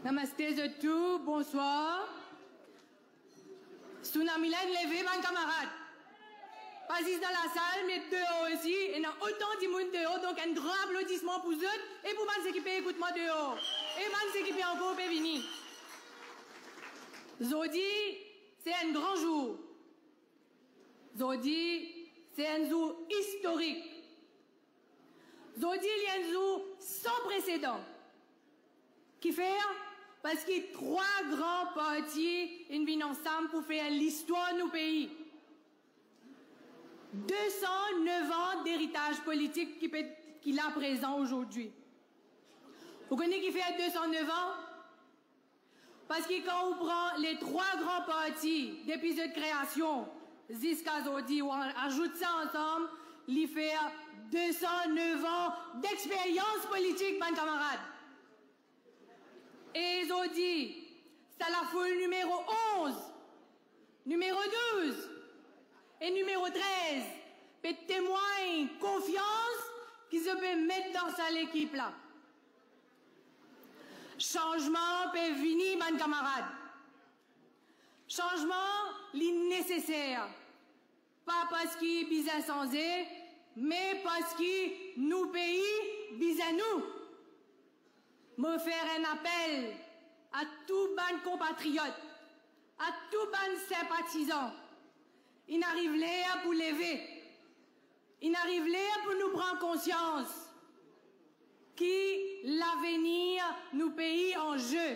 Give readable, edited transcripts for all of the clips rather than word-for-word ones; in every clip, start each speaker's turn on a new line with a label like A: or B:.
A: Namasté de tout, bonsoir. Tsunami levé, mes camarades. Pas ici dans la salle, mais dehors aussi. Il y a autant de monde dehors, donc un grand applaudissement pour eux et pour ceux qui peuvent écouter dehors. Et ceux qui peuvent encore venir. Zodi, c'est un grand jour. Zodi, c'est un jour historique. Zodi, il y a un jour sans précédent. Qui fait? Parce qu'il y a trois grands partis qui viennent ensemble pour faire l'histoire de nos pays. 209 ans d'héritage politique qu'il a présent aujourd'hui. Vous connaissez qui fait 209 ans? Parce que quand on prend les trois grands partis depuis cette création, jusqu'à aujourd'hui, on ajoute ça ensemble, il fait 209 ans d'expérience politique, mes camarades. Et aujourd'hui, c'est la foule numéro 11, numéro 12 et numéro 13, peut témoigner confiance qu'ils se peuvent mettre dans cette équipe-là. Changement peut venir, mes camarades. Changement, nécessaire. Pas parce qu'il est bizarre sans eux, mais parce que nous pays, bizarre nous. Me faire un appel à tous les compatriotes, à tous les sympathisants. Il arrive là pour lever. Il arrive là pour nous prendre conscience que l'avenir nous pays en jeu.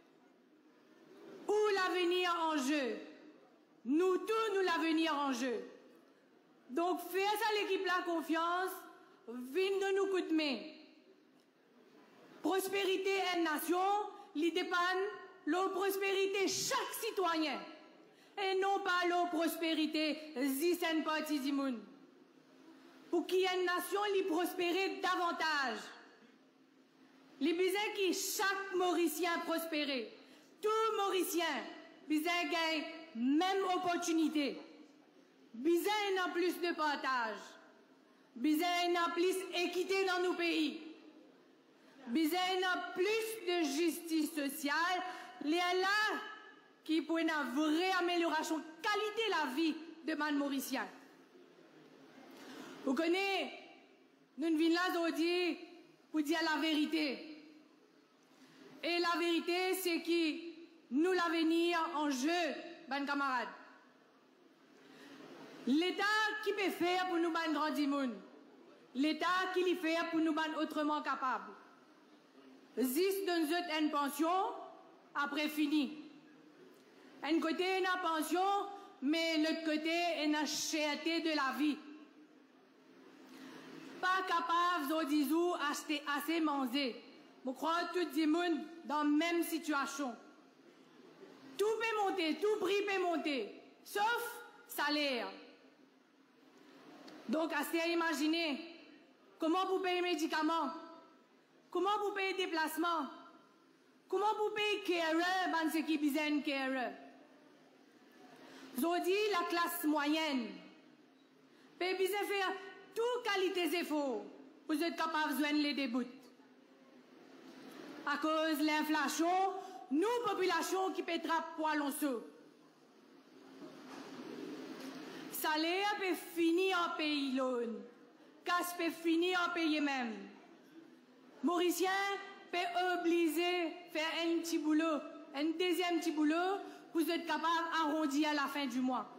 A: Où l'avenir en jeu? Nous tous, nous l'avenir en jeu. Donc, faites à l'équipe la confiance, venez de nous coup de main. Prospérité et nation, il dépend de la prospérité chaque citoyen. Et non pas la prospérité zisen parti du monde. Pour qu'il y ait une nation, il prospère davantage. Les besoins qui chaque Mauricien prospère. Tout Mauricien, besoin gagne même opportunité. Besoin n'a plus de partage. Besoin n'a plus équité dans nos pays. Besoin n'a plus de justice sociale. Les là qui pour une vraie amélioration de qualité de la vie de man Mauricien. Vous connaissez, nous venons là aujourd'hui pour dire la vérité. Et la vérité, c'est que nous l'avenir en jeu, mes camarades. L'État qui peut faire pour nous ban grandir monde. L'État qui le fait pour nous ban autrement capable. Zis donne une pension, après fini. Un côté une pension, mais l'autre côté une cherté de la vie. Pas capable aujourd'hui acheter assez manger. Je crois que tout le monde dans la même situation. Tout peut monter, tout prix peut monter, sauf salaire. Donc, assez imaginer comment vous payez médicaments, comment vous payez déplacement, comment vous payez care, ban ce qui besoin care. Aujourd'hui, la classe moyenne peut bien faire toute qualité d'effort pour être capable de joindre les débuts. À cause de l'inflation, nous, population qui peut trapper poil en saut. Salaire peut finir en pays loan. Casse peut finir en payer même. Mauricien peut obliger faire un petit boulot, un deuxième petit boulot pour être capable d'arrondir à la fin du mois.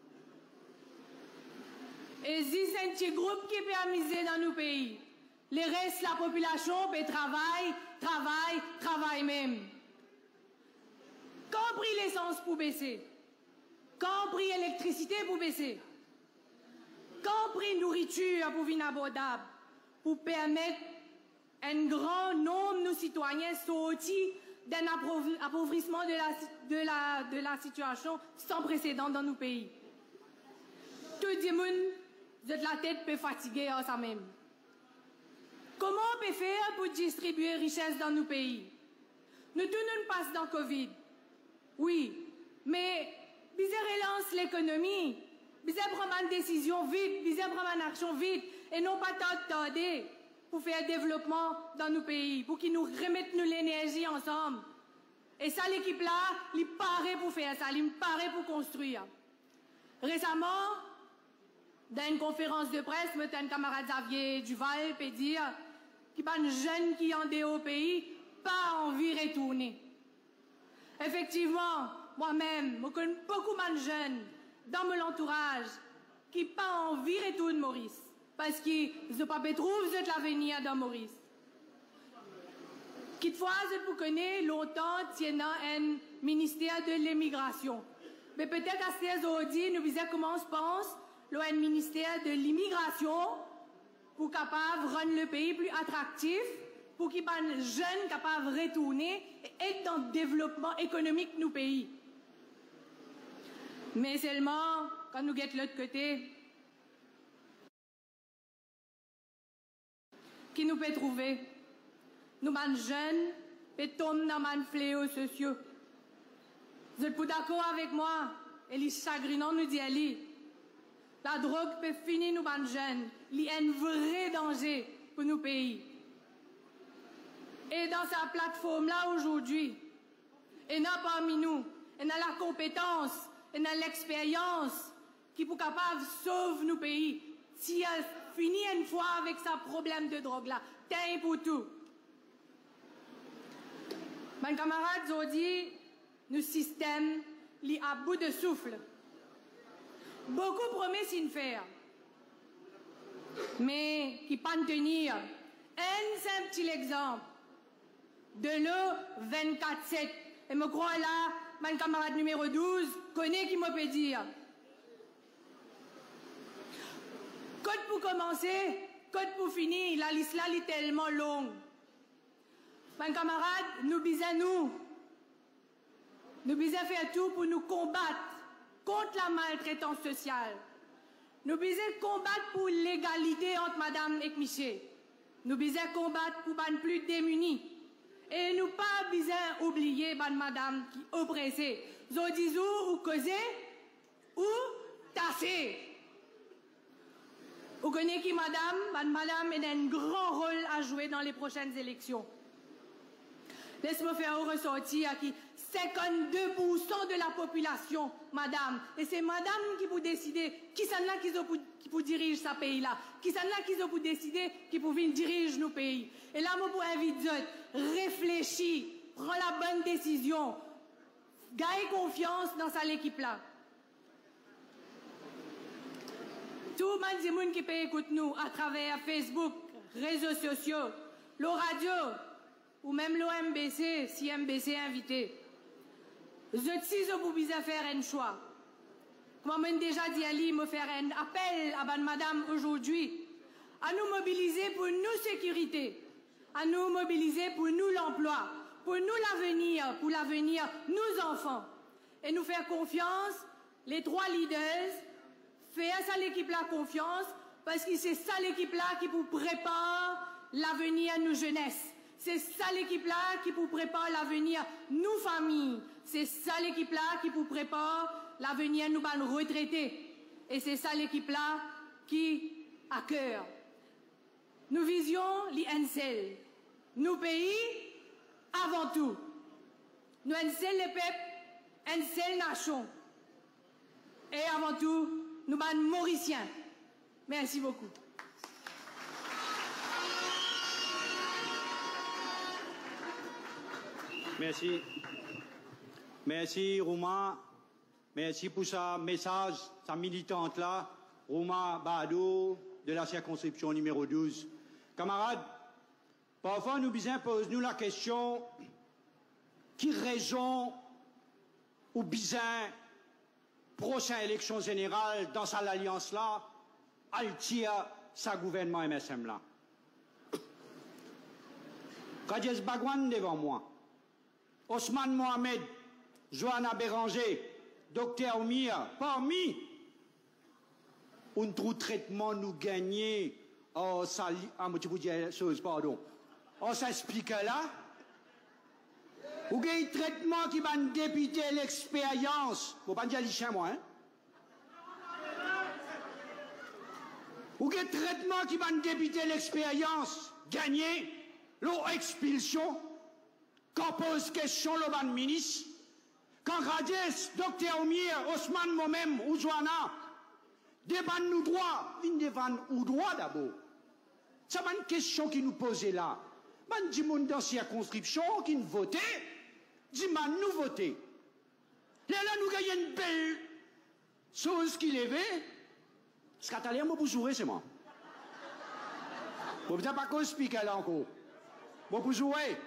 A: Et si c'est un petit groupe qui peut amuser dans nos pays, le reste, la population peut travailler même. Quand prix l'essence pour baisser, quand prix l'électricité pour baisser, quand prix nourriture pour venir abordable, pour permettre un grand nombre de nos citoyens sortir d'un appauvrissement de la situation sans précédent dans nos pays. Tout le monde, de la tête peut fatiguer en ça même. Comment on peut faire pour distribuer richesse dans nos pays? Nous tous nous passons dans le Covid. Oui, mais bizarre relance l'économie, bizarre prendre une décision vite, bizarre prendre une action vite, et non pas tarder pour faire développement dans nos pays, pour qu'ils nous remettent l'énergie ensemble. Et ça, l'équipe-là, il paraît pour faire ça, il paraît pour construire. Récemment, dans une conférence de presse, un camarade Xavier Duval peut dire qu'il y a des jeunes qui ont des au pays, pas envie de retourner. Effectivement, moi-même, je connais beaucoup de jeunes dans mon entourage qui n'ont pas envie de retourner Maurice, parce qu'ils n'ont pas trouvé l'avenir dans Maurice. Toutefois, je vous connais longtemps, tiennant un ministère de l'immigration. Mais peut-être à ces audits, nous disons comment on se pense, un ministère de l'immigration pour capable rendre le pays plus attractif, pour qu'il y ait des jeunes capables de retourner et être dans le développement économique de nos pays. Mais seulement, quand nous guettons de l'autre côté, qui nous peut trouver? Nous, les jeunes, peut tomber dans les fléaux sociaux. Vous êtes d'accord avec moi? Et les chagrinants nous disent, la drogue peut finir nous, les jeunes. Il y a un vrai danger pour nos pays. Et dans sa plateforme-là, aujourd'hui, il y a parmi nous, il y a la compétence, il y a l'expérience qui peut capable de sauver nos pays. Si elle finit une fois avec sa problème de drogue-là, t'es pour tout. Mes camarades ont dit, nos systèmes, sont à bout de souffle. Beaucoup promettent de faire, mais qui ne peuvent tenir. Un simple petit exemple de le 24/7. Et me crois là, mon camarade numéro 12 connaît qui me peut dire. Code pour commencer, code pour finir, la liste là est tellement longue. Mes camarades, nous bisons faire tout pour nous combattre contre la maltraitance sociale. Nous bisons combattre pour l'égalité entre madame et monsieur. Nous bisons combattre pour les plus démunis. Et nous pas besoin oublier madame qui est oppressée. Nous disons ou causer ou tasser. Vous connaissez qui madame? Madame a un grand rôle à jouer dans les prochaines élections. Laisse-moi faire ressortir qui 52% de la population, madame. Et c'est madame qui peut décider qui c'est là qui peut diriger ce pays-là. Qui c'est là qui peut décider qui peut diriger nos pays. Et là, moi, pour inviter, réfléchis, prends la bonne décision. Gagne confiance dans cette équipe-là. Tout le monde qui peut écouter nous à travers Facebook, réseaux sociaux, la radio, ou même l'OMBC, si MBC est invité. Je suis pour faire un choix. Comme je déjà dit, Ali, me faire un appel à madame aujourd'hui, à nous mobiliser pour nous sécurité, à nous mobiliser pour nous l'emploi, pour nous l'avenir, pour l'avenir nos enfants. Et nous faire confiance, les trois leaders, faire ça l'équipe-là confiance, parce que c'est ça l'équipe-là qui vous prépare l'avenir à nos jeunesses. C'est ça l'équipe-là qui vous prépare l'avenir nous familles. C'est ça l'équipe-là qui vous prépare l'avenir nous retraités. Et c'est ça l'équipe-là qui a cœur. Nous visions l'INSEL. Nos pays avant tout. Nous INSEL les peuples, INSEL nation. Et avant tout, nous sommes Mauriciens. Merci beaucoup.
B: Merci. Merci, Rouma. Merci pour ce message, sa militante là, Rouma Badou, de la circonscription numéro 12. Camarades, parfois nous posons la question, qui raison ou bizarre prochaine élection générale dans cette alliance-là, altire sa gouvernement MSM là. Kadjes Bagwan devant moi. Osman Mohamed, Johanna Béranger, Dr Oumia, parmi un trou traitement nous gagner en tu vous dire chose, pardon. On s'explique là. Ou qu'il y a un traitement qui va député l'expérience. Faut pas dire les moi, hein. Ou qu'il y a un traitement qui va député l'expérience, gagner, l'expulsion. Quand pose question le ban ministre, quand Radies, docteur Oumir, Osman, moi-même, ou Joana, débat nous droit, une débat ou droit d'abord. C'est une question qui nous posait là. Man dit moun dans circonscription qui nous votait, dit man nous voter. Là nous gagnons une belle chose qui levait. Ce qu'attendait moi pour jouer c'est moi. Vous n'avez pas qu'à expliquer là encore. Moi pour jouer.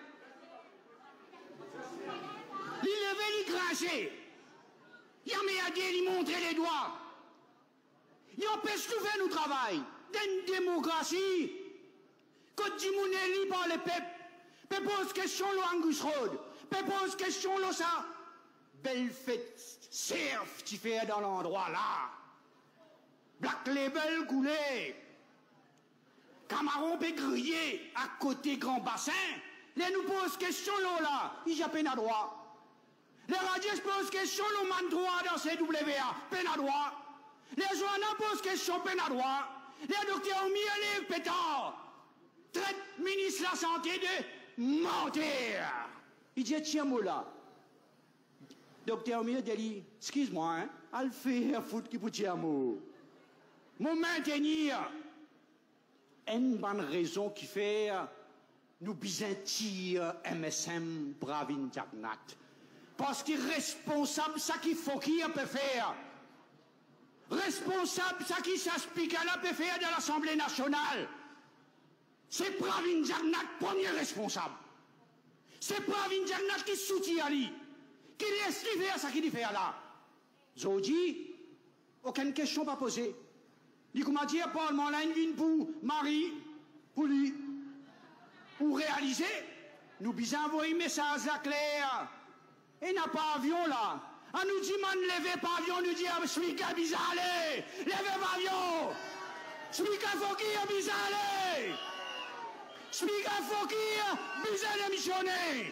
B: Il levait, il crachait. Il a mis il montrait les doigts. Il empêche tout faire nous travail. Dans une démocratie, quand du monde élu par le peuple, peut pose question l'Angus Road, peut pose question l'eau ça. Belle fête, surf, tu fais dans l'endroit là. Black Label coulé. Camaron peut griller à côté grand bassin. Les nous pose question l'eau là, il y a peine à droit. Les radios posent question l'eau man droit dans CWA, peine à droit. Les journaux posent question peine à droit. Les docteurs ont mis un livre pétard. Traite ministre de la Santé de mentir. Il dit, tiens, moi là. Docteur Oumir dit, excuse-moi, hein, elle fait un foot qui peut dire mot. Mon maintenir. Une bonne raison qui fait nous byzantir MSM Bravin Jagnat. Parce qu'il est responsable, ça qu'il faut qu'il peut faire. Responsable, ça qui s'explique à la peut faire de l'Assemblée nationale. C'est Pravin Jagnat, premier responsable. C'est Pravin Jagnat qui soutient Ali, qui laisse lui faire ça qu'il fait là. Zodi, aucune question pas posée. Il comment dire, Parlement là, une vine pour Marie, pour lui, pour réaliser. Nous bisons envoyer un message à Claire. Et n'a pas avion là. On nous dit, man, levez pas avion, nous dit, Smika bizarre, levez pas avion. Smika Fokir bizarre. Smika Fokir bizarre démissionner.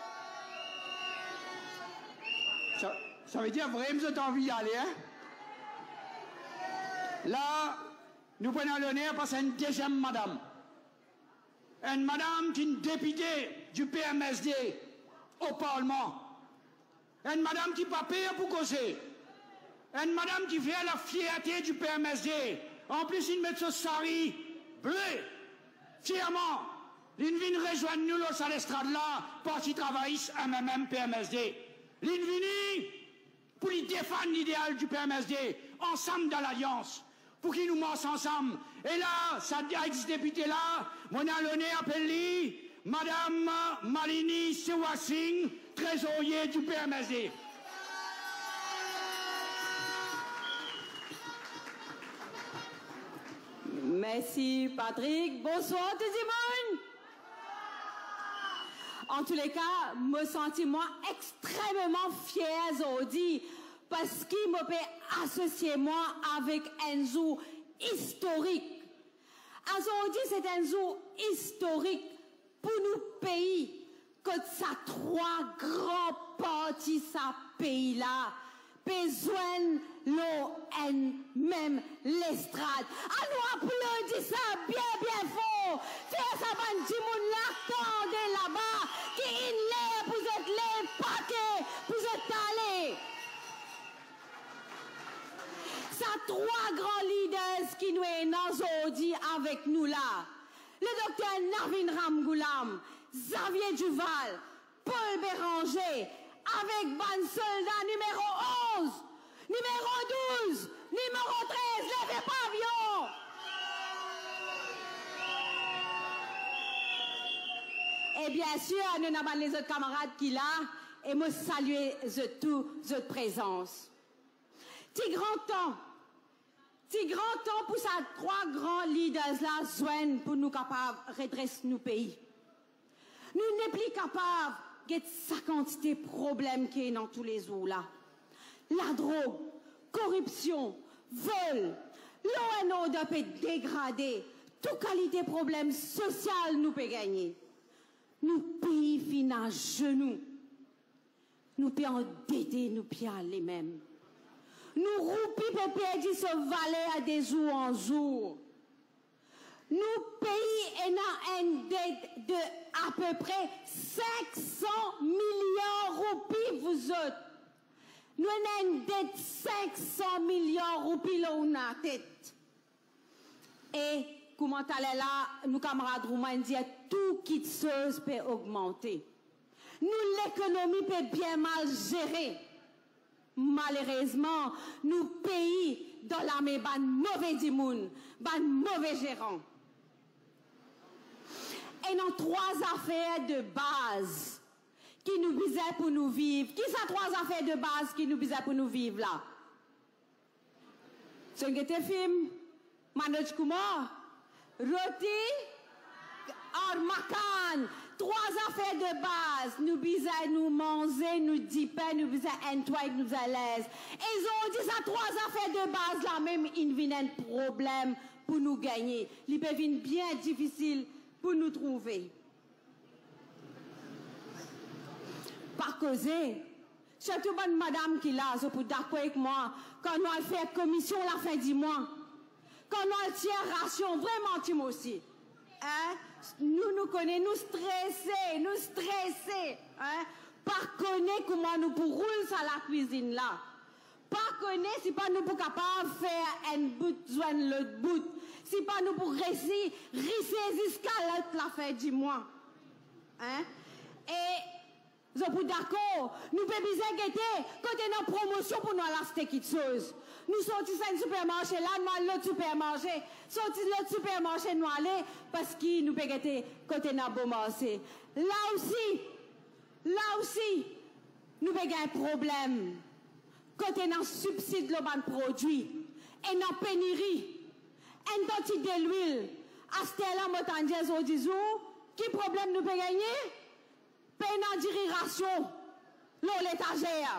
B: Ça veut dire vraiment que vous avez envie d'y aller, hein? Là, nous prenons l'honneur parce que c'est une deuxième madame. Une madame qui est députée du PMSD au Parlement. Une madame qui pas payé pour causer. Une madame qui fait la fierté du PMSD. En plus, il met ce sari bleu. Fièrement, il vient rejoindre nous à l'estrade là, parti travailliste MMM PMSD. Il vient pour lui défendre l'idéal du PMSD, ensemble dans l'alliance, pour qu'il nous marche ensemble. Et là, ça ex-député là, mon l'honneur appelle Madame Malini Sewasing, trésorier du PMSD.
A: Merci Patrick. Bonsoir tout le monde. En tous les cas, me sens moi extrêmement fière aujourd'hui parce qu'il me peut associer moi avec un jour historique. Aujourd'hui, c'est un jour historique pour nous pays. Que ça trois grands partis, ça pays là, besoin l'ON, même l'estrade. Alors applaudis ça bien fort. Fais ça bandi moun là, tendez là-bas, qui in l'air, vous êtes les paquets, vous êtes allés. Ça trois grands leaders qui nous sont aujourd'hui avec nous là. Le docteur Navin Ramgoulam, Xavier Duval, Paul Béranger, avec ban soldat numéro 11, numéro 12, numéro 13, levez pavillon. Et bien sûr, nous avons les autres camarades qui là, et me saluer toute votre présence. Ti grand temps pour ça trois grands leaders là, soignent pour nous capables de redresser nos pays. Nous n'est plus capables de sa quantité de problèmes qui est dans tous les jours là. La drogue, corruption, vol, l'ONO peut dégrader, toute qualité de problème social nous peut gagner. Nous pays fin à genoux. Nous peut endetter, nous peut aller même. Nous roupi peut perdre ce valet à des jours en jour. Nous pays une dette de à peu près 500 millions de roupies, vous autres. Nous avons une dette de 500 millions de roupies là où on a tête. Et comment aller là, nos camarades roumains disent tout qui chose peut augmenter. Nous, l'économie peut bien mal gérer. Malheureusement, nous pays dans l'armée, ban mauvais dimoun, ban mauvais gérant. Et dans trois affaires de base qui nous visaient pour nous vivre. Qui sont trois affaires de base qui nous visaient pour nous vivre là? C'est un film, Manoj Kumar, Roti, Armakan. Trois affaires de base. Nous bisaient nous manger, nous diper, nous bisaient entouer, nous à l'aise. Et ils ont dit ça, trois affaires de base là même, il vient un problème pour nous gagner. Il peut venir bien difficile pour nous trouver. Par causer, surtout bonne madame qui l'a, je peux d'accord avec moi, quand nous allons faire commission la fin du mois, quand nous allons tirer ration, vraiment tu aussi. Hein? Nous connaissons, nous stressés, hein? Pas connaître comment nous pour rouler à la cuisine là. Pas connaître si pas nous pour capable faire un bout, joindre l'autre bout. Si pas nous pour réussir jusqu'à la fin du mois. Hein? Et, je suis d'accord, nous pouvons bien guetter quand il y a une promotion pour nous acheter quelque chose. Nous sortons dans un supermarché, là, nous allons l'autre supermarché. Sortons l'autre supermarché, nous allons parce que nous pouvons guetter quand il y a un bon marché. Là aussi, nous avons un problème. Quand il y a un subside de produits, et une pénurie, une quantité de l'huile, à ce là, motandiez au disou, quel problème nous pouvons gagner? Peine d'irrigation, l'eau l'étagère.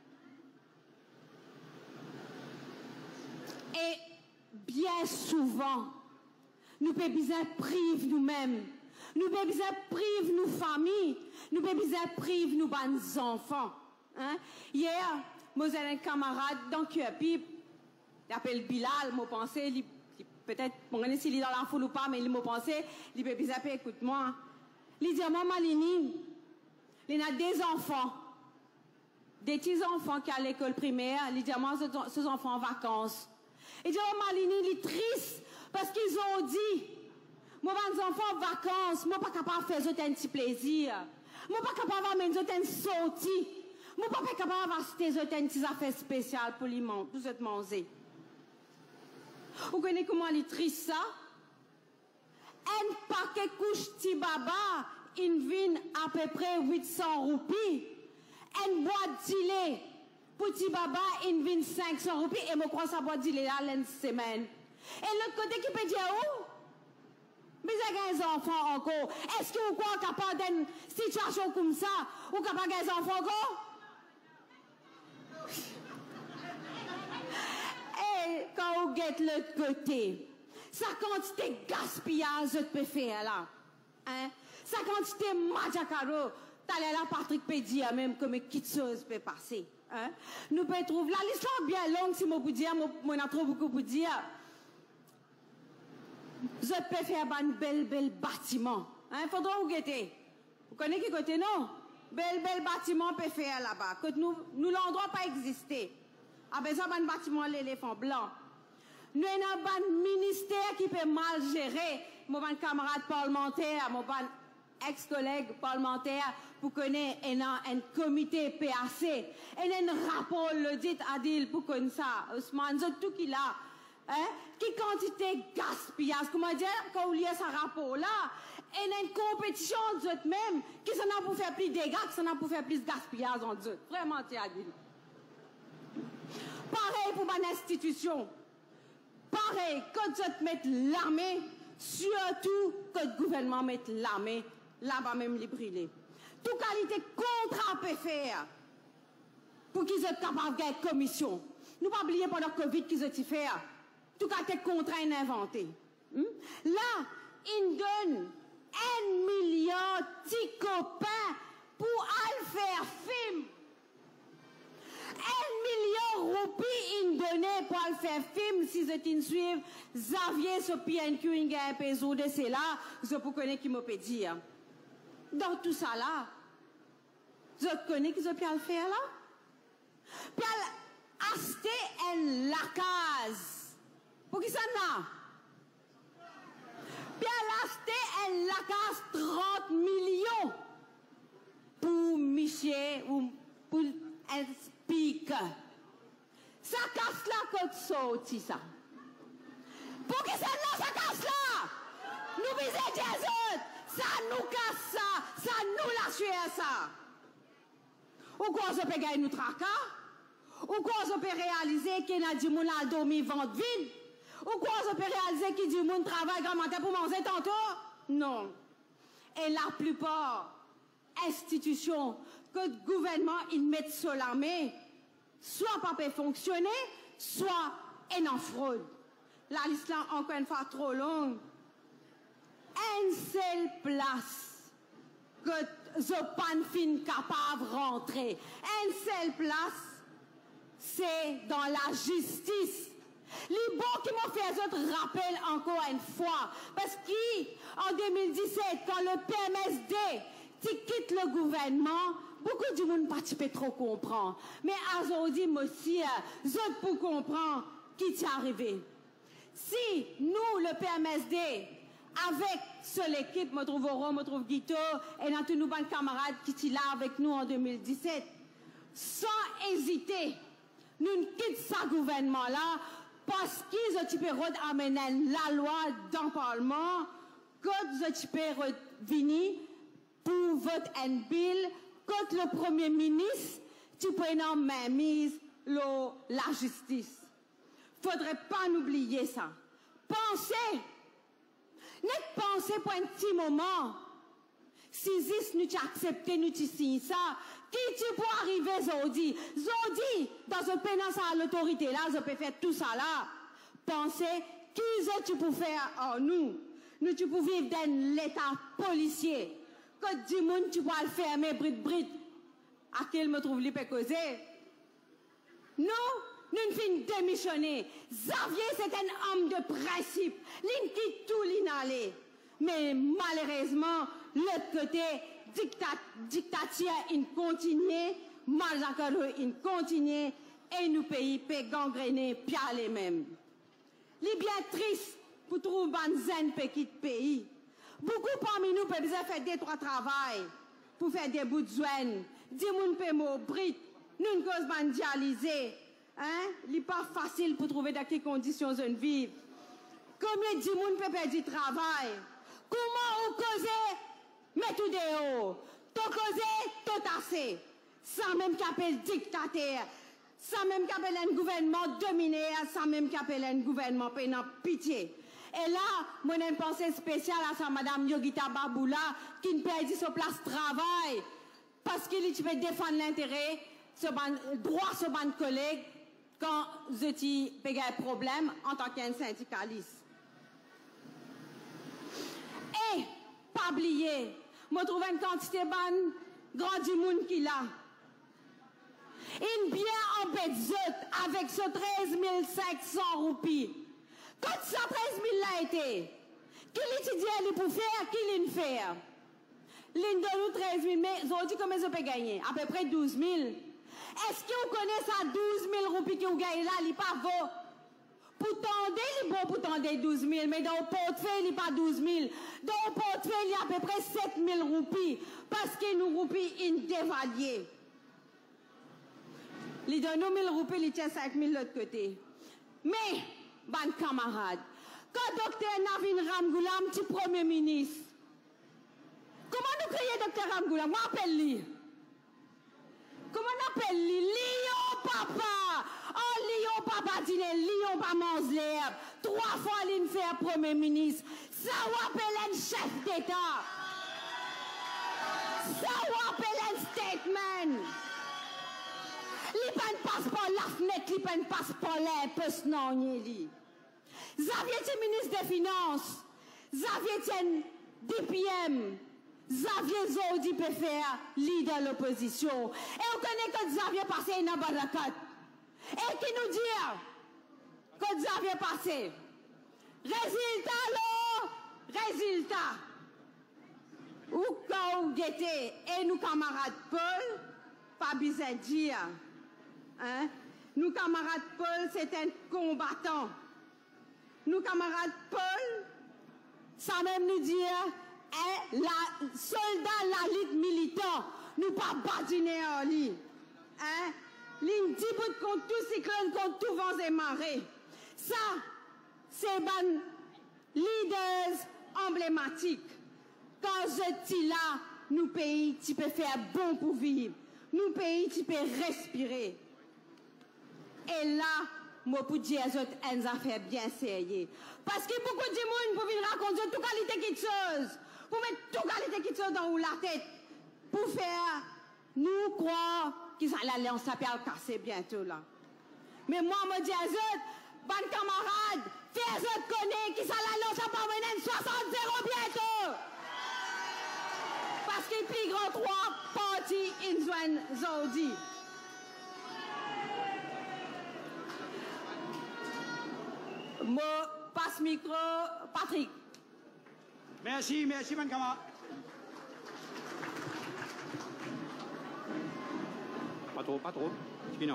A: Et bien souvent, nous pouvons bien priver nous-mêmes, nous pouvons bien priver nos familles, nous pouvons bien priver nos enfants. Hein? Hier, moi j'ai un camarade dans Cuepi, il s'appelle Bilal, moi pensais, peut-être, je ne sais pas s'il est dans la foule ou pas, mais il m'a pensé, il peut bien écoute-moi. Il dit, maman Malini, il y a des enfants, des petits enfants qui sont à l'école primaire, il dit, moi, ces enfants en vacances. Il dit, oh Malini, il est triste parce qu'ils ont dit, moi, mes enfants en vacances, moi, pas capable de faire un petit plaisir. Moi, pas capable de faire une sortie. Moi, pas capable d'acheter une petite affaire spéciale pour les manger. Vous connaissez comment il est triste ça? Un paquet couche Tibaba, il vient à peu près 800 roupies. Une boîte d'île pour Tibaba, il vient 500 roupies. Et je crois que ça boîte d'île là, une semaine. Et l'autre côté qui peut dire où? Mais il y a des enfants encore. Est-ce que vous croyez capable d'une situation comme ça? Ou capable des enfants encore? Et quand vous êtes de l'autre côté, sa quantité de gaspillage que peut faire là, hein? Sa quantité de madjacaro, t'allais là, Patrick peut dire même comme quelque chose peut passer. Hein? Nous pouvons trouver là, l'histoire bien longue, si je peux dire, moi, on a trop beaucoup pour dire. Je peux faire un bel bâtiment. Hein? Faudra vous guetter. Vous connaissez qui côté, non? Bel bâtiment peut faire là-bas. Que nous l'endroit pas exister. Ah ben ça, un bâtiment l'éléphant blanc. Nous avons un ministère qui peut mal gérer. Mon camarade parlementaire, mon ex-collègue parlementaire, pour connaître un comité PAC. Et un rapport, le dit Adil, pour connaître ça. Ousmane, tout qu'il a. Hein? Qui quantité gaspillage, comment dire, quand vous liez ce rapport-là, et il y a une compétition entre eux même, qui s'en a pour faire plus de dégâts, qui s'en a pour faire plus de gaspillage entre eux. Vraiment, tu as dit. Pareil pour une institution. Pareil, quand tu mets l'armée, surtout quand le gouvernement met l'armée, là-bas même les brûler. Toute qualité contrat peut faire pour qu'ils soient capables de gagner commission. Nous ne pas oublier pendant le Covid qu'ils ont fait. Tout cas, tes contrats inventés. Là, ils donnent 1 million de copains pour aller faire film.
C: 1 million roupies donné pour le faire film si je t'in suivre Xavier ce PNQ inga un peso de c'est là je peux connaître qui me peut dire dans tout ça là je connais qui je peux le faire là puis acheter un lacase pour qui ça n'a puis acheter un lacase 30 millions pour Michel ou pour un speaker. Ça casse la côte sortie ça. Pour qui ça non, ça casse là? Nous visons des autres. Ça nous casse ça. Ça nous la sueur ça. Ou quoi on peut gagner nous tracas? Ou quoi on peut réaliser qu'il y a du monde à dormir ventre vide? Ou quoi on peut réaliser qu'il y a du monde travaille grand matin pour manger tantôt? Non. Et la plupart institutions que le gouvernement il met sur la main, soit pas peut fonctionner, soit en fraude. La liste là encore une fois trop longue. Une seule place que je pas fin capable de rentrer. Une seule place, c'est dans la justice. Les bons qui m'ont fait autres rappel encore une fois. Parce qu'en 2017, quand le PMSD quitte le gouvernement, beaucoup de monde pas trop comprendre. Mais aujourd'hui, moi aussi, autres pour comprendre qui t'est arrivé. Si nous, le PMSD, avec seule équipe, me trouve Oro, me trouve Guito, et dans tous nos bons camarades qui étaient là avec nous en 2017, sans hésiter, nous quittons ce gouvernement-là parce qu'ils ont amené la loi dans le Parlement, que nous avons venir pour voter un bill contre le Premier ministre, tu peux en mainmise la justice. Faudrait pas oublier ça. Pensez, n'est pensez pour un petit moment. Si nous accepté, nous signe ça, qui tu peux arriver Zodi? Zodi, dans ce pénal à l'autorité là, je peux faire tout ça là. Pensez, qui tu peux faire en nous? Nous tu peux vivre dans l'état policier. Que du monde tu peux le fermer brit. À quel me trouve lui peut causer? Nous finissons démissionner. Xavier, c'est un homme de principe. Il quitte tout l'inalé. Mais malheureusement, l'autre côté, dictature, il continue, massacre, il continue, et nous pays peut gangréner, puis les mêmes. Il est bien triste pour trouver un zen petit pays. Beaucoup parmi nous peuvent faire des trois travail pour faire des bouts de soins. Dis moun peut m'obrit, nous une cause mondialisée. Hein? Il n'est pas facile pour trouver dans quelles conditions on vit. Combien de moun peut perdre du travail? Comment on cause? Mais tout dehors. Tout cause, tout assez. Sans même qu'appelle dictateur. Sans même qu'appelle un gouvernement dominé. Sans même qu'appelle un gouvernement payant pitié. Et là, moi j'ai une pensée spéciale à sa madame Yogita Baboula qui ne perd sa place de travail parce qu'il veut défendre l'intérêt, le droit de son collègue quand je dis un problème en tant qu'un syndicaliste. Et, pas oublier, je trouve une quantité de grand du monde qui l'a. Une bien embêtée avec ce 13 500 roupies. Quand ça 13 000 l'a été, qui l'étudie pour faire, qui l'in faire? L'in de nous 13 000, mais ils ont dit combien ils peuvent gagner? À peu près 12 000. Est-ce que vous connaissez ça 12 000 roupies qui ont gagné là, il n'est pas beau? Pour tendre, il est bon pour tendre 12 000, mais dans le portefeuille, il n'est pas 12 000. Dans le portefeuille, il y a à peu près 7 000 roupies, parce que nous roupies, ils dévaluent. Il donne 1 000 roupies, il tient 5 000 de l'autre côté. Mais, bon camarade, quand docteur Navin Ramgoolam, petit premier ministre, comment nous crions docteur Ramgoolam? Moi, appelle-lui. Comment on appelle lui? Lion papa! Oh, Lion papa dîner, Lion pas mange l'herbe. 3 fois il fait premier ministre. Ça ou appelle un chef d'État. Ça ou appelle un statement. Il pas un passeport la fenêtre, il pas un passeport là, peu non, il Xavier est ministre des Finances. Xavier est DPM. Xavier Zodi peut faire leader de l'opposition. Et on connaît que Xavier passé une barricade. Et qui nous dit que Xavier passé. Résultat, résultat. Ou quand vous guettez, et nous camarades Paul, pas besoin de dire, hein? Nous camarades Paul, c'est un combattant. Nous camarades Paul, ça même nous dit, hein, la soldat, la lutte militant, nous pas badiner en lui. Hein? Ligne 10 bouts contre tout cyclone, contre tout vent et marée. Ça, c'est ban leaders emblématiques. Quand je dis là, nous pays, tu peux faire bon pour vivre. Nous pays, tu peux respirer. Et là, moi, pour dire aux autres, elles ont fait bien sérieux. Parce que beaucoup de monde pour venir raconter toute qualité qui chose. Pour mettre toute qualité qui chose dans la tête. Pour faire, nous croire qu'ils allaient l'alliance à casser bientôt là. Mais moi, je dis aux autres, bonnes camarades, fais aux autres connaître qu'ils allaient l'alliance à parvenir 60-0 bientôt. Parce qu'il plus grand 3 partis in Zouane Zodi. Moi, passe micro, Patrick.
B: Merci, merci, mon camarade. Pas trop. Mais,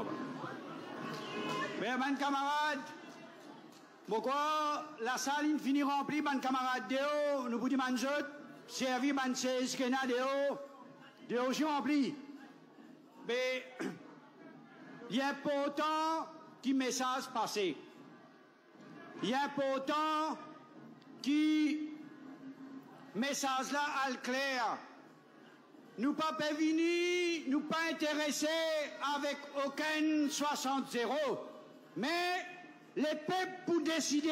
B: mon camarade, pourquoi la salle finit remplie, mon camarade Déo, nous vous demandons, servi, mon Seskena Déo, je rempli. Mais, il est important qu'il message passé. Il est important qui message là à clair. Nous pas venir, nous pas intéressés avec aucun 60-0. Mais les peuples pour décider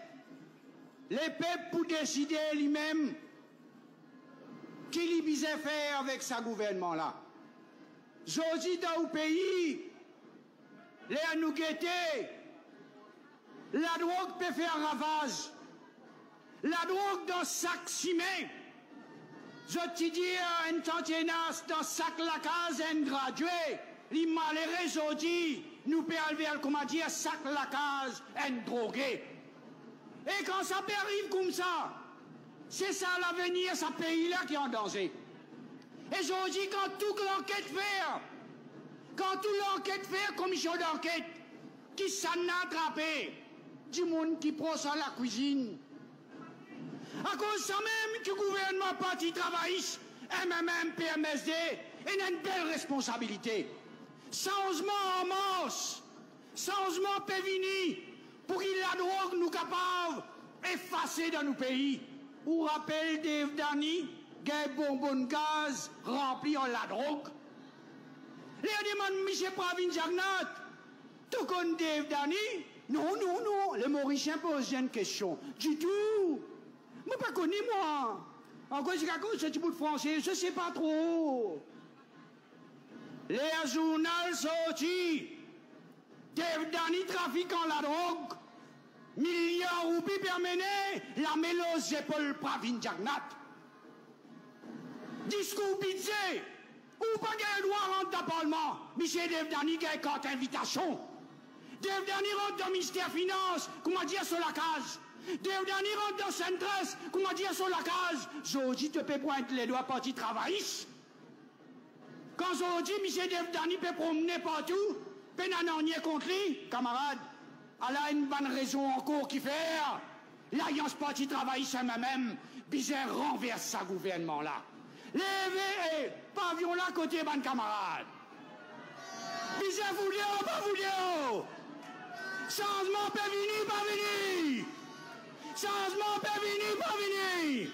B: lui-même qu'il y faire avec sa gouvernement là. Jodi dans le pays, les nous guetter. La drogue peut faire ravage. La drogue dans sac ciment. Je te dis, un tantinas dans sac la case, un gradué. Les malheureux aujourd'hui, nous peut aller, comment dire, sac la case, un drogué. Et quand ça peut arriver comme ça, c'est ça l'avenir, ce pays-là qui est en danger. Et aujourd'hui, quand toute l'enquête fait, commission d'enquête, qui s'en a attrapé, du monde qui prend ça la cuisine. À cause de ça même que le gouvernement parti travailliste, MMM, PMSD, a une belle responsabilité. Changement en masse, changement pévini, pour qu'il la drogue nous capable effacer dans nos pays. Ou rappelle Dave Dani, des bonbons de gaz remplis en la drogue. Les demandent Michel Pravin Jagnat, tout comme Dave Dani. Non, les Mauriciens posent une question. Du tout. Moi, pas connu, moi. Encore, je raconte ce petit bout de français, je sais pas trop. Les journaux sortis. Dave Dani trafiquant la drogue. Milliards de roupies permenés, la mélose épaule Pravin Jagnat. Discours budget. Ou pas qu'il doit rentrer dans le Parlement. Michel Dave Dani a une carte invitation. Dave Dani rentre dans le ministère des Finances, comment dire sur la case. Dave Dani rentre dans Centres, comment dire sur la case. Jodi te peut pointer les doigts parti travailliste. Quand Jodi, Michel Dave Dani peut promener partout, peut n'en nier contre lui, camarade, elle a une bonne raison encore qui fait. L'Alliance parti travailliste elle-même, bizarre renverse sa gouvernement là. Levez, pavillon là côté bonne camarade. Bizarre vous pas vous. Changement peut venir, pas venir. Changement peut venir, pas venir.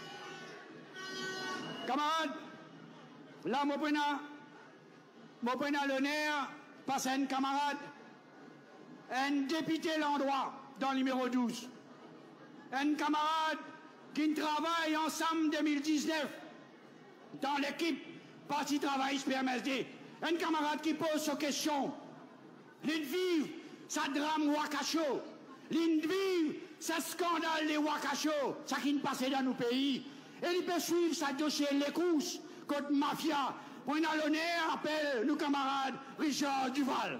B: Camarade, là, mon prenant l'honneur, passe à un camarade, un député l'endroit, dans le numéro 12. Un camarade qui travaille ensemble 2019 dans l'équipe Parti travailliste PMSD. Un camarade qui pose ses questions. L'île ça drame Wakacho. L'île ça scandale des Wakacho. Ça qui ne passait dans nos pays. Et il peut suivre sa dossier les courses contre mafia. Pour un l'honneur, appelle nos camarades Richard Duval.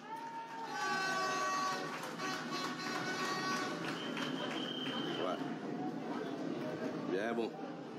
D: Ouais. Bien bon.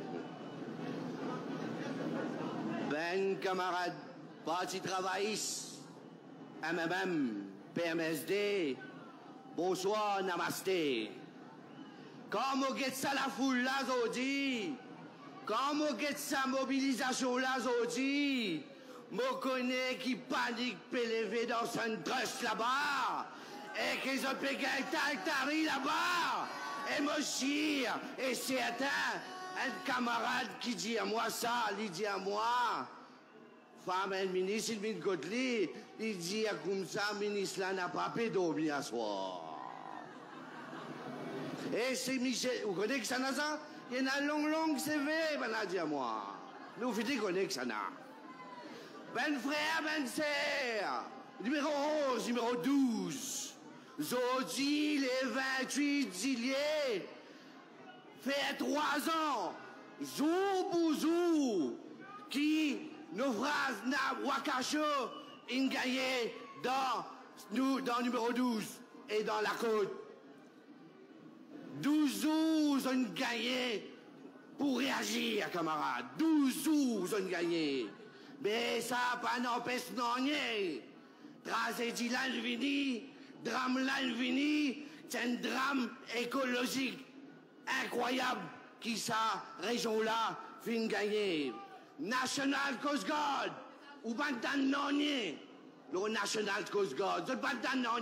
D: Ben, camarades, parti travailliste, MMM, PMSD, bonsoir, namasté. Comme on get ça la foule là, Zodi, comme on get sa mobilisation là, Zodi, je connais qui panique peut lever dans son trust là-bas, et qu'ils ont payé un tari là-bas, et moi chire, et c'est un camarade qui dit à moi ça, il dit à moi, femme et ministre, il vient de Godli, il dit comme ça, ministre là n'a pas pu dormir à soir. Et c'est Michel, vous connaissez que ça n'a ça? Il y a une longue CV, ben a dit à moi. Mais vous faites connaître que ça n'a. Ben frère, ben sœur, numéro 11, numéro 12. Zodi, les 28 juillet, fait 3 ans, jour pour jour, qui nos phrases n'a Wakacho, ingayé dans numéro 12 et dans la côte. 12 jours, on gagné pour réagir, camarades. 12 jours, on gagné. Mais ça pas n'empêche non rien. Tragédie l'Alvini, drame l'Alvini, c'est un drame écologique incroyable qui sa région-là fin gagner. National Coast Guard, ou pas de non le National Coast Guard, c'est pas de non.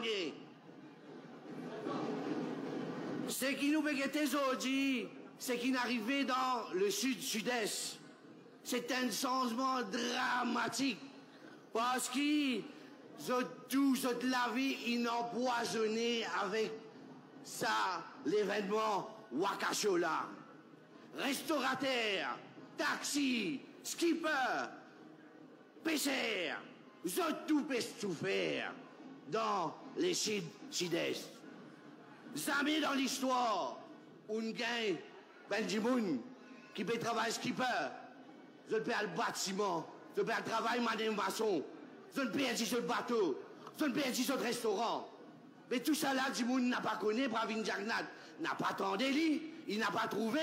D: Ce qui nous béguettait aujourd'hui, c'est qu'il arrivait dans le sud-sud-est. C'est un changement dramatique. Parce qu'ils ont toute la vie, ils ont empoisonné avec ça, l'événement Wakachola. Restaurateurs, taxis, skippers, pêcheurs, ils ont tout souffert dans les sud-est. Jamais dans l'histoire, on gagne Benjamin qui peut travailler skipper, je peux le bâtiment, je peux le travail madame maçon, je peux aller sur le bateau, je peux aller sur le restaurant. Mais tout ça là, Jimoun n'a pas connu, Pravin Jagnat n'a pas attendu, il n'a pas trouvé.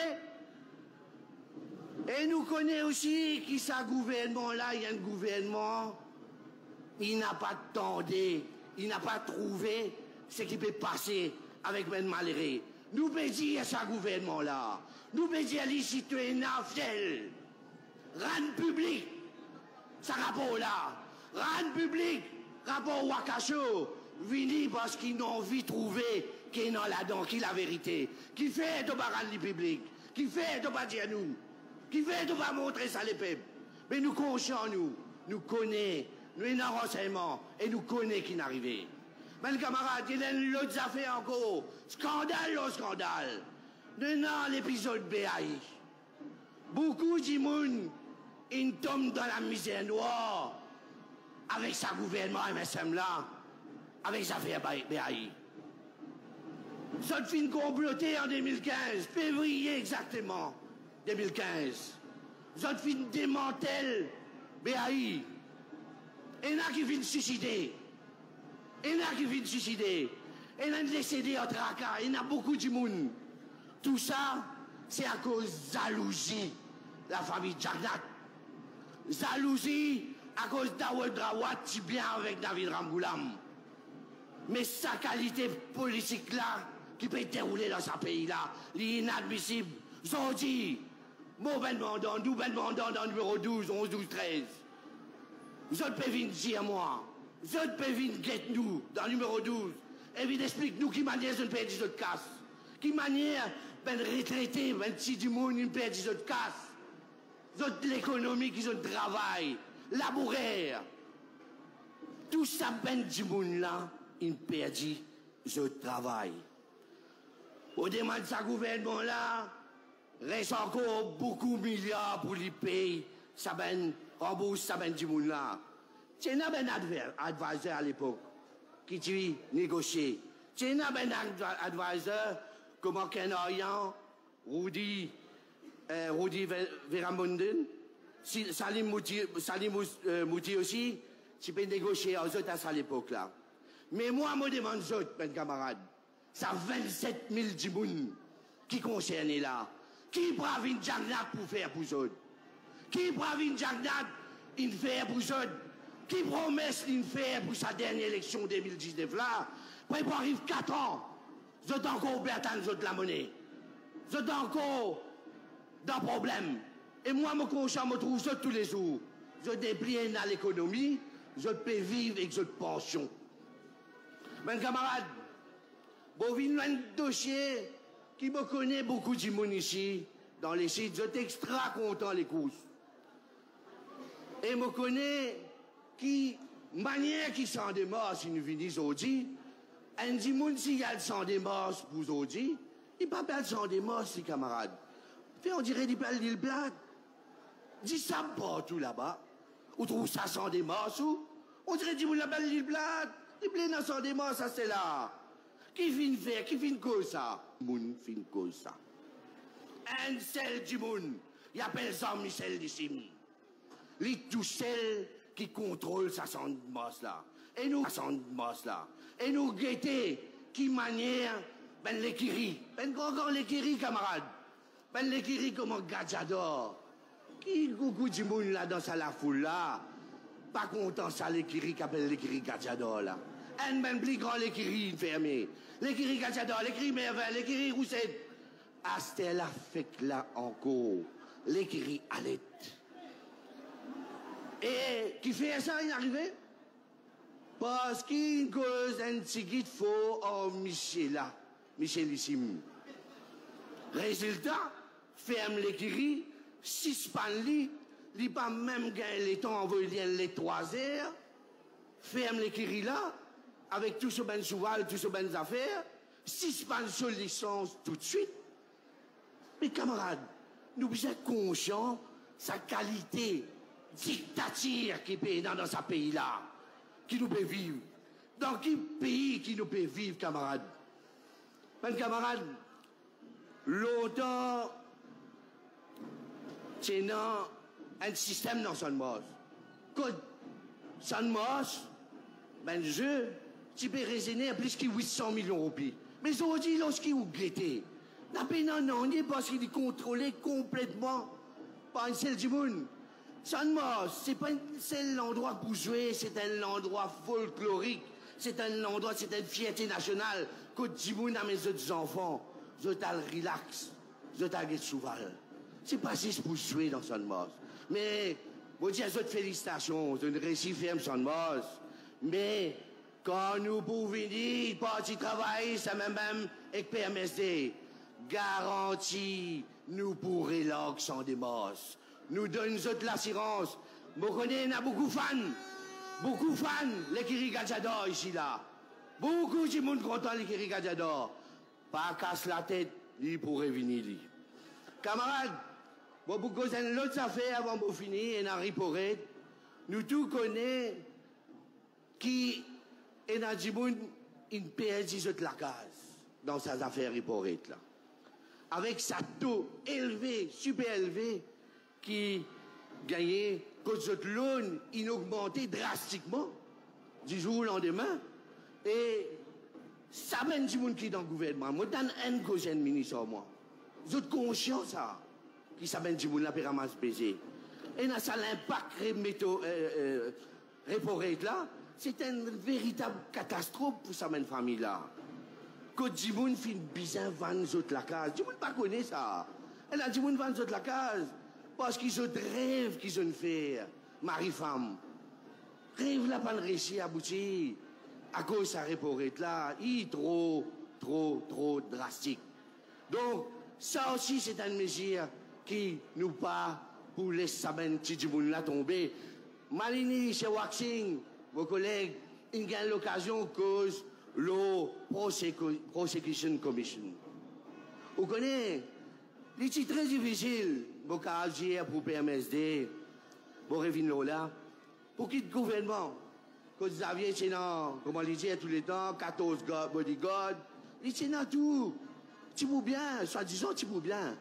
D: Et nous connaissons aussi qui ça gouvernement là, il y a un gouvernement, il n'a pas attendu, il n'a pas trouvé ce qui peut passer avec Ben Maléré. Nous bédis à ce gouvernement-là. Nous bédis à les citoyens fidèles. Rang public, ça rapport-là. Rang public, rapport Wakacho. Vini parce qu'ils n'ont envie de trouver qui est dans là-dedans, qui est la vérité. Qui fait de pas rendre public. Qui fait de pas dire nous. Qui fait de pas montrer ça les peuples. Mais nous conscients, nous connaissons, nous avons un renseignement et nous connaissons qui est arrivé. Mais camarades, il y a l'autre affaire encore. Scandale, au scandale. Dans l'épisode BAI. Beaucoup de monde, ils tombent dans la misère noire avec sa gouvernement MSM là, avec sa affaire BAI. Ça fin comploté en 2015, février exactement, 2015. Ça fin démantèle BAI. Et il y en a qui viennent suicider. Il y en a qui viennent suicider. Il y en a qui décédé en tracas. Il y en a beaucoup de monde. Tout ça, c'est à cause de jalousie, la famille Jagnat. Jalousie à cause d'Awad Rawat, qui bien avec David Ramboulam. Mais sa qualité politique là, qui peut dérouler dans ce pays-là, l'inadmissible. Zodi, mon ben mandant, nous ben mandant dans le numéro 12, 11, 12, 13. Vous autres pouvez dire à moi. Vous autres pouvez guetter nous dans le numéro 12. Et vous expliquez-nous qui manière une paix de casse. Qui manière ben retraité, ben si du monde une paix de casse. Vous autres l'économie qui ont travail, labourer. Tout ça ben du monde là, une paix de travail. Au demande de ce gouvernement là, reste encore beaucoup de milliards pour les payer. Ça ben rembourse ça ben du monde là. C'est un advisor à l'époque qui dit négocier. C'est un advisor comme Ken Orient, Rudy, Rudi Veramunden, Salim Mouti aussi, tu peux négocier aux autres à ça l'époque là. Mais moi, je me demande aux autres, mes camarades, ça 27 000 djimoun qui concernent là. Qui brave une jagnat pour faire pour eux? Qui brave une jagnat in faire pour eux? Qui promesse une faire pour sa dernière élection 2019 là? Après, il arrive 4 ans, vous êtes encore Bertrand, vous êtes la monnaie. Vous êtes encore dans le problème. Et moi, mon conscient me trouve ça tous les jours. Je déplié dans l'économie, je peux vivre avec cette pension. Mes camarades, vous venez un dossier qui me connaît beaucoup de monde ici, dans les sites, je suis extra content les courses. Et me connaît qui, manière qui s'en démarre si nous venons aujourd'hui, un dimoun s'il y a le sang démarre pour aujourd'hui, il ne peut pas s'en démarre, ses camarades. Fait, on dirait qu'il parle d'île plate. Dis ça partout là-bas. On trouve ça sans démarre, ou? On dirait qu'il l'appelle l'île plate. Il plaît dans son démarre, ça c'est là. Qui vient faire, qui vient cause ça? Moun fin cause ça. Un seul du monde, il appelle ça Michel Dissimi. Il tout seul qui contrôle sa démarre là. Et nous, sa démarre là. Et nous guetter qui manière, ben l'équiri. Ben grand l'équiri, camarade. Ben l'équiri comme un gadjador. Qui beaucoup du monde là dans sa la foule là. Pas content ça l'équiri qui appelle l'équiri gadjador là. Un même plus grand l'équiri fermé. L'équiri gadjador, l'équiri merveille, l'équiri roussette. Astel a fait là encore. L'équiri allait. Et qui fait ça, il est arrivé? Parce qu'il cause un petit guide faux en Michelissime. Résultat, ferme l'écurie, 6 panli, il pas même gagné les temps envoyé les 3 heures, ferme l'écurie là, avec tout ce ben souval, tout ce ben affaires, 6 panli sur licence tout de suite. Mes camarades, nous sommes conscients de sa qualité dictature qui paye dans ce pays-là. Qui nous peut vivre? Dans quel pays qui nous peut vivre, camarades? Mes camarades, longtemps, c'est un système dans son mos. Quand son mos, ben tu peux raisonner à plus que 800 millions de roupies. Mais aujourd'hui, lorsqu'il vous guettez, la peine non, parce qu'il est contrôlé complètement par un seul du monde. Son mos, c'est pas un seul endroit pour jouer, c'est un endroit folklorique, c'est un endroit, c'est une fierté nationale. Quand Djiboun a mes autres enfants, je t'ai relax, je t'ai souval. C'est pas juste pour jouer dans son mos. Mais, vous dites, je te félicitations, je ne réussis ferme son mos. Mais, quand nous pouvons venir, parti travail, ça même avec PMSD, garantie, nous pourrons là sans des mos. Nous donne l'assurance. Vous connaissez, il y a beaucoup de fans, les Kiri Gadjador ici là. Beaucoup de monde content les Kiri Gadjador. Pas casse la tête, il pourrait venir. Camarades, beaucoup de l'autre affaire avant de finir, et dans Riporet, nous tous connaissons qui est dans Djiboun, une PS la case dans ses affaires Riporet là. Avec sa taux élevé, super élevé, qui gagnait, quand cette loan, il augmentait drastiquement, du jour au lendemain. Et ça mène du monde qui est dans le gouvernement. Moi, dans un cause ministre, moi. Vous êtes conscient, ça, qui s'amène du monde, la péramage baiser. Et dans ça, l'impact réporé là, c'est une véritable catastrophe pour sa famille là. Quand du monde fait une bizarre vendre la case, du monde pas connaît ça. Et là, du monde vendre la case. Parce qu'ils ont rêve qu'ils ont fait, mari-femme. Rêve là, pas réussi à aboutir. À cause de sa réporette là, il est trop drastique. Donc, ça aussi, c'est une mesure qui nous pas pour laisser sa petite monde là tomber. Malini, chez Waxing, vos collègues, ils gagnent l'occasion cause la Prosecution Commission. Vous connaissez? C'est très difficile pour agir pour PMSD, pour revenir là, pour quitter le gouvernement. Quand Xavier, c'est dans, comment on dit tous les temps, 14 bodyguards, il c'est dans tout. Tu peux bien, soi-disant, tu peux bien.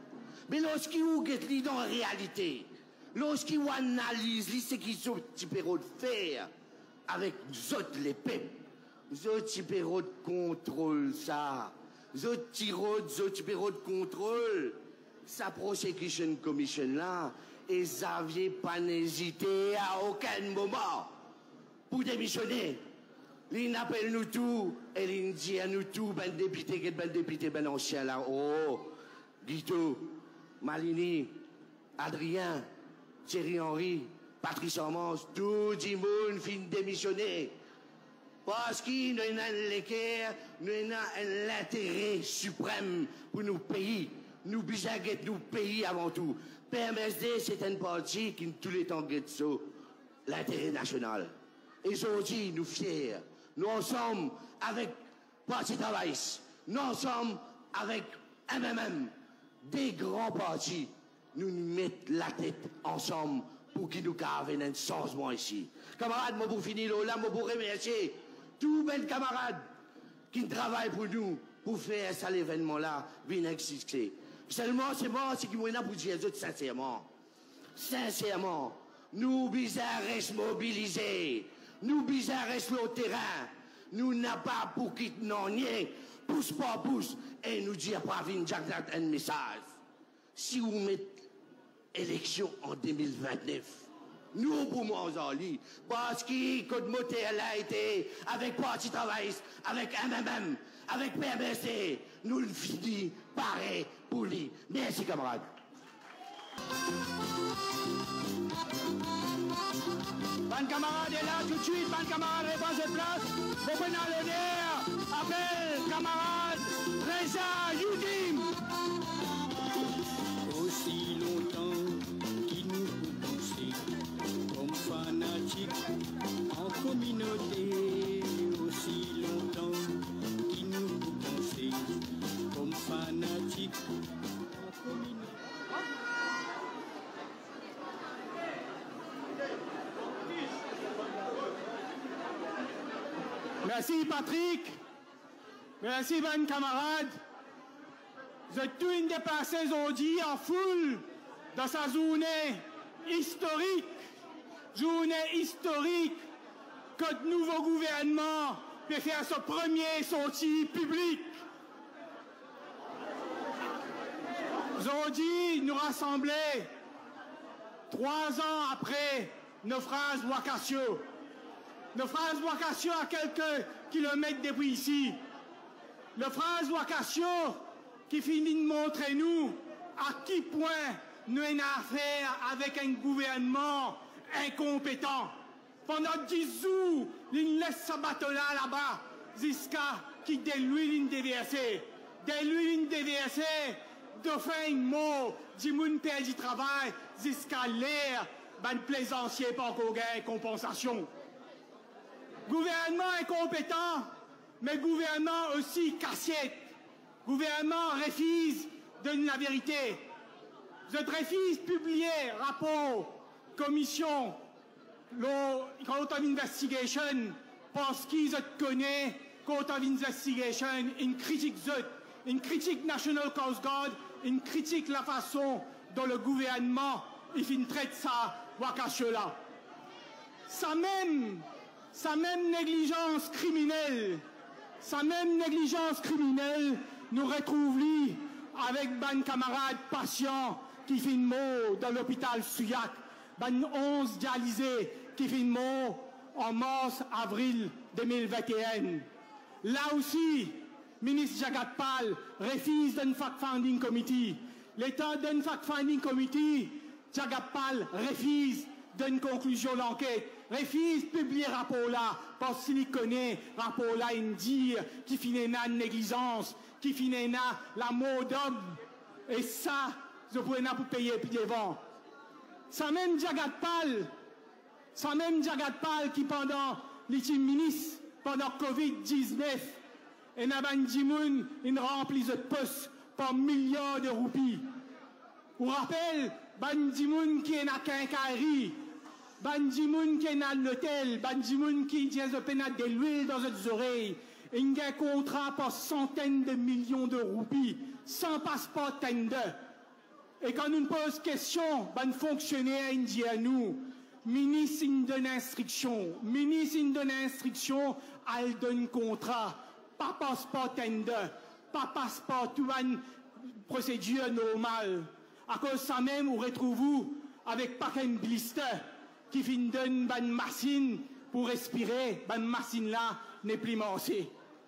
D: Mais lorsqu'il est dans la réalité, lorsqu'il analyse ce qu'ils ont petit péro de faire avec nous autres les peuples, nous autres petit péro de contrôle ça, nous autres petit péro de contrôle, sa prosecution commission là, et Xavier pas hésité à aucun moment pour démissionner. Il appelle nous tout, et il dit à nous tout, ben député, ben ancien là, oh, Guito, Malini, Adrien, Thierry Henry, Patrice Armand, tout le monde fin démissionner. Parce qu'il nous a l'équerre, nous avons l'intérêt suprême pour nos pays. Nous bisaguettes nos pays avant tout. PMSD, c'est un parti qui tous les temps guette l'intérêt national. Et aujourd'hui, nous fiers. Nous sommes avec Parti Travail. Nous sommes avec MMM. Des grands partis. Nous nous mettons la tête ensemble pour qu'ils nous carvent un changement ici. Camarades, moi pour finir là, moi pour remercier tous mes camarades qui travaillent pour nous, pour faire ça l'événement là, bien exister. Seulement, c'est moi, c'est qui m'en a pour dire sincèrement. Sincèrement, nous bizarres mobilisés, nous bizarres au terrain, nous n'a pas pour quitter non rien, pousse pas pousse, et nous dire pas venir un message. Si vous mettez élection en 2029, nous pour moi en lit, parce que Code Motel a été avec Parti Travail, avec MMM, avec PMSD, nous le finissons pareil pour lui. Merci camarades.
B: Ban camarade est là tout de suite, ban camarade repasse de place. Vous prenez l'honneur, appel camarade Reza Youdim.
E: Aussi longtemps qu'il nous peut penser comme fanatiques en communauté, aussi longtemps qu'il nous peut penser comme fanatiques en communauté.
B: Merci Patrick, merci bonnes camarades. Vous êtes tous déplacés aujourd'hui en foule dans sa journée historique que le nouveau gouvernement peut faire son premier sortie publique. Aujourd'hui, nous rassembler 3 ans après naufrage Wakasio. Naufrage Wakasio à quelques kilomètres depuis ici. Naufrage Wakasio qui finit de montrer nous à qui point nous avons affaire avec un gouvernement incompétent. Pendant 10 jours, il laisse ce bateau-là jusqu'à qui de l'huile déversée. De l'huile déversée, de fin mot, du monde perd du travail, jusqu'à l'air, ben plaisancier pas encore gain compensation. Gouvernement incompétent, mais gouvernement aussi cassiette. Gouvernement refuse de la vérité. Je refuse publier rapport, commission, Court of Investigation, parce qu'ils connaissent Court of Investigation, une critique National Coast Guard, une critique la façon dont le gouvernement il traite ça, Wakasio-là. Sa même négligence criminelle, nous retrouve lui avec ban camarade patient qui fait mort dans l'hôpital Souillac, ban 11 dialysés qui fait mort en mars-avril 2021. Là aussi, ministre Jagat Pal refuse d'un fact-finding committee. L'état d'un fact-finding committee, Jagat Pal refuse d'une conclusion d'enquête, refuse de publier rapport là, parce qu'il connaît rapport là, il dit qui finit na négligence, qui finit na la mort d'homme, et ça, je pourrais na pour payer puis devant. Ça même Jagat Pal qui pendant l'ultime ministre, pendant Covid-19, et n'a ban dimoun, il remplit de postes par millions de roupies. Vous rappelez, ban dimoun qui est na quincaillerie, Bandimoun qui est dans l'hôtel, Bandimoun qui dit de l'huile dans les oreilles, il y a un contrat pour centaines de millions de roupies, sans passeport tender.
F: Et quand nous pose question, ben fonctionnaire dit à nous, ministre donne instruction, elle donne contrat, pas passeport tender, pas passeport, tout une procédure normale. À cause de ça même, vous retrouvez avec pas qu'un blister qui finit donne une machine pour respirer, ben machine là n'est plus massée.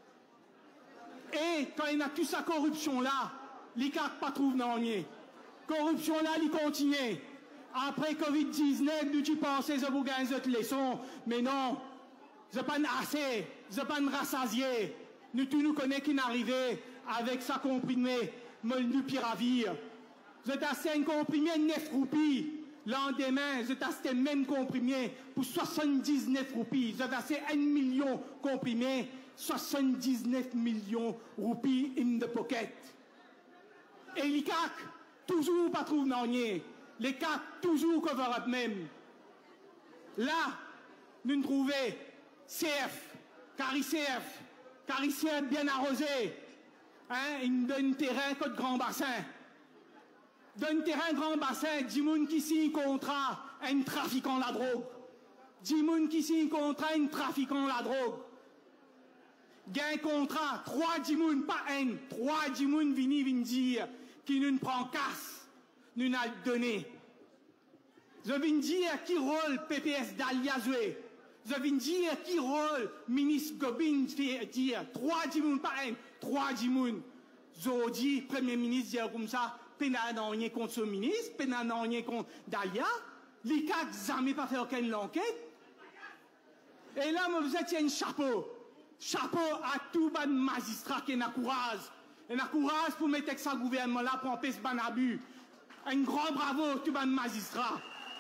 F: Et quand il y a toute sa corruption là, les cartes pas trouvent non rien. Corruption là, il continue. Après Covid-19, nous tu pensais que vous gagnez cette leçon, mais non, je pas assez, je pas rassasié. Nous tous nous connaissons qui n'arrivait avec sa comprimé, molnupiravir. Je t'ai assez un comprimé 9 roupies. Lendemain, je t'ai acheté même comprimé pour 79 roupies. Je t'ai assez 1 million comprimé, 79 millions roupies in the pocket. Et les CAC, toujours pas trouvé non rien. Les CAC, toujours cover-up même. Là, nous trouvons CF, CARICF bien arrosé. Hein, il donne terrain côté grand bassin. Donne terrain grand bassin, dis moun qui signe contrat, un trafiquant la drogue. Dis moun qui signe contrat, un trafiquant la drogue. Gain contrat, 3 dimoun, pas un, 3 dimoun vini dire qui nous prend casse, nous n'a donné. Je viens dire qui rôle PPS d'Aliazoué. Je viens dire qui rôle ministre Gobin dire 3 dimoun, pas un, 3 dimoun. Je dis, premier ministre dire comme ça, pénal n'a rien contre ce ministre, pénal n'a rien contre Dalia. Les CAC jamais pas fait aucune enquête. Et là, vous êtes un chapeau. Chapeau à tout ban magistrat qui n'a courage. Et n'a courage pour mettre ce gouvernement-là pour empêcher ban abus. Un grand bravo tout ban magistrat.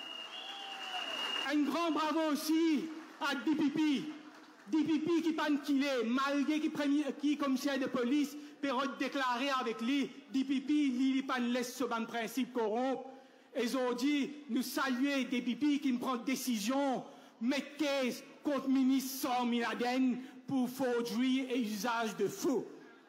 F: Un grand bravo aussi à DPP. DPP qui pas killé, malgré qui commissaire de police, période déclarée avec lui, DPP, lui, pas laisse ce ban principe corrompre. Et ils ont dit, nous saluer DPP qui me prend décision, mettre case contre ministre Sami Laden pour forgerie et usage de faux.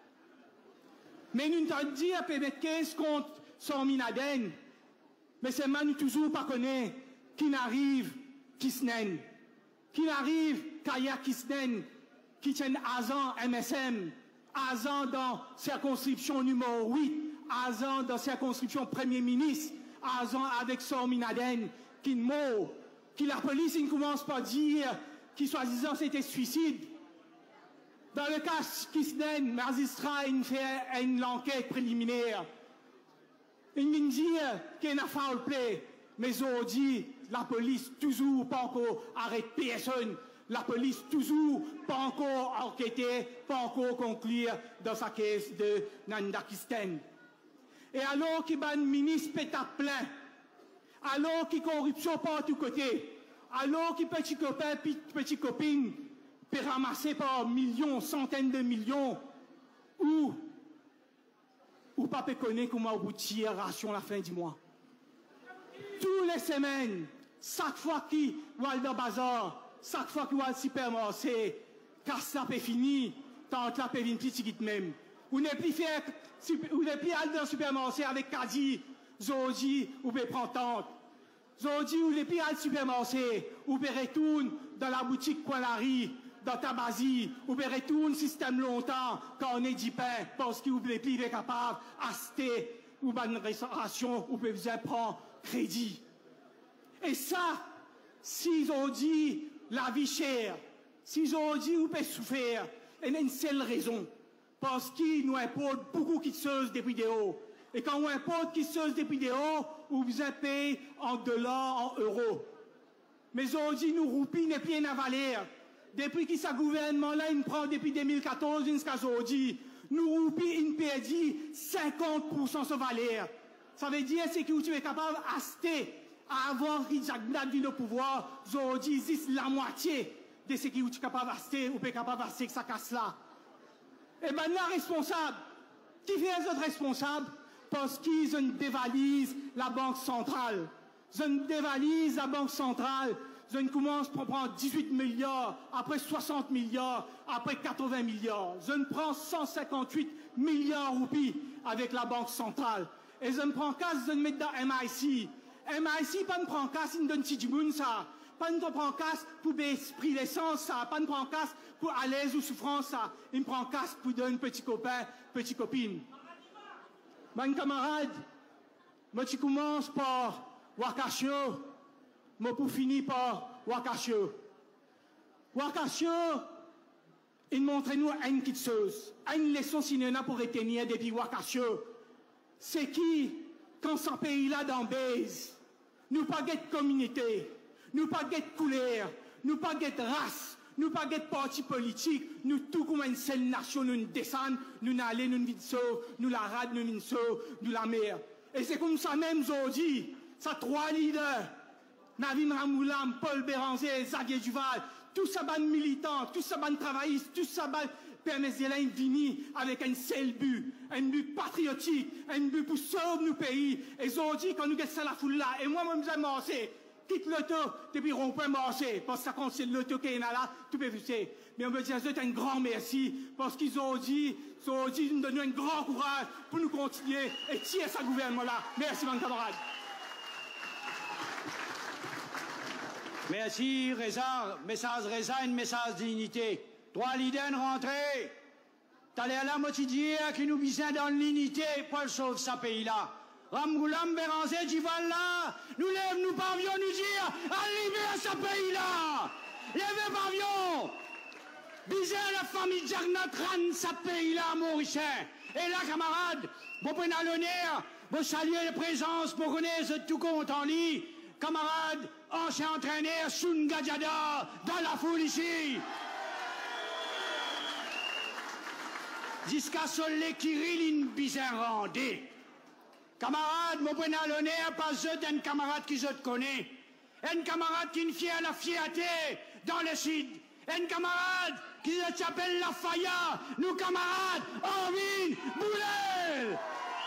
F: Mais nous t'avons dit à mettre case contre Sami Laden, mais c'est man toujours pas connaît qui n'arrive, qui s'nen. Qui n'arrive, Kaya Kisnen, qui tient Azan MSM, Azan dans circonscription numéro 8, Azan dans circonscription Premier ministre, Azan avec Sami Laden, qui mort, qui la police ne commence pas à dire qui soi-disant c'était suicide. Dans le cas Kisnen, magistrat il fait une enquête préliminaire. Il me dit qu'il y a un foul play, mais ils dit la police toujours pas encore arrête personne. La police toujours pas encore enquêté, pas encore conclure dans sa caisse de Nandakistan. Et alors qu'il y a un ministre pétard plein, alors qu'il y a corruption pas de tous côtés, alors qu'il y a petit copain, petit copine, peut ramasser par millions, centaines de millions, ou pas peut connaître comment aboutir à ration la fin du mois. Toutes les semaines, chaque fois qu'il va dans le bazar, chaque fois qu'il va au supermarché, car ça peut finir, tant que ça peut venir petit même. Ou n'est plus faire, ou n'est plus aller dans le supermarché avec Kadi, Zodi, ou peut prendre tante. Zodi, ou n'est plus aller au supermarché, ou peut retourner dans la boutique Poilari, dans Tabazi, ou peut retourner système longtemps, quand on est du pain, parce qu'il n'est plus capable d'acheter, ou une restauration, ou peut besoin prendre crédit. Et ça, s'ils ont dit la vie chère, s'ils ont dit ou peut souffrir, il y a une seule raison. Parce qu'ils nous importent beaucoup de choses depuis des hauts. Et quand on importe qui choses depuis des hauts, vous avez payé en dollars, en euros. Mais ils ont dit nous roupies n'est plus une valeur. Depuis que ce gouvernement-là, il prend depuis 2014, jusqu'à aujourd'hui, nous roupies, il perdit 50% de valeur. Ça veut dire c'est que tu es capable d'acheter avant que Jagdad vienne au pouvoir, aujourd'hui, c'est la moitié de ce que tu es capable d'acheter ou pas capable d'acheter que ça casse là. Et bien, là, responsable, qui fait les autres responsables? Parce qu'ils ont dévalisé la Banque centrale. Ils ont dévalisé la Banque centrale. Ils ont commencé par prendre 18 milliards, après 60 milliards, après 80 milliards. Ils ont pris 158 milliards roupies avec la Banque centrale. Et je me prends casse de me mettre dans MIC. MIC, pas me prend casse, il me donne petit moun ça. Pas me prend casse pour esprit l'essence ça. Pas me prend casse pour à l'aise ou souffrance ça. Il me prend casse pour donner petit copain, petite copine. Mon camarade, moi tu commences par Wakashio, moi pour finir par Wakashio. Wakashio, il montre nous une petite chose, une leçon cinéma pour retenir depuis Wakashio. C'est qui, quand ce pays-là dans base, nous pas de communauté, nous pas de couleur, nous pas de race, nous pas de parti politique, nous tout comme une seule nation, nous descendons, nous n'allons, nous vitsons, nous la rade, nous vitsons, nous la mer. Et c'est comme ça même aujourd'hui, ça trois leaders, Navin Ramoulam, Paul Béranger, Xavier Duval, tout ça ban militants, tout ça ban travaillistes, tout ça ban PMSD vini avec un seul but patriotique, un but pour sauver nos pays. Et aujourd'hui, quand nous sommes la foule là, et moi, je me marché, quitte l'auto, depuis rond-point marché, parce que quand c'est l'auto qui est là, tout peut faire. Mais on veut dire un grand merci, parce qu'ils ont dit, nous donnent un grand courage pour nous continuer et tirer ce gouvernement-là. Merci, mon camarade.
B: Merci, Reza. Message Reza, un message dignité. Trois leaders rentrés. T'as l'air là, moi, tu dis, qui nous visent dans l'unité, Paul sauve ce pays-là. Ramgoulam, Béranger, Duval là, nous lève, nous parvions nous dire, arrivez à ce pays-là. Lèvez parvions. Visez la famille Jagnat Ran, ce pays-là, Mauricien. Et là, camarades, vous prenez l'honneur, vous saluez la présence, vous connaissez tout compte en lit. Camarades, ancien entraîneur, Sun Gadjada, dans la foule ici. Jusqu'à ce les Kirill Bizarrandé. Camarade, mon bon à l'honneur, pas eux d'un camarade qui je te connais. Un camarade qui est fier à la fierté dans le sud. Un camarade qui s'appelle la Faya. Nous camarades, Arvin Boulel.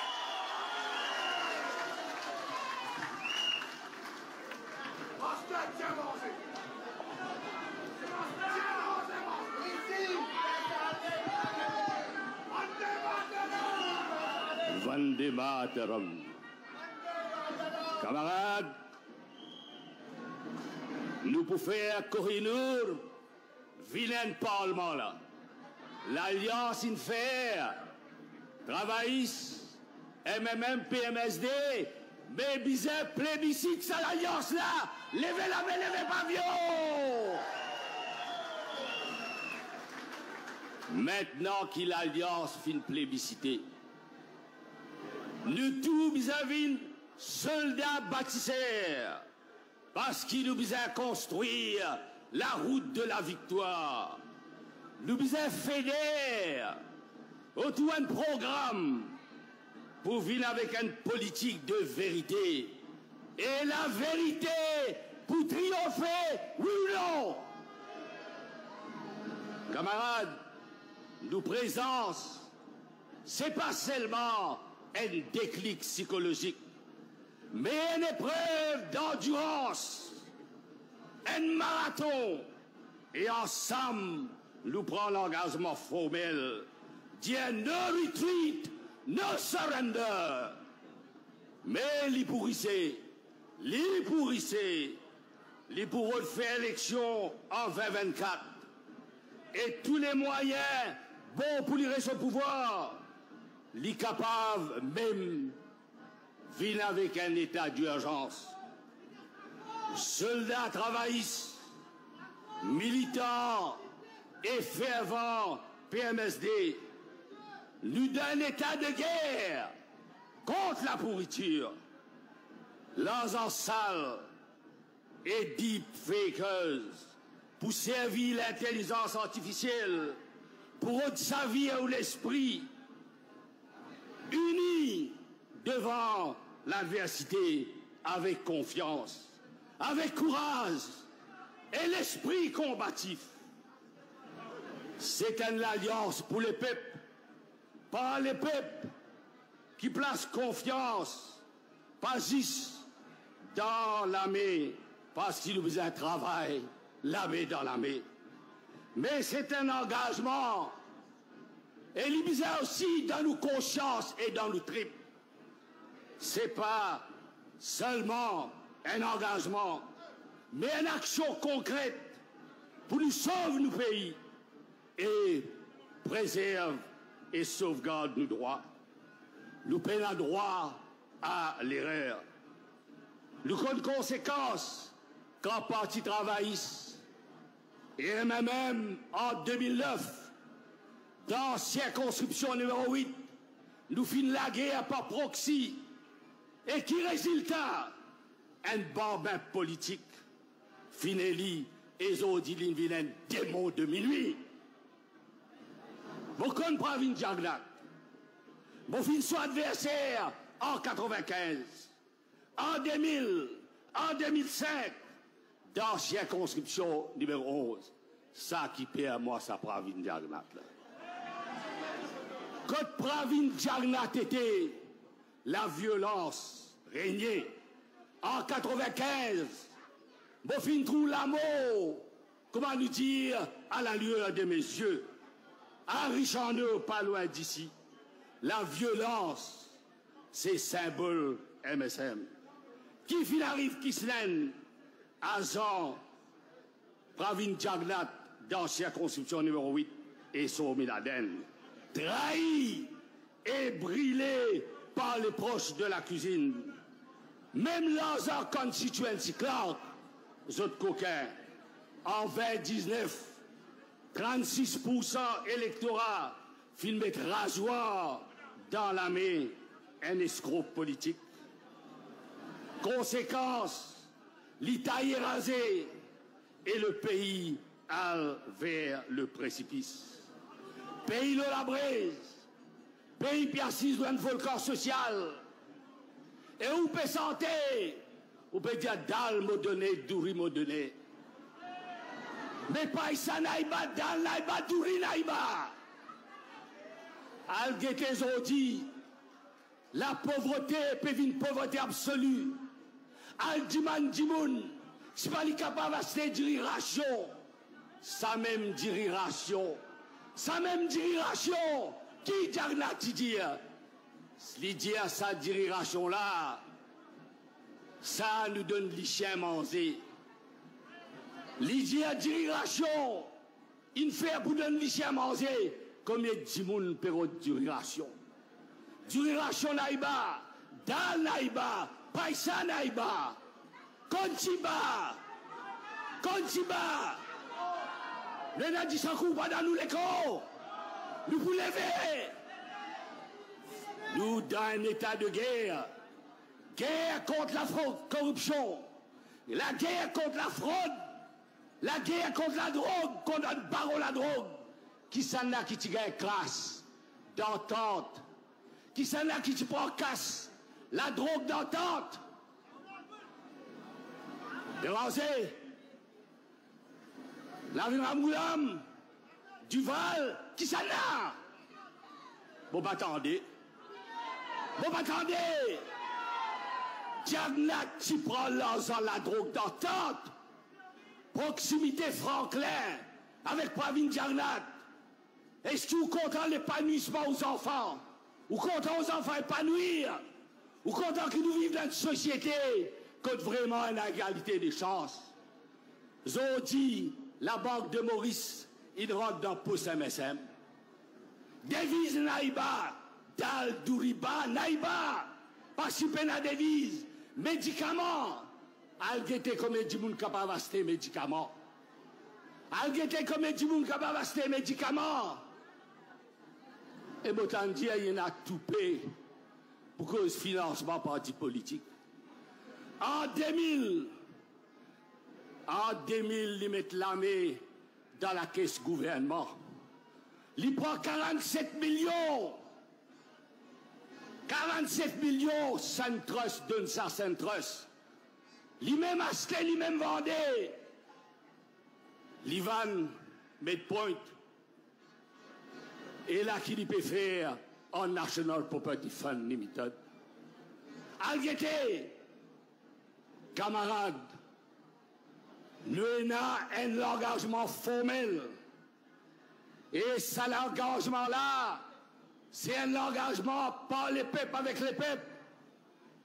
G: Vandemataram. Camarades, nous pouvons faire Kohinoor, vilain parlement là. L'Alliance Infer, Travaillis, MMM, PMSD, mais bizarre plébiscite ça l'Alliance là. Levez la main, levez pavillon. Maintenant qu'il l'Alliance fin plébiscité, nous tous vis-à-vis soldats bâtisseurs, parce qu'ils nous besoin construire la route de la victoire. Nous besoin fédérer autour d'un programme pour venir avec une politique de vérité. Et la vérité pour triompher, oui ou non? Camarades, nous présence, c'est pas seulement un déclic psychologique, mais une épreuve d'endurance, un marathon, et ensemble, nous prenons l'engagement formel, dire no retreat, no surrender. Mais les pourrissés, les pour faire élection en 2024, et tous les moyens bons pour livrer son pouvoir, les capables même viennent avec un état d'urgence. Soldats travaillistes, militants et fervents PMSD, nous d'un état de guerre contre la pourriture. Leurs en salle et deepfakers pour servir l'intelligence artificielle, pour servir l'esprit, unis devant l'adversité avec confiance, avec courage et l'esprit combatif. C'est une alliance pour les peuples, pas les peuples qui placent confiance, pas juste dans l'armée, parce qu'il nous a travail, l'armée dans l'armée. Mais c'est un engagement, et il nous a aussi dans nos consciences et dans nos tripes. ce n'est pas seulement un engagement, mais une action concrète pour nous sauver nos pays et préserve et sauvegarde nos droits. Nous prenons droit à l'erreur. Nous connaissons conséquences qu'en parti travailliste et même en 2009, dans circonscription numéro 8, nous finissons la guerre par proxy et qui résulta un bambin politique, Finelli et Zodilin Vilaine, démon de minuit. Vous connaissez Pravin Jagnat. Vous finissez adversaire en 95, en 2000, en 2005, dans circonscription numéro 11. Ça qui paie à moi, ça Pravin Jagnat. Quand Pravin Jagnat était, la violence régnait. En 95, vous finissez trouver l'amour, comment nous dire, à la lueur de mes yeux. À Richardeux, pas loin d'ici, la violence, c'est symbole MSM. Qui fin arrive Kislen, à Jean, Pravin Jagnat, dans circonscription numéro 8, et Somiladen, trahi et brûlé par les proches de la cuisine. Même Lazare Constituency Clark, autres coquins, en 2019, 36% électorat, film mettre rasoir dans la main, un escroc politique. Conséquence, l'Italie est rasée et le pays alle vers le précipice. Pays de la braise, pays qui assise dans un volcan social. Et où peut santé, où peut dire dal m'a donné, douri m'a donné. Mais pas ça naïba, dal naïba, douri naïba. Algetes ont dit, la pauvreté peut une pauvreté absolue. Aldiman Dimoun, c'est pas capable de se dire ration. Ça même dire ration. Ça même dire ration. Qui Jagnat dit? L'idée à sa direction là, ça nous donne les chiens manger. L'idée à direction, il fait pour donner les chiens manger, comme il dit mon période de duration. Duration naïba, dal naïba, païsa naïba, kontiba, kontiba. Le n'a dit ça coup pas dans nous les corps. Nous vous lever. Nous, dans un état de guerre, guerre contre la corruption, la guerre contre la fraude, la guerre contre la drogue, contre le baron la drogue, qui s'en a qui te gagne classe d'entente, qui s'en a qui te prend casse, la drogue d'entente. Déranger, la ville Ramoulam, Duval, qui s'en a. Bon, bah, attendez. Bon, attendez, Jagnat qui prend l'argent, la drogue d'entente, proximité Franklin avec Pravin Jagnat. Est-ce que vous comptez l'épanouissement aux enfants? Ou comptez aux enfants épanouir? Ou comptez que nous vivons dans une société qui a vraiment une égalité des chances? Zodi, la banque de Maurice, il rentre dans Pousse MSM. Devise Naïba. Dal, Douriba, Naïba, participer à la devise, médicaments. Algete comme du monde capable d'acheter médicaments. Algete comme du monde capable d'acheter médicaments. Et m'autant dire, il y en a tout payé pour cause financement parti politique. En 2000, ils mettent l'armée dans la caisse gouvernement. Ils prennent 47 millions. 47 millions, Saint-Trust donne ça, Saint-Trust. Lui-même acheté, lui-même vendé. L'Ivan Medpoint. Et là, qu'il peut faire en National Property Fund Limited. Algete, camarades, nous avons un engagement formel. Et ça, l'engagement-là, c'est un engagement par les peuples avec les peuples.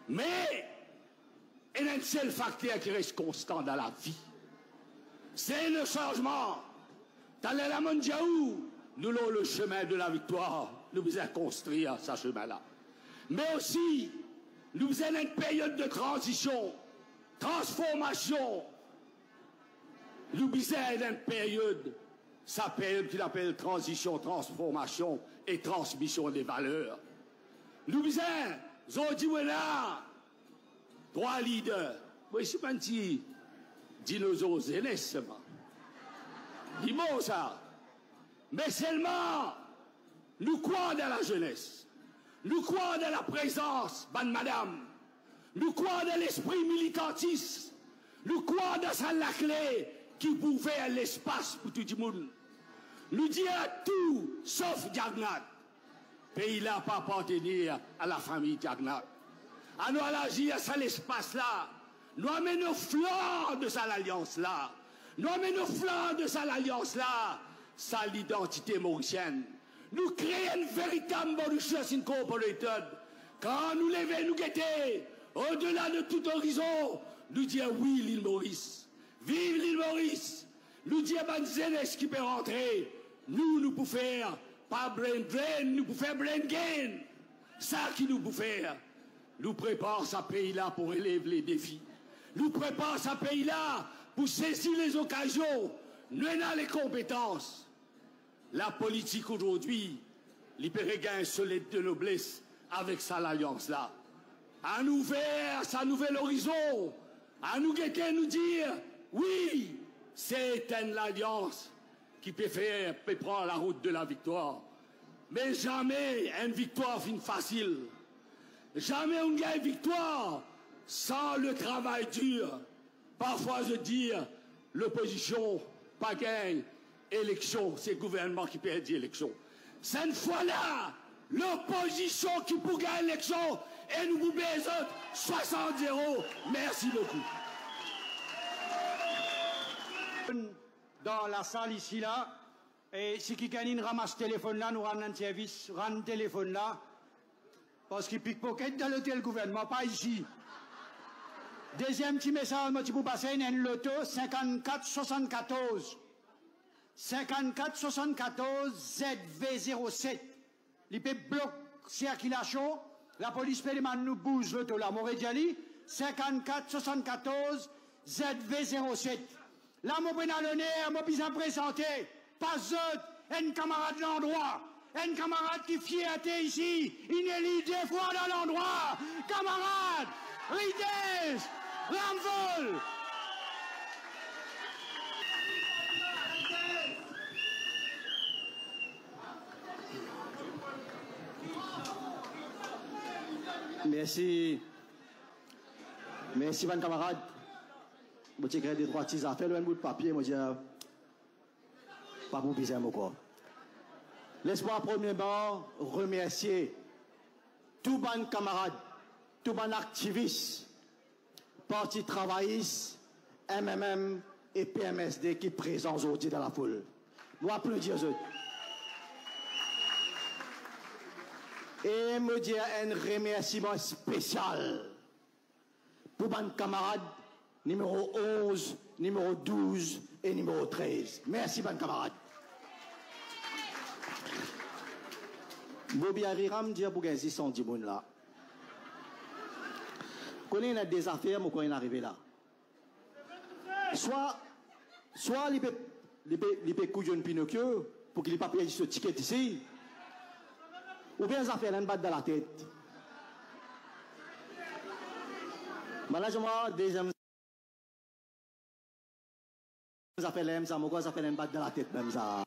G: Mais il y a un seul facteur qui reste constant dans la vie. C'est le changement. Dans la Mondiaou, nous avons le chemin de la victoire. Nous devons construire ce chemin-là. Mais aussi, nous avons une période de transition, transformation. Nous avons une période, sa période qu'il appelle transition, transformation et transmission des valeurs. Nous avons dit, voilà, trois leaders. Moi, je suis pas un petit dinosaure jeunesse, dis bon ça. Mais seulement, nous croyons dans la jeunesse. Nous croyons dans la présence, madame. Nous croyons dans l'esprit militantiste. Nous croyons dans ça la clé qui pouvait l'espace pour tout le monde. Nous disons tout, sauf Diagnat. Pays-là pas appartenir à la famille Diagnat. À nous agir à l'espace-là. Nous amenons nos flancs de ça l'alliance-là. Nous amenons nos flancs de ça l'alliance-là. Ça l'identité mauricienne. Nous créons une véritable Mauritius Incorporated. Quand nous levons, nous guetter, au-delà de tout horizon, nous disons oui l'île Maurice. Vive l'île Maurice. Nous disons à jeunesse qui peut rentrer. Nous pouvons faire, pas brain drain, nous pouvons faire brain gain. Ça qui nous peut faire. Nous préparons ce pays-là pour élever les défis. Nous préparons ce pays-là pour saisir les occasions. Nous avons les compétences. La politique aujourd'hui, l'hypergain solide de noblesse avec ça l'alliance-là. À nous vers sa nouvel horizon. À nous guetter, nous dire, oui, c'est une alliance qui peut prendre la route de la victoire. Mais jamais une victoire facile. Jamais on gagne victoire sans le travail dur. Parfois je dis, l'opposition pas gagne. Élection, c'est le gouvernement qui perd l'élection. Cette fois-là, l'opposition qui peut gagner l'élection et nous vous baisons 60-0. Merci beaucoup.
B: Dans la salle ici là, et si quelqu'un ramasse le téléphone là, nous rendons un service, rend le téléphone là, parce qu'il pickpocket dans l'hôtel gouvernement, pas ici. Deuxième petit message, moi, tu peux passer une loto 5474. 5474 ZV07. Il peut bloquer circulation. La police peut demander nous bouge l'auto là. Morédiali 5474 ZV07. Là, mon prend l'honneur, mon besoin présenté. Pas autre, un camarade de l'endroit. Un camarade qui fierté ici. Il est l'idée deux fois dans l'endroit. Camarade, Rides, Ramvol.
H: Merci. Merci, mon camarade. Je vais créer des trois petits affaires, un bout de papier, je dis, pas pour bizarre, mon corps. Laisse-moi premièrement remercier tous mes camarades, tous mes activistes, partis travaillistes, MMM et PMSD qui sont présents aujourd'hui dans la foule. Nous applaudissons eux. Et me dire un remerciement spécial pour mes camarades numéro 11, numéro 12 et numéro 13. Merci, mes camarades. Bobi Ariram dit pour gagner 110 personnes là. Quand il y a des affaires, quand il est arrivé là. Soit il peut couiller un Pinocchio pour qu'il n'ait pas payé ce ticket ici. Ou bien ça fait une batte dans la tête. Malheureusement, deuxième ça fait l'aime, ça fait une batte dans la tête même ça.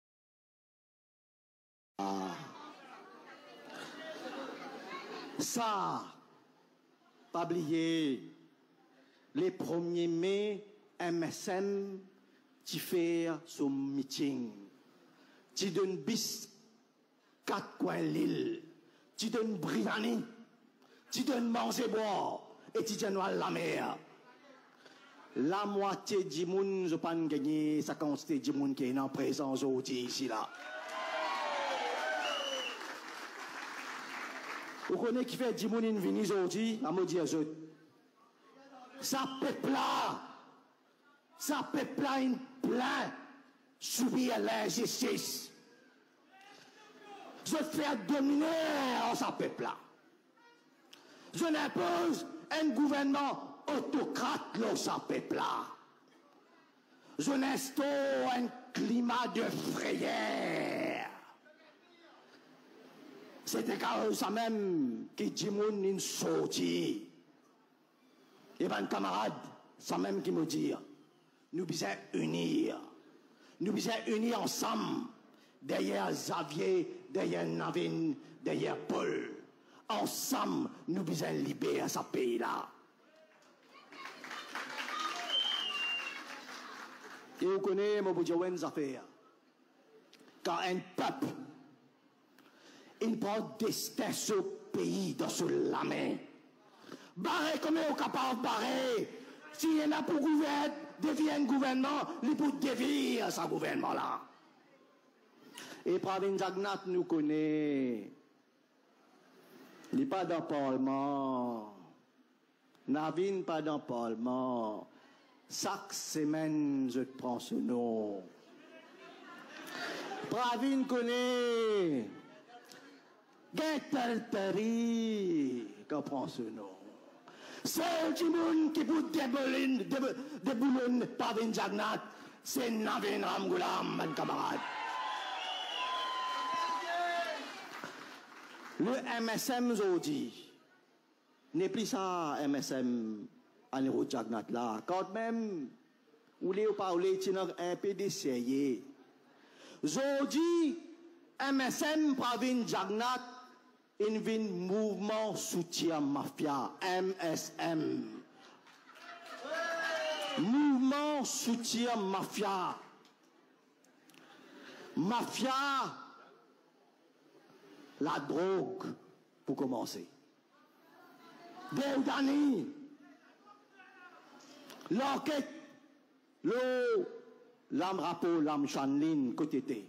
H: Ça, pas oublier, les 1er mai, MSN, tu fais son meeting. Tu donnes bis 4 coins l'île. Tu donnes Briani. Tu donnes manger boire. Et tu donnes la mer. La moitié du monde, je peux gagner 50 du monde qui est en présence aujourd'hui ici là. Vous connaissez qui fait 10 000 in vini aujourd'hui, à me dire autres. Ça peuple là, une plein subir l'injustice. Je fais dominer ça peuple là. Je n'impose un gouvernement autocrate dans ça peuple là. Je n'instaure un climat de frayeur. C'était quand ça même qui dit mon une sortie. Et ben camarade, ça même qui me dit, nous devons unir. Nous devons unir ensemble. Derrière Xavier, derrière Navin, derrière Paul. Ensemble, nous devons libérer ce pays-là. Et vous connaissez, mon bout de affaire. Quand un peuple, il prend destin sur le pays dans la main. Barré comme il est capable de barrer. S'il y en a pour gouverner, dévier un gouvernement, il peut dévier ce gouvernement-là. Et Pravin Jagnat nous connaît. Il n'est pas dans le Parlement. Navin pas dans le Parlement. Chaque semaine, je prends ce nom. Pravin connaît. Gaëtan qu'on prend ce nom. Seul Jimoun qui peut déboulonner Pravin Jagnat, c'est Navin Ramgoulam, mon camarade. Le MSM aujourd'hui n'est plus ça MSM à Nero Jagnat là. Quand même, vous voulez parler un peu d'essayer. Aujourd'hui, MSM Pravin Jagnat invite mouvement soutien mafia, MSM. Mouvement soutien mafia. Mafia, la drogue, pour commencer. Deudani, l'enquête, l'âme rapport, l'âme chanline, côté T.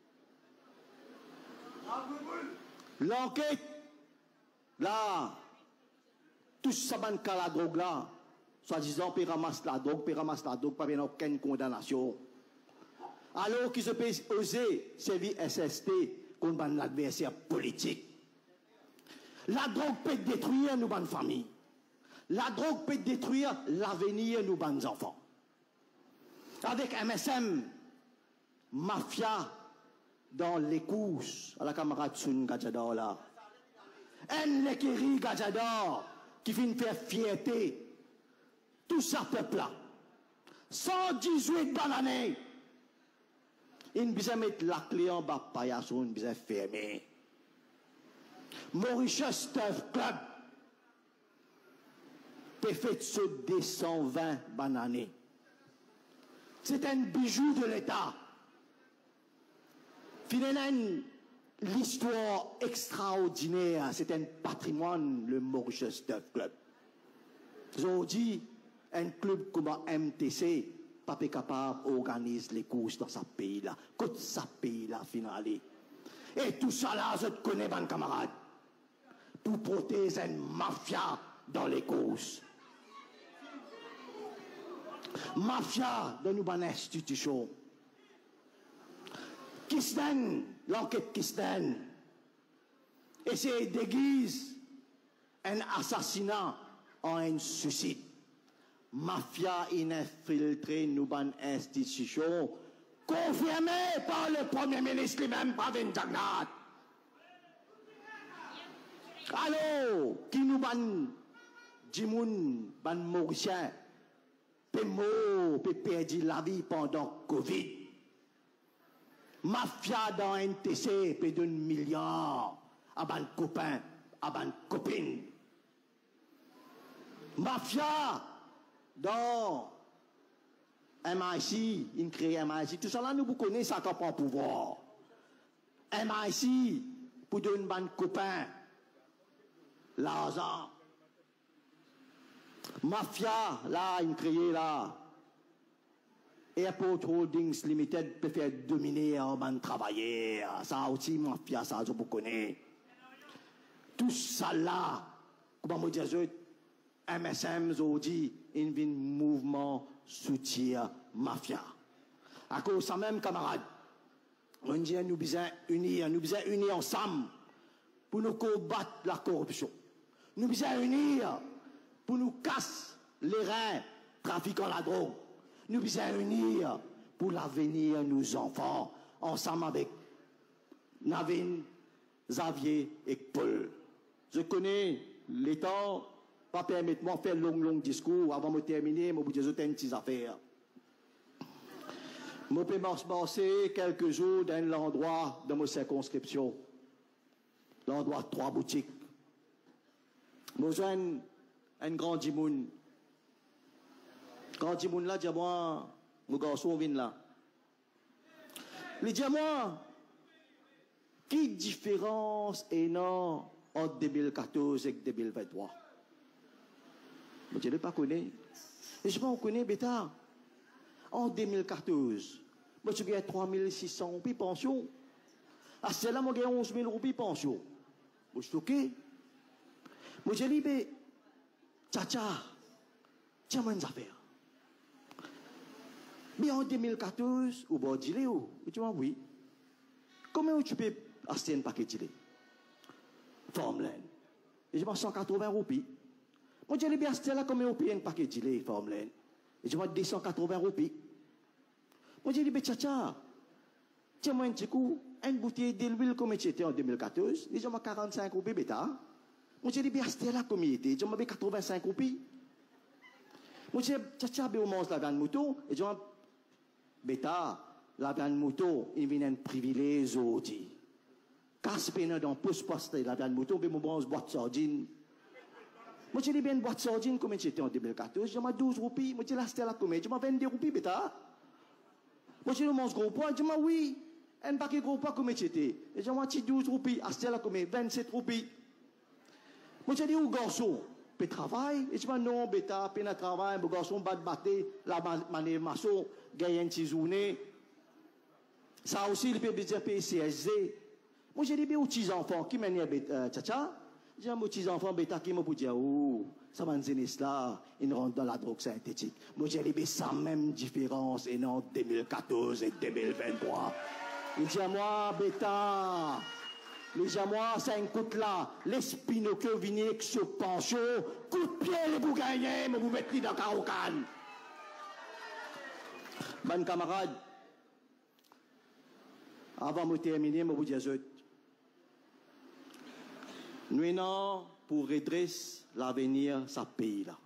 H: L'enquête, là, tout ça, la drogue là, soi-disant, puis ramasse la drogue, pas bien aucune condamnation. Alors qu'ils se peut oser servir SST contre l'adversaire politique. La drogue peut détruire nos bonnes familles. La drogue peut détruire l'avenir de nos bonnes enfants. Avec MSM, mafia, dans les courses, à la camarade Sun Gadjador là. Un Lekiri Gadjador qui vient faire fierté. Tout ça peuple là. 118 bananes. Il besoin mettre la clé en bas, paillasson, il besoin fermer. Mauritius Turf Club peut faire ce 220 bananes. C'est un bijou de l'État. Finalement, l'histoire extraordinaire, c'est un patrimoine, le Mauritius Turf Club. Aujourd'hui, un club comme MTC, pas capable d'organiser les courses dans ce pays-là. Côte ce pays-là, finalement. Et tout ça là, je te connais, mon camarade. Pour protéger une mafia dans les courses. Mafia dans nos institutions. Kistan, l'enquête Kistan, et c'est déguise un assassinat en un suicide. Mafia infiltré nos bonnes institutions, confirmé par le Premier ministre lui-même, Pravin Jagnat. Alors, qui nous ban Djimoun, ban Mauricien, peut mort, peut perdre la vie pendant Covid. Mafia dans NTC peut donner milliards à ban copains, à ban copines. Mafia dans MIC, il crée MIC. Tout ça là, nous connaissons ça quand on prend pouvoir. MIC, pour donner un ban copain, l'argent. Mafia, là, il crée là. Airport Holdings Limited peut faire dominer un ban travailler. Ça aussi, mafia, ça, je vous connais. tout ça là, comment me dire, MSM, dit, il y a un mouvement soutien mafia. À cause de ça même, camarades, on dit nous besoin unir ensemble pour nous combattre la corruption. Nous besoin unir pour nous casser les reins, trafiquant la drogue. Nous besoin unir pour l'avenir de nos enfants, ensemble avec Navin, Xavier et Paul. Je connais les temps, pas permettre-moi de faire long discours avant de terminer, mais je vais une petite affaire. Je peux passer quelques jours dans l'endroit de ma circonscription, l'endroit de 3 boutiques. Je besoin un grand dimoun. Grand dimoun là, dis-moi, mon garçon vient là. Il dit moi, quelle différence énorme entre 2014 et 2023? Je ne pas connais. Et je ne connais pas. En 2014, moi je gagne 3600 roupies pension. À celle-là, moi je gagne 11 000 roupies pension. Moi je suis OK. Moi je dis, tcha, tiens-moi une affaire. Mais en 2014, au bord d'île, tu vois, oui. Comment tu peux acheter un paquet d'île? Formland. Et je m'en 180 roupies. Moi, je dis bien, c'est là comment on paye un paquet d'île, Formland. Et je m'en 280 roupies. Moi, je dis, mais tcha, tiens-moi un petit coup, une bouteille d'huile comme c'était en 2014, et je m'en 45 roupies, bêta. Moi, je dis bien, c'est là comme il était, je m'en 85 roupies. Moi, je dis, tcha, on mange la viande mouton, et je m'en bêta, la viande mouton, il vient un privilège aujourd'hui. Casse-pénal dans poste la viande mouton, mais mon bronze boîte de sardines. Moi, je dis bien une boîte de sardines comme c'était en 2014, je m'en 12 roupies. Moi, je dis là, c'était là comme je m'en 22 roupies, bêta. Moi, je dis, on mange gros poids, je dis, oui, un paquet gros poids comme c'était. Et je m'en 12 roupies, à c'était là comme 27 roupies. Moi, je dis, où garçon? Peut travail, et je dis, non, bêta, peine à travail, mon garçon, bat la manière maçon, gagne une petite journée. Ça aussi, il peut dire PCSD. Moi, j'ai dit, aux petits enfants qui mènent tcha, j'ai un petit enfant bêta qui m'a dit, oh, ça va nous là, ils rentrent dans la drogue synthétique. Moi, j'ai dit, ça même différence, et non 2014 et 2023. Il dit à moi, bêta, il dit à moi, c'est un coup de là, les spinocchio viennent se pencher, coup de pied, les vous gagnez, mais vous mettez dans le carocan. Bon camarade, avant de terminer, je vous dis, nous sommes pour redresser l'avenir de ce pays-là.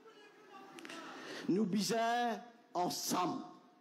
H: Nous bisons ensemble.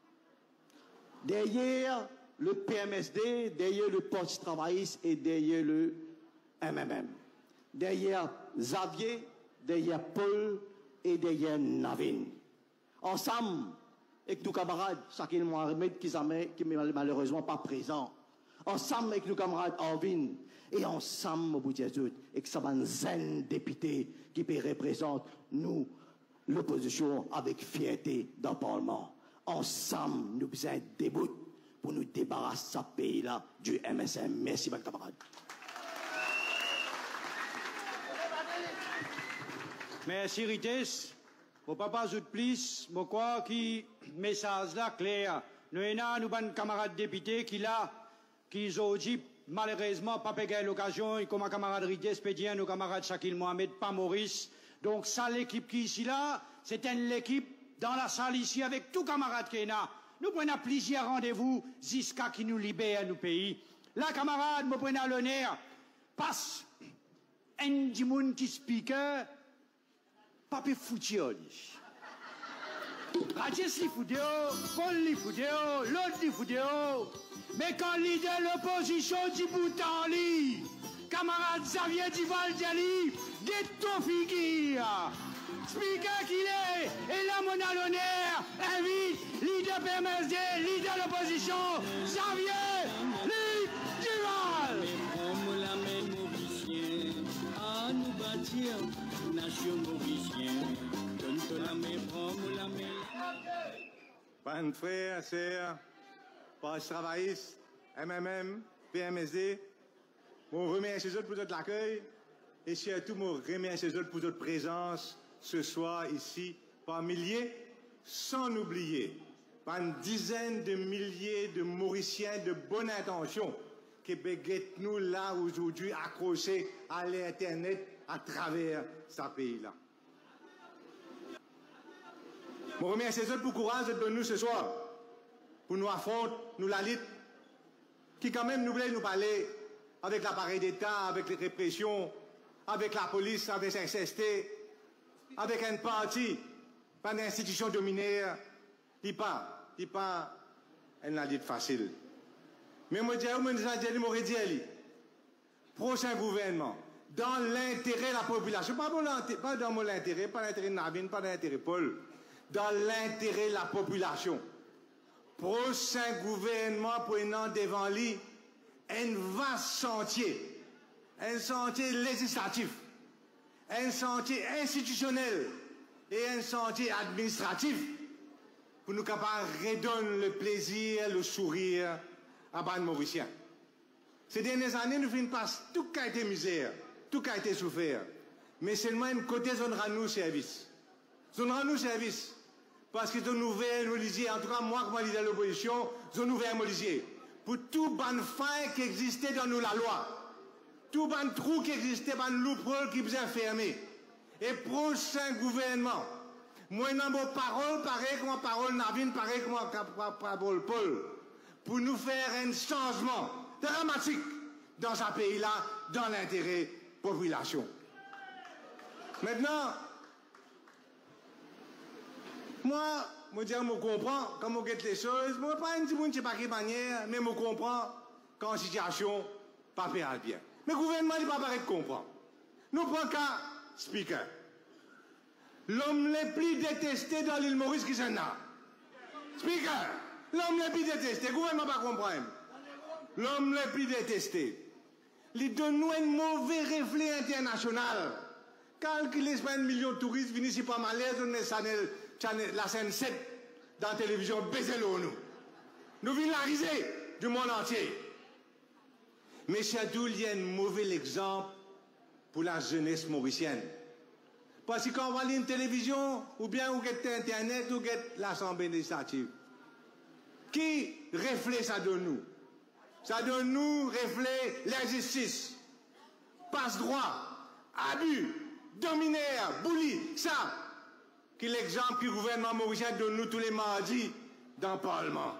H: Derrière le PMSD, derrière le Parti travailliste et derrière le MMM. Derrière Xavier, derrière Paul et derrière Navin. Ensemble, avec nos camarades, Shakil Mohamed qui n'est malheureusement pas présent. Ensemble avec nos camarades Arvin. Et ensemble, au bout de Dieu, avec ça zen député qui peut représenter nous, l'opposition, avec fierté dans le Parlement. Ensemble, nous besoin debout pour nous débarrasser de ce pays-là du MSM. Merci, mes camarades.
B: Merci, Rites. Mon papa, je te plie, je crois que message là clair. Nous avons nos camarades députés qui ont dit malheureusement pas payé l'occasion, et comme un camarade Rites, pédien, nos camarades Shakil Mohamed, pas Maurice. Donc ça, l'équipe qui est ici là, c'est l'équipe dans la salle ici avec tous camarades qui est là. Nous prenons plusieurs rendez-vous jusqu'à qui nous libère nos pays. Là, camarade, nous prenons l'honneur, passe un du monde qui speaker, pas peu foutu. Radius li foutu, Paul li foutu, l'autre li foutu. Mais quand leader l'opposition dit bouton li, camarade Xavier Duval Diali, get ton figure. Speaker qu'il est, et là mon à l'honneur, invite leader PMSD, leader l'opposition, Xavier Duval.
E: Prends la main mauricien, à nous bâtir, nation mauricien. Donne-toi la main, prends la main.
I: Pas frère, sœur, Parti travailliste, MMM, PMSD. On remercie les autres pour notre accueil. et surtout me remercier les autres pour votre présence ce soir ici, par milliers, sans oublier, par une dizaine de milliers de Mauriciens de bonne intention qui béguettent nous là aujourd'hui accrochés à l'Internet à travers ce pays-là. Je remercie les autres pour le courage de nous ce soir, pour nous affronter, nous la lutte, qui quand même nous voulait nous parler avec l'appareil d'État, avec les répressions, avec la police, avec la SST, avec un parti, pas d'institution dominaire, il pas une lutte facile. Mais moi, je m'aurais dit, prochain gouvernement, dans l'intérêt de la population, pas dans mon intérêt, pas l'intérêt de Navin, pas l'intérêt de Paul, dans l'intérêt de la population. Prochain gouvernement pour devant lui, un vaste chantier, un chantier législatif, un chantier institutionnel et un chantier administratif pour nous capables de redonner le plaisir, le sourire à ban Mauricien. Ces dernières années, nous finissons par tout qui a été misère, tout qui a été souffert. Mais seulement une côté zone rend-nous service. Zone rend-nous service. Parce que zone ouvert, nous lisiez, en tout cas moi, comme leader de l'opposition, zone ouvert, nous lisiez. Pour tout ban faille qui existait dans nous la loi, tout ban trou qui existait, ban loophole qui faisait fermer. Et prochain gouvernement, moi, dans vos paroles, pareil comme parole Navin, pareil comme parole Paul, pour nous faire un changement dramatique dans ce pays-là, dans l'intérêt de la population. Maintenant, moi, je comprends comment on guette les choses. Moi, pas un petit monde qui pas de manière, mais je comprends quand la situation pas faire bien. Mais le gouvernement n'est pas pareil de comprendre. Nous prenons qu'un speaker. L'homme le plus détesté dans l'île Maurice qui s'en a. Speaker, l'homme le plus détesté. Le gouvernement ne pas comprendre. L'homme le plus détesté. Il donne nous un mauvais reflet international. Calculez pas 1 million de touristes venus ici par malaise, on est la scène 7 dans la télévision, baisez-le nous. Nous venons la risée du monde entier. Mais surtout, il y a un mauvais exemple pour la jeunesse mauricienne. Parce que quand on va lire une télévision, ou bien on guette Internet, ou guette l'Assemblée législative, qui reflète ça de nous? Ça donne nous reflet l'injustice, passe-droit, abus, dominaire, bully, ça, qui est l'exemple que le gouvernement mauricien donne nous tous les mardis dans le Parlement.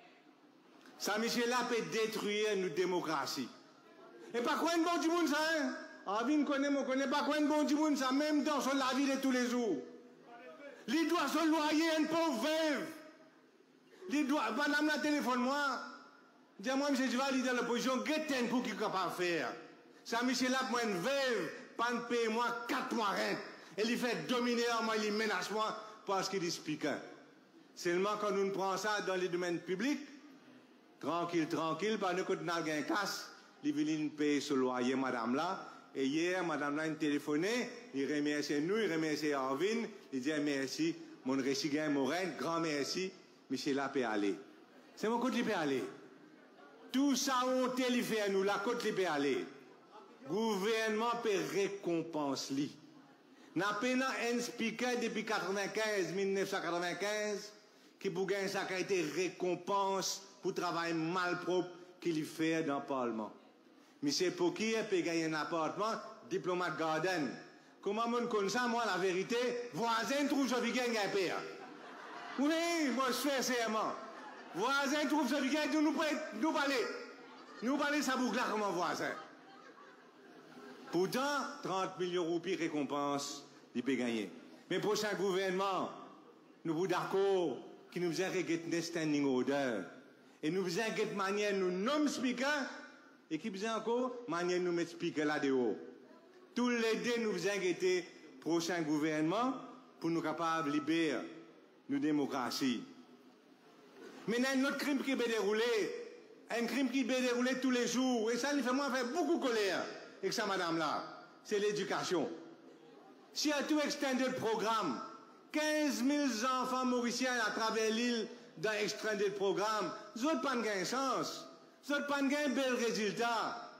I: Ça, Michel-là, peut détruire notre démocratie. Et pas quoi un bon du monde, ça, hein? Envie ne connaît pas quoi un bon du monde, ça, même dans la vie de tous les jours. Il doit se loyer une pauvre veuve. Il doit, madame la téléphone-moi, dis-moi, M. Duval, leader de l'opposition, qu'est-ce pour qu'il est capable de faire? Ça, Michel-là, moi, une veuve, pas de payer moi 4 mois rente. Et il fait dominer moi, il menace moi parce qu'il est speaker. Seulement quand nous prenons ça dans les domaines publics, tranquille, par nous, quand nous avons un casse, il veut payer ce loyer, madame là. Et hier, madame là, il a téléphoné, il remercie nous, il remercie Arvin, il dit merci, mon récigant Morin, grand merci, Michel là peut aller. C'est mon côté, il peut aller. Tout ça, on fait à nous, la côte, il peut aller. Gouvernement peut récompenser lui. N'a pas un speaker depuis 1995, qui pour gagner ça a été récompense pour travail malpropre qu'il fait dans le Parlement. M. Pokier peut gagner un appartement, diplomate garden. Comment on connaît ça, moi, la vérité, voisin trouve ce week-end un père. Oui, moi, je fais serment. Voisin trouve ce week-end, nous parler ça boucle là comme un voisin. Pourtant, 30 millions de roupies récompense, il peut gagner. Mais prochain gouvernement, nous sommes d'accord qu'il nous a regretté standing order. Et nous faisons de manière nous nomme speaker, et qui faisait encore manière nous mettre speaker là-dedans. Tous les deux nous faisons guetter prochain gouvernement pour nous capables de libérer nos démocraties. Maintenant, un autre crime qui peut dérouler, un crime qui peut dérouler tous les jours, et ça, il fait moi faire beaucoup de colère. Et ça, madame-là, c'est l'éducation. Si à tout extended programme, 15 000 enfants mauriciens à travers l'île dans extended programme, ils n'ont pas de sens. Ils n'ont pas de bel résultat.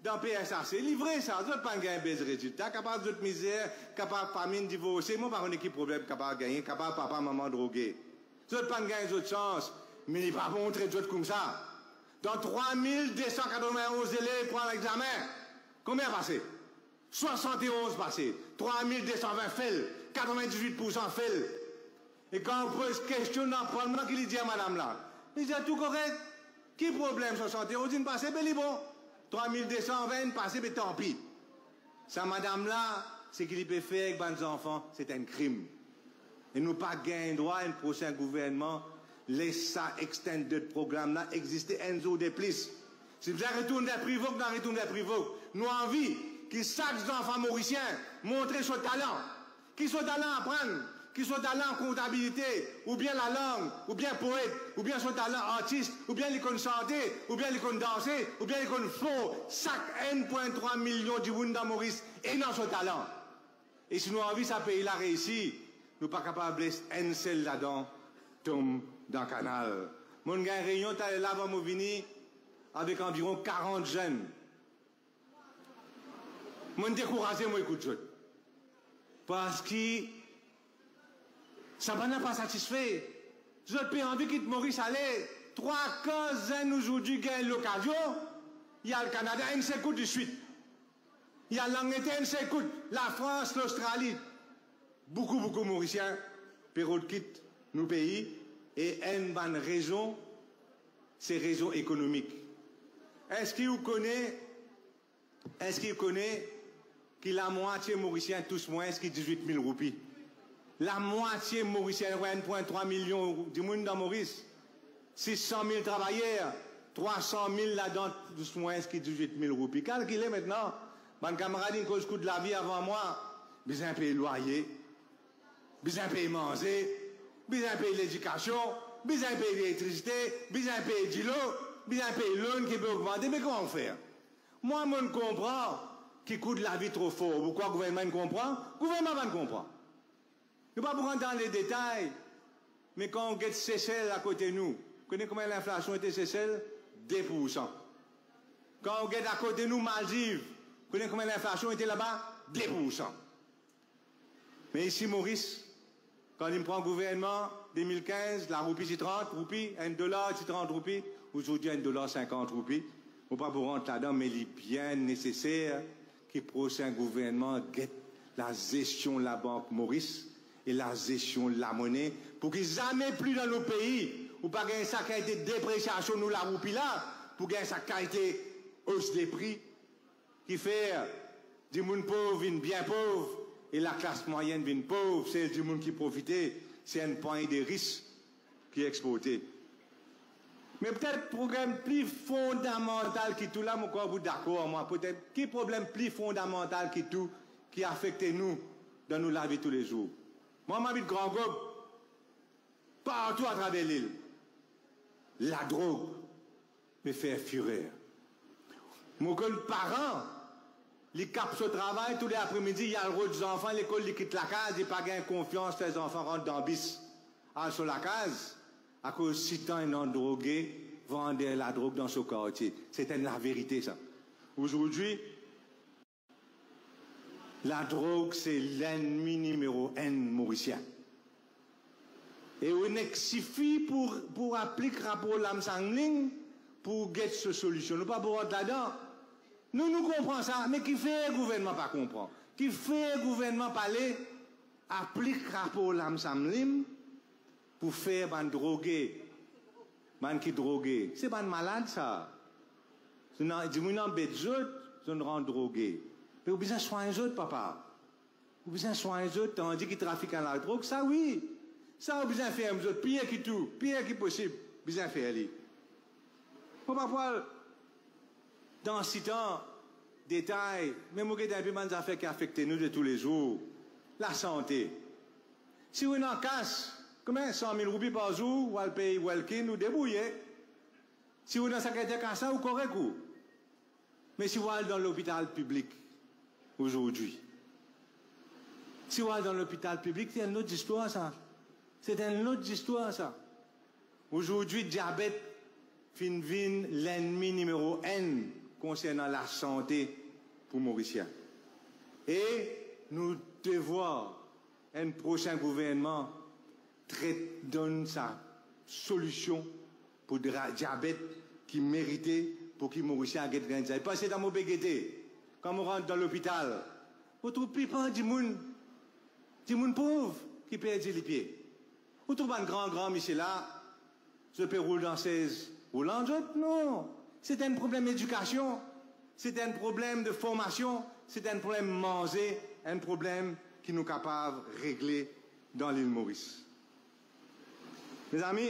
I: dans PSAC, livré ça, vous n'avez pas gagné de résultats, capable de misère, capable de famine divorcée, moi, par contre, qui problème, capable de gagner, capable de papa, maman drogué. Vous n'avez pas gagné d'autres chances, mais il ne va pas montrer d'autres comme ça. Dans 3291 élèves pour l'examen, combien passé? 71 passés, 3220 faits, 98% faits. Et quand on pose question dans le parlement, qu'il dit à madame là, il dit tout correct. Qui problème 71? Il dit passé, ben il bon. 3220 passé, ben tant pis. Ça, madame là, c'est qu'il peut faire avec les enfants, c'est un crime. Et nous pas gagné droit à un prochain gouvernement, laisse ça extended programme là exister un jour de plus. Si vous retournez des privés, vous retournez des privés. Nous avons envie que chaque enfant mauricien montre son talent, qui son talent à apprendre, qui son talent en comptabilité, ou bien la langue, ou bien poète, ou bien son talent artiste, ou bien l'icône chanter, ou bien l'icône danser, ou bien l'icône flow. Chaque 1,3 million de gens dans Maurice et dans son talent. Et si nous avons envie que ce pays-là réussit, nous ne sommes pas capables de laisser un seul là-dedans tombe dans le canal. Mon gars, réunion, tu là avant de venir avec environ 40 jeunes. Je suis découragé, moi, écoute, parce que ça ne m'a pas satisfait. Je n'ai envie que Maurice allait. 3 jeunes aujourd'hui gagnent l'occasion. Il y a le Canada, une seconde de suite. Il y a l'Angleterre, une seconde. La France, l'Australie. Beaucoup de Mauriciens, période quitte nos pays. Et une bonne raison, c'est raison économique. Est-ce qu'il connaît que la moitié mauricien tous moins que 18 000 roupies? La moitié mauricien, 1,3 million du monde dans Maurice. 600 000 travailleurs, 300 000 là-dedans, tous moins que 18 000 roupies. Calculez maintenant, mon camarade, une cause coût de la vie avant moi, besoin de payer le loyer, besoin de payer manger, besoin de payer l'éducation, besoin de payer l'électricité, besoin de payer du lot, besoin de payer l'eau qui peut augmenter. Mais comment faire? Moi, je comprends qui coûte la vie trop fort. Pourquoi le gouvernement comprend? Le gouvernement va comprendre. Je ne vais pas vous rentrer dans les détails, mais quand on guette Seychelles à côté de nous, vous connaissez combien l'inflation était Seychelles? 2%. Quand on guette à côté de nous Maldives, vous connaissez combien l'inflation était là-bas? 2%. Mais ici, Maurice, quand il me prend le gouvernement, 2015, la roupie c'est 30 roupies, $1 c'est 30 roupies, aujourd'hui $1,50 roupies. Il ne faut pas vous rentrer là-dedans, mais il est bien nécessaire que le prochain gouvernement guette la gestion de la Banque Maurice et la gestion de la monnaie pour que jamais plus dans nos pays, ou pas gagner ça qui a été dépréciation nous la roupie là, pour gagner ça qui a été hausse des prix, qui fait du monde pauvre viennent bien pauvre et la classe moyenne vient pauvre, c'est du monde qui profitait, c'est un point de risque qui est exporté. Mais peut-être problème plus fondamental que tout là, moi, vous d'accord, moi, peut-être, quel problème plus fondamental que tout qui affecte nous dans nos la vie tous les jours? Moi, j'habite Grand Gobe, partout à travers l'île. La drogue me fait fureur. Mon parent, les capent au travail, tous les après-midi, il y a le rôle des enfants, l'école, ils quittent la case, ils n'ont pas confiance, les enfants rentrent dans le bis. Alors, sur la case, à cause de 6 ans, ils ont drogué, vendaient la drogue dans ce quartier. C'était la vérité, ça. Aujourd'hui, la drogue, c'est l'ennemi numéro 1 mauricien. Et on suffit pour appliquer le rapport Lamsangling pour get cette solution. Nous ne pouvons pas rentrer là-dedans. Nous comprenons ça, mais qui fait le gouvernement pas comprendre? Qui fait le gouvernement parler, applique le rapport Lamsangling pour faire ban drogué, ban qui drogué. C'est ban malade ça. Si vous n'embêtez pas, vous ne rendez drogué. Mais vous avez besoin de soigner les autres, papa. Vous avez besoin de soigner les autres, tandis qu'ils trafiquent la drogue. Ça, oui. Ça, vous avez besoin de faire les autres. Pire que tout. Pire que possible. Vous avez besoin de faire les. Faut pas voir dans 6 ans, détails, même vous avez un peu de affaires qui affectent nous de tous les jours. La santé. Si vous en casse, combien 100 000 roupies par jour, vous allez payer Welkin, vous débrouillez. Si vous êtes dans sa secrétaire casse, vous correct. Mais si vous allez dans l'hôpital public, aujourd'hui. Si on va dans l'hôpital public, c'est une autre histoire, ça. C'est une autre histoire, ça. Aujourd'hui, diabète, fin l'ennemi numéro 1 concernant la santé pour Mauriciens. Et nous devons, un prochain gouvernement, donne sa solution pour le diabète qui méritait pour que les Mauriciens aient gagné. Pensez dans mon bégueté, quand on rentre dans l'hôpital, vous trouvez pas du monde pauvre qui perd les pieds. Vous trouvez un grand monsieur là, je peux rouler dans 16 roulant, non. C'est un problème d'éducation, c'est un problème de formation, c'est un problème manger, un problème qui nous est capable de régler dans l'île Maurice. Mes amis,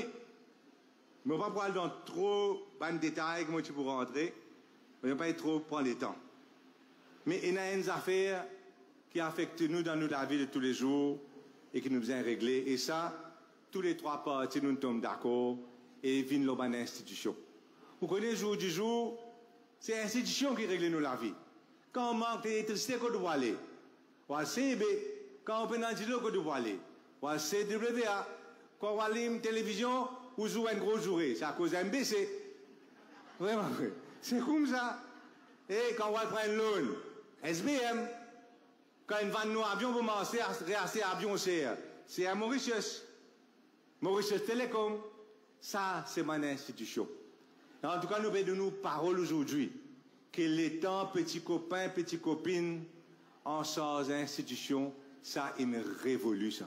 I: je ne vais pas aller dans trop de détails que je pour rentrer, je ne vais pas trop prendre le temps. Mais il y a une affaire qui affecte nous dans notre vie de tous les jours et qui nous besoin régler. Et ça, tous les trois parties, nous sommes d'accord et viennent dans une institution. Vous connaissez le jour du jour, c'est l'institution qui règle nous la vie. Quand on manque d'électricité, qu'on doit aller. Ou à CB, quand on peut dans le qu'on doit aller. Ou à CWA, quand on allume une télévision, ou joue une grosse journée. C'est à cause d'un MBC. Vraiment, c'est comme ça. Et quand on va prendre loan, SBM, quand une vanne nous avion pour marcher, réasser avion c'est à Mauritius. Mauritius Télécom. Ça, c'est mon institution. En tout cas, nous avons nous parole aujourd'hui que les temps, petits copains, petites copines, en sans institution, ça, une révolution.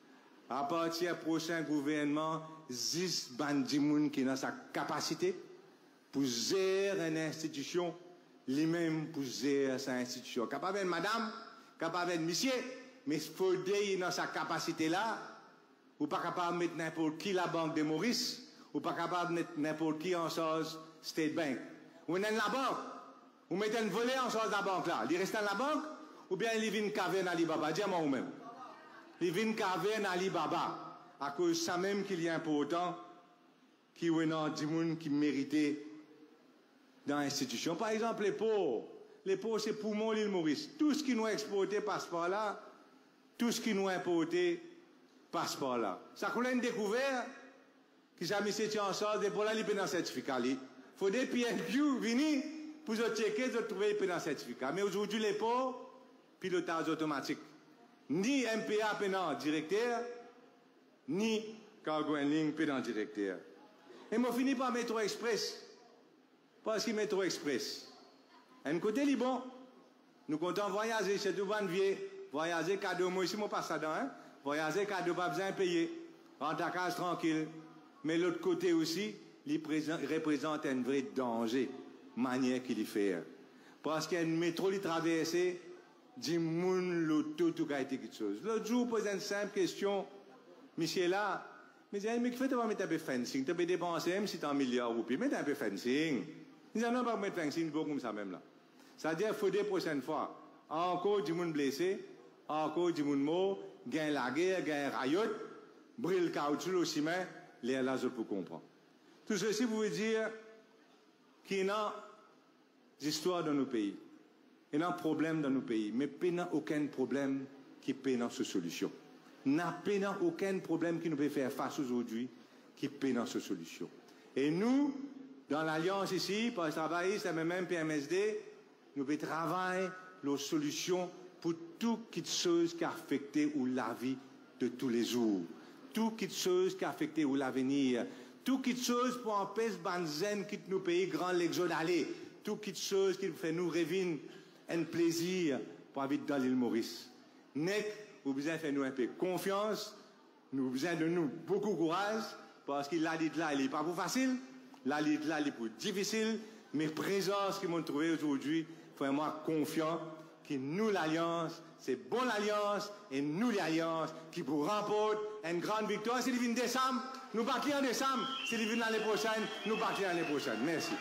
I: À partir du prochain gouvernement, 10 bandimoun qui ont sa capacité pour gérer une institution, lui-même pour gérer sa institution. Capable de madame, capable de monsieur, mais il faut dire dans sa capacité là, ou pas capable de mettre n'importe qui la Banque de Maurice, ou pas capable de mettre n'importe qui en charge State Bank. Ou dans la banque, ou mettez un volet en charge de la banque là. Il reste dans la banque, ou bien il vient caverne Alibaba. Dis-moi ou même. Il vient caverne Alibaba. À cause de ça même qu'il y a important, qui est un dimoun qui méritait dans l'institution. Par exemple, les pauvres. Les pauvres, c'est poumon l'île Maurice. Tout ce qui nous a exporté passe par là. Tout ce qui nous a importé passe par là. Ça qu'on a découvert, qui s'est mis en charge, et pour là, il peut dans le certificat. Il faut des PNQ venir pour checker, de trouver le certificat. Mais aujourd'hui, les pauvres, pilotage automatique. Ni MPA pénal directeur, ni Cargo Handling pénal directeur. Et moi, finis par Métro Express. Parce que Métro Express. Un côté, il est bon. Nous comptons voyager chez tout le vieux. Voyager cadeau, moi ici, moi pas ça dedans. Hein? Voyager cadeau, pas besoin de payer. Rentrer à casa tranquille. Mais l'autre côté aussi, il représente un vrai danger, manière qu'il y fait. Parce qu'un métro, il traverse, dit moun l'auto, tout a été quelque chose. L'autre jour, je posais une simple question, monsieur là, mais il dit, mais qui fait, tu vas mettre un peu de fencing, tu peux dépenser, même si tu as 1 milliard de roupies, mets un peu de fencing. Il dit, non, pas mettre fencing, beaucoup comme ça même là. C'est-à-dire, il faut des prochaines fois, encore du monde blessé, encore du monde mort, gagne la guerre, gagne rayotte, brûle le caoutchouc au ciment, les là, je peux comprendre. Tout ceci vous veut dire qu'il y a des histoires dans nos pays. Il y a un problème dans nos pays, mais il n'y a aucun problème qui peut dans cette solution. Il n'y a aucun problème qui nous peut faire face aujourd'hui qui peut dans cette solution. Et nous, dans l'Alliance ici, par le travail, c'est même PMSD, nous pouvons travailler nos solutions pour toute chose qui a affecté la vie de tous les jours. Toute chose qui a affecté l'avenir. Toute chose pour empêcher Banzen quitte nos pays grands l'exode d'aller. Toute chose qui fait nous rêver un plaisir pour habiter dans l'île Maurice. Net, vous besoin de faire nous un peu confiance, nous besoin de nous beaucoup de courage, parce que la lutte là, elle n'est pas pour facile, la lutte là, elle est pour difficile, mais présence qu'ils m'ont trouvé aujourd'hui, vraiment confiant que nous l'Alliance, c'est bon l'Alliance, et nous l'Alliance, qui vous remporte une grande victoire. C'est le 20 décembre, nous partons en décembre, c'est le 20 l'année prochaine, nous partons l'année prochaine. Merci.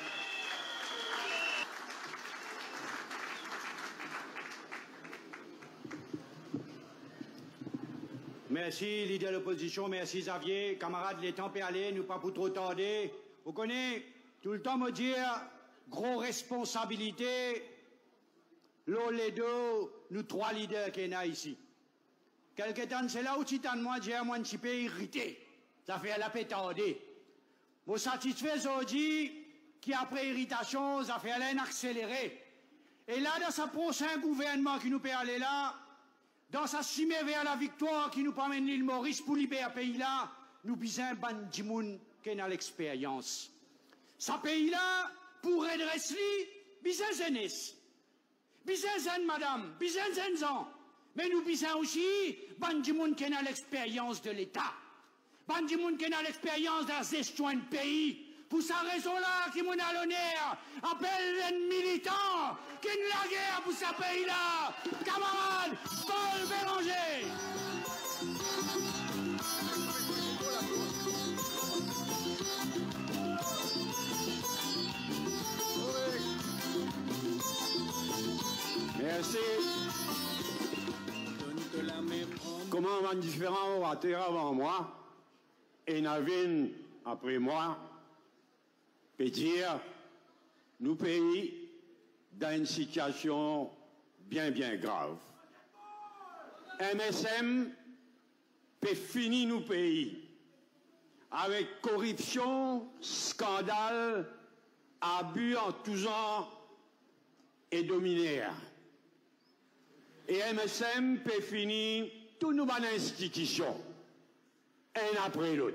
B: Merci, leader de l'opposition, merci Xavier, camarades, les temps peut aller, nous pas pour trop tarder. Vous connaissez, tout le temps me dire, gros responsabilité, l'eau, les deux, nous 3 leaders qui sont ici. Quelque temps, c'est là où tu t'en moi, j'ai un moins un petit peu irrité. Ça fait la paix tarder. Vous satisfait aujourd'hui, qui, après irritation, a fait aller accélérer. Et là, dans ce prochain gouvernement qui nous peut aller là, dans sa chimée vers la victoire qui nous permet l'île Maurice pour libérer le pays là, nous bisons ban Djimoun qui a l'expérience. Ce pays là, pour redresser, bisons jeunesse, bisons jeunes madame, bisons jeunes gens. Mais nous bisons aussi ban Djimoun qui a l'expérience de l'État. Ban Djimoun qui a l'expérience de la gestion du pays. Pour cette raison-là, qui m'en a l'honneur, appelle les militants qui ont la guerre pour ce pays-là. Camarade Paul Bélanger.
G: Merci. Comment un différent orateurs avant moi et Navin après moi peut dire nous pays dans une situation bien grave. MSM peut finir nos pays avec corruption, scandale, abus en tous genres et dominaire. Et MSM peut finir toutes nos bonnes institutions, un après l'autre.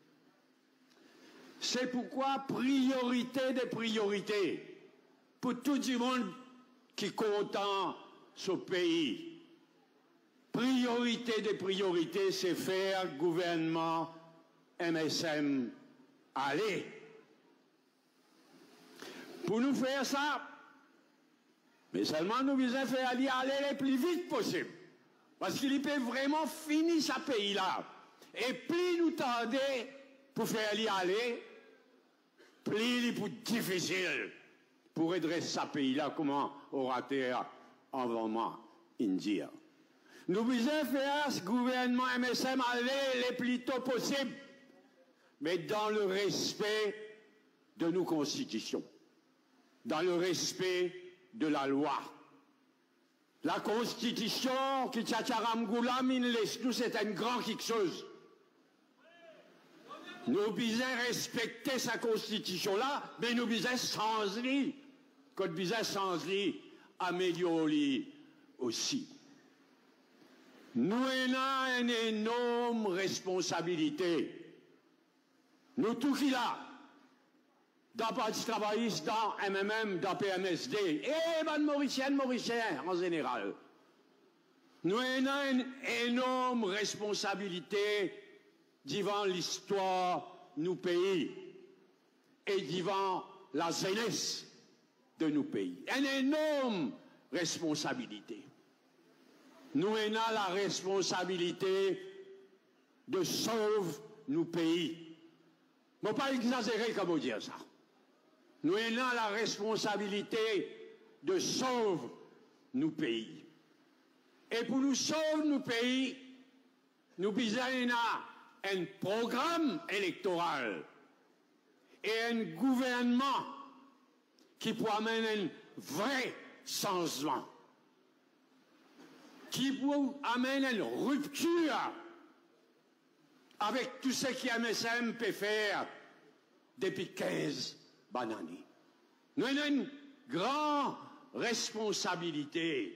G: C'est pourquoi priorité des priorités pour tout le monde qui compte ce pays. Priorité des priorités, c'est faire gouvernement MSM aller. Pour nous faire ça, mais seulement nous devons faire aller le plus vite possible. Parce qu'il peut vraiment finir ce pays-là. Et plus nous tardons pour faire aller, plus il est plus difficile pour redresser ce pays-là, comment orateur avant moi, India. Nous devons faire ce gouvernement MSM aller le plus tôt possible, mais dans le respect de nos constitutions, dans le respect de la loi. La constitution qui tchatcharamgoula nous c'est une grande quelque chose. Nous devons respecter sa constitution-là, mais nous devons changer. Quand nous devons changer, améliorer aussi. Nous avons une énorme responsabilité. Nous tous qui là, dans le Parti travailliste, dans MMM, dans PMSD, et dans Mauriciens en général. Nous avons une énorme responsabilité devant l'histoire de nos pays et devant la jeunesse de nos pays. Une énorme responsabilité. Nous avons la responsabilité de sauver nos pays. Je ne vais pas exagérer comme dire ça. Nous avons la responsabilité de sauver nos pays. Et pour nous sauver nos pays, nous avons un programme électoral et un gouvernement qui peut amener un vrai changement, qui peut amener une rupture avec tout ce que MSM peut faire depuis 15 bonnes années. Nous avons une grande responsabilité.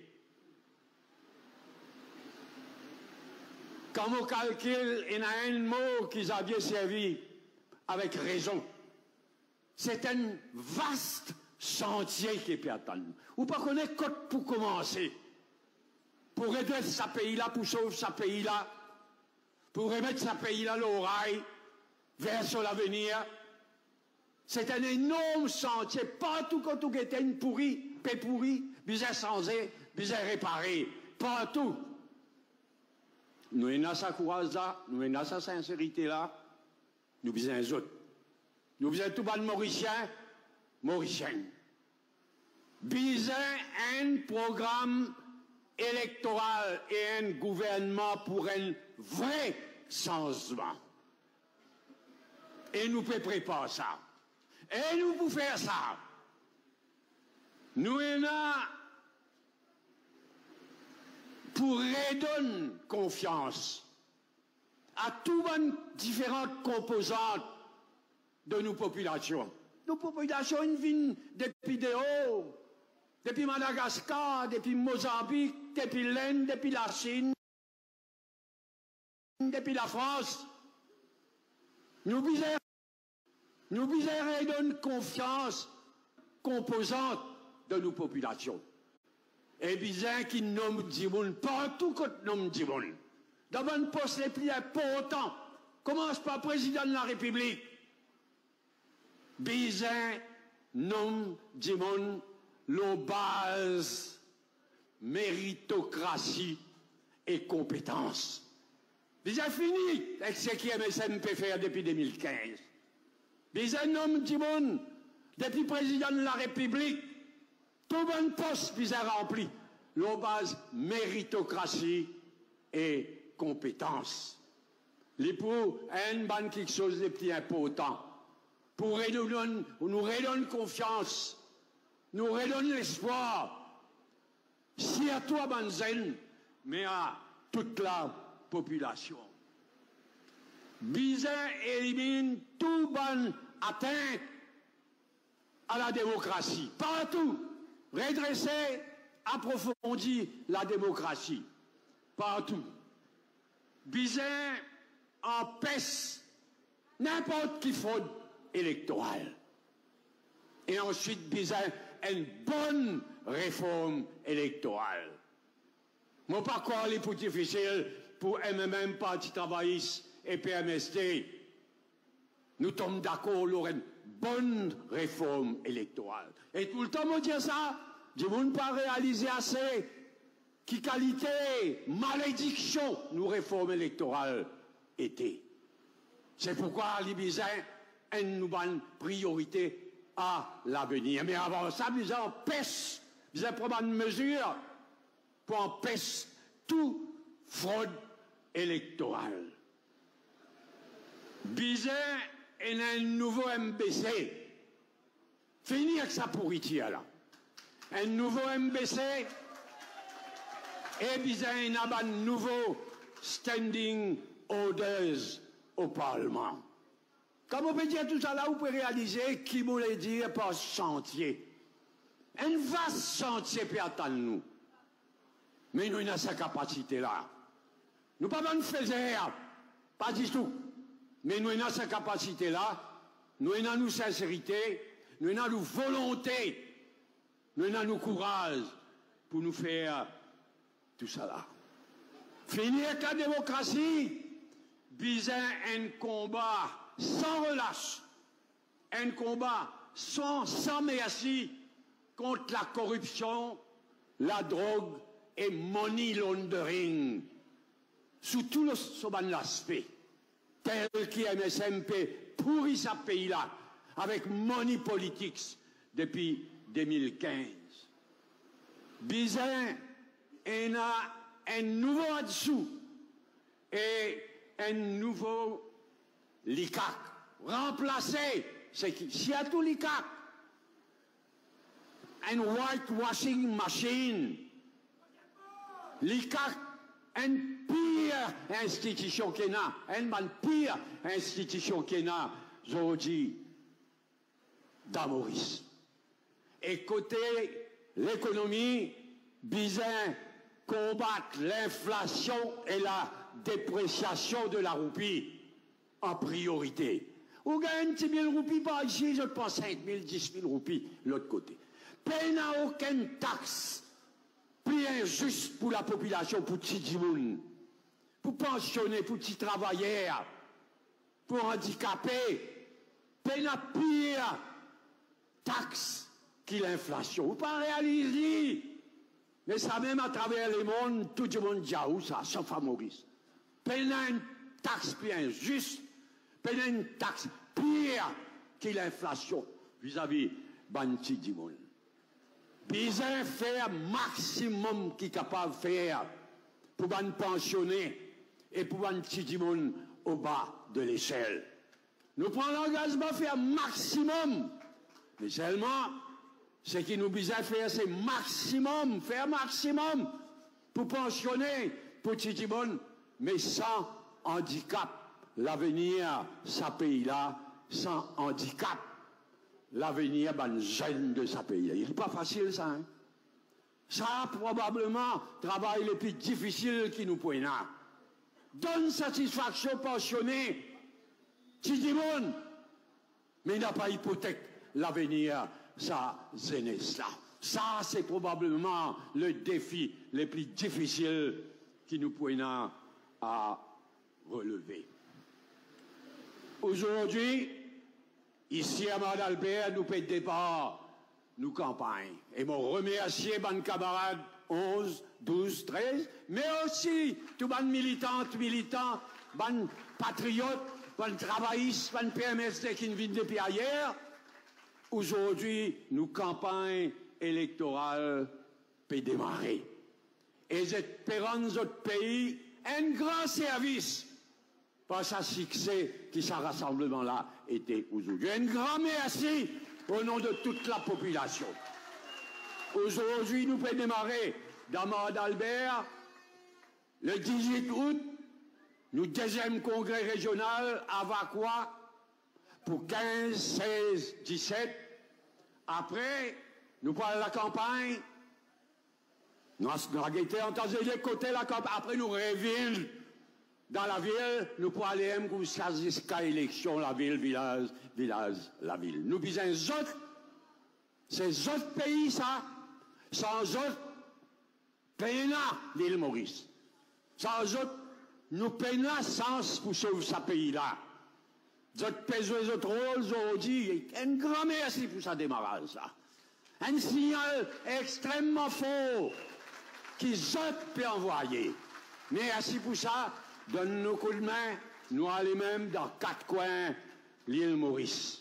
G: Quand on calcule, il y a un mot qu'ils ont bien servi avec raison. C'est un vaste chantier qui peut attendre. Ou pas connaître quoi pour commencer. Pour redresser ce pays-là, pour sauver ce pays-là, pour remettre ce pays-là l'oreille vers l'avenir. C'est un énorme chantier. Partout quand tout était une pourrie, paix pourrie, bien changé, bien réparé. Partout. Nous avons sa courage-là, nous avons sa sincérité-là, nous avons les autres. Nous avons tout le monde Mauricien. Nous avons un programme électoral et un gouvernement pour un vrai changement. Et nous pouvons préparer ça. Et nous pouvons faire ça. Nous avons pour redonner confiance à toutes les différentes composantes de nos populations.
B: Nos populations viennent depuis des hauts, depuis Madagascar, depuis Mozambique, depuis l'Inde, depuis la Chine, depuis la France. Nous donner confiance composante de nos populations. Et bizarre qui nomme Dimoun, partout qu'on nomme Dimoun. Dans un poste les plus importants, commence par président de la République. Bizarre nomme Dimoun, l'on base méritocratie et compétence. Bizarre fini avec ce qui MSMP fait depuis 2015. Bizarre nomme Dimoun, depuis président de la République, tout bon poste bizarre rempli. L'on base méritocratie et compétence. Les pour une bonne quelque chose de plus important. Pour nous redonner confiance, nous redonner l'espoir. Si à toi, Banzen, mais à toute la population. Bizarre élimine tout bon atteinte à la démocratie. Partout. Redresser, approfondir la démocratie. Partout. Bizarre empêche n'importe qui fraude électorale. Et ensuite, bizarre, une bonne réforme électorale. Mon parcours est plus difficile pour MMM, Parti travailliste et PMSD. Nous sommes d'accord, sur une bonne réforme électorale. Et tout le temps, on dit ça, je ne peux pas réaliser assez qui qualité, malédiction, nous réformes électorales étaient. C'est pourquoi les Bizins ont une priorité à l'avenir. Mais avant ça, ils empêchent, ils prennent une mesure pour empêcher toute fraude électorale. Bizin est un nouveau MBC. Fini avec sa pourriture là. Un nouveau MBC et Bizin a un nouveau standing orders au Parlement. Comme on peut dire tout ça là, vous pouvez réaliser qui voulait dire par chantier. Un vaste chantier peut attendre nous. Mais nous avons cette capacité là. Nous ne pouvons pas nous faire, pas du tout. Mais nous avons cette capacité là. Nous avons nos sincérité, nous avons nos volonté, nous avons nos courage pour nous faire tout ça là. Finir avec la démocratie, Bizin un combat sans relâche, un combat sans merci contre la corruption, la drogue et money laundering, sous tout l'aspect, tel qui MSMP pourrit ce pays-là, avec money politics depuis 2015. Bizin a un nouveau en-dessous et un nouveau l'ICAC. Remplacer, c'est qui? S'il y a tout l'ICAC, un whitewashing machine. L'ICAC, une pire institution qu'il y a, une pire institution qu'il y a, aujourd'hui, dans Maurice. Et côté l'économie, Bizin combattre l'inflation et la dépréciation de la roupie en priorité. Ou gagne 10 000 roupies par ici, je pense 5 000, 10 000 roupies l'autre côté. Paye n'a aucune taxe plus injuste pour la population, pour petits moun, pour pensionnés, pour petits travailleurs, pour handicapés. Paye n'a pire taxe que l'inflation. Vous pas réaliser. Mais ça même à travers le monde, tout le monde dit ça, sauf à Maurice. Paye n'a une taxe plus injuste, paye n'a une taxe pire que l'inflation vis-à-vis Banti du monde. Bizin faire maximum qu'il est capable de faire pour ban pensionner et pour ban petit monde au bas de l'échelle. Nous prenons l'engagement de faire maximum, mais seulement ce qui nous bizarre faire, c'est maximum, faire maximum pour pensionner pour petit monde, mais sans handicap. L'avenir, ce pays-là, sans handicap.
G: l'avenir d'un jeune de sa pays. Il n'est pas facile, ça. Hein? Ça, probablement, travail le plus difficile qui nous prenne. Donne satisfaction pensionnée, qui dit bon, mais il n'a pas hypothèque l'avenir, sa jeunesse là. Ça, c'est probablement le défi le plus difficile qui nous prenne à relever. Aujourd'hui, ici à Mont-Albert, nous payons départ, nous campagne. Et mon remercier mes camarades 11, 12, 13, mais aussi tous les militants, les patriotes, les travaillistes, les PMSD qui viennent depuis hier. Aujourd'hui, nous campagne électorale peut démarrer. Et j'espère notre pays un grand service par sa succès qui ce rassemblement-là était aujourd'hui. Un grand merci au nom de toute la population. Aujourd'hui, nous pouvons démarrer dans Mont-Albert le 18 août, nous deuxième congrès régional à Vacois pour 15, 16, 17. Après, nous parlons de la campagne. Nous avons été entendu de côté la campagne. Après, nous revenons dans la ville. Nous pourrons aller jusqu'à l'élection, la ville, village, la ville. Nous disons autres, ces autres pays, ça, sans autres, peinons l'île Maurice. Sans autres, nous peinons sens pour sauver ce pays-là. D'autres pays, d'autres rôles, aujourd'hui, un grand merci pour ça démarrage, ça. Un signal extrêmement fort qui autres peut envoyer. Merci pour ça. Donne-nous coup de main. Nous allons même dans 4 coins l'île Maurice.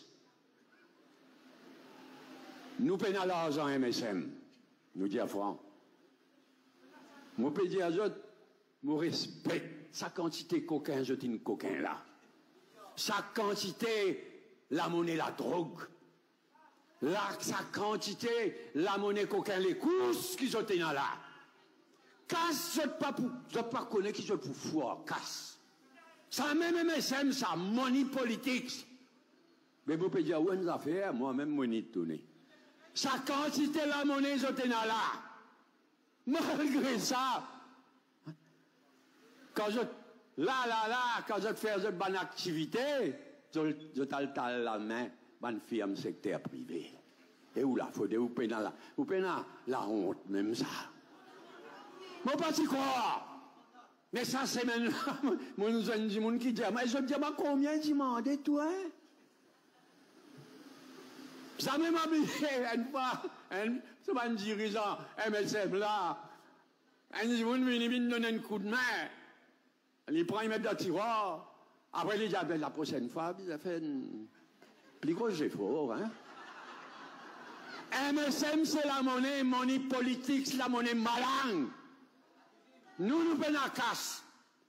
G: Nous payons l'argent MSM. Nous disons franc. Moi, je peux dire à eux, je respecte sa quantité de coquin, je dis une coquin là. Sa quantité, la monnaie, la drogue. Là, sa quantité, la monnaie, coquin, les courses qui sont là. Casse, je ne pas connaître qui sont pour fou, casse. Ça même MSM, ça, money politique. Mais vous pouvez dire, où est-ce affaire, moi-même, money tourné. Sa quantité, la monnaie, sont là. Malgré ça, quand je, quand je fais une bonne activité, je t'ai la main, bonne firme secteur privé. Et où là, faut vous payer la honte, même ça. Moi, pas y croire. Mais ça, c'est maintenant, moi, nous avons dit, mon qui dit, mais je dis, combien tu m'as demandé, toi? Ça m'a habillé une fois, c'est pas un dirigeant MSM là. Un jour, il me donne un coup de main. Il prend, il met dans le tiroir. Après, il dit, la prochaine fois, il a fait un plus gros effort. Hein? MSM, c'est la monnaie politique, c'est la monnaie malangue. Nous payons la casse.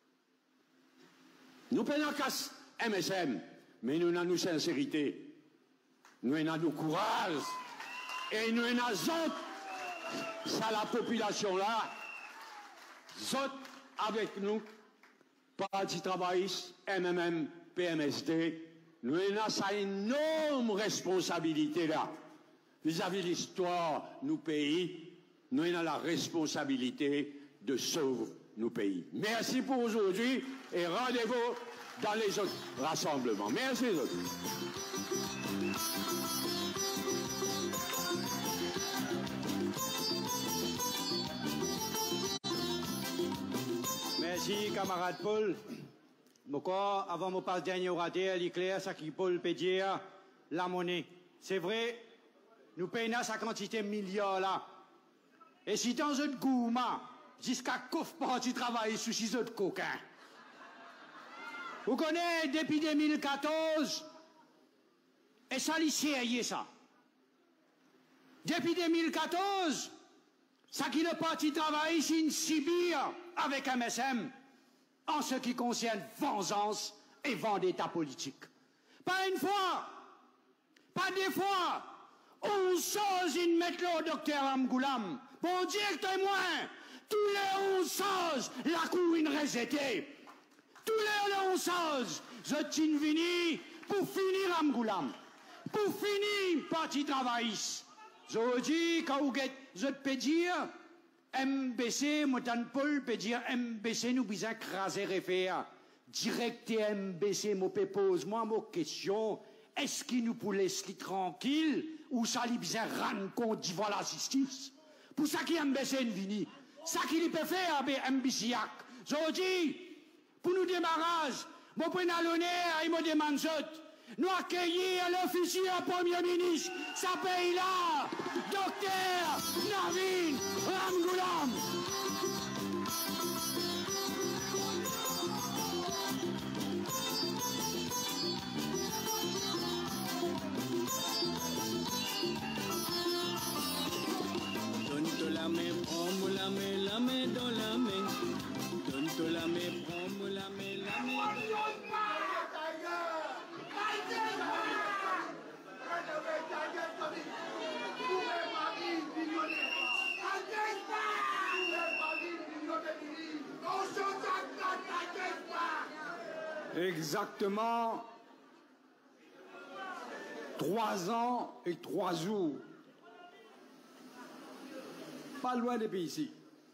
G: Nous payons la casse MSM. Mais nous avons nos sincérité. Nous avons nos courage. Et nous avons autres. Ça, la population là. Autres avec nous. Parti travailliste, MMM, PMSD. Nous avons ça énorme responsabilité là. Vis-à-vis de l'histoire, nos pays. Nous avons la responsabilité de sauver nos pays. Merci pour aujourd'hui et rendez-vous dans les autres rassemblements. Merci les autres.
B: Merci, camarade Paul. Encore, avant mon passe dernier orateur, il est clair, ça qui Paul peut dire, la monnaie. C'est vrai, nous payons sa quantité de milliards là. Et si dans un gourmand, jusqu'à coffre tu travailles sous 6 autres coquins. Vous connaissez, depuis 2014, et ça l'y ça. Depuis 2014, ça qui le parti travaille, c'est une Sibire avec MSM, en ce qui concerne vengeance et vendetta politique. Pas une fois, pas deux fois, on change une mettre le docteur Amgoulam, pour dire témoin, tous les 11 sages, la cour une rejetée. Tous les 11 sages, je t'ai venu pour finir Amgoulam. Pour finir, parti travailliste. Je dis, quand je peux dire, MBC, Montagne Paul peut dire MBC, nous besoin craser réfère. Direct MBC, me pose moi ma question, est-ce qu'il nous peut laisser tranquille ou ça lui besoin rendre compte devant la justice? Pour ça qui MBC est venu, ça qu'il peut faire avec MBC. Je dis, pour nous démarrage, mon prenant l'honneur et me demande nous accueillir l'officier premier ministre, ça paye là, docteur Navin Ramgoolam.
E: Donne-toi la main, prends-moi la main dans la main. Donne-toi la main, prends-moi la main dans la main.
B: Exactement 3 ans et 3 jours. Pas loin des pays ici.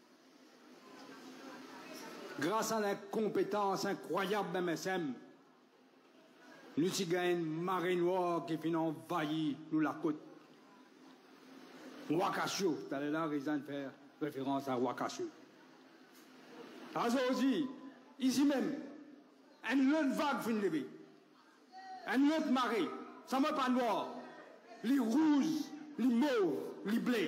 B: Grâce à la compétence incroyable d'MSM, nous avons gagné une marée noire qui finit envahir nous la côte. Wakasho, tu allais là, raison de faire référence à Wakasho. Aujourd'hui, ici même, une autre vague finit de lever. Une autre marée, ça ne va pas noir, les rouges, les mauves, les bleus.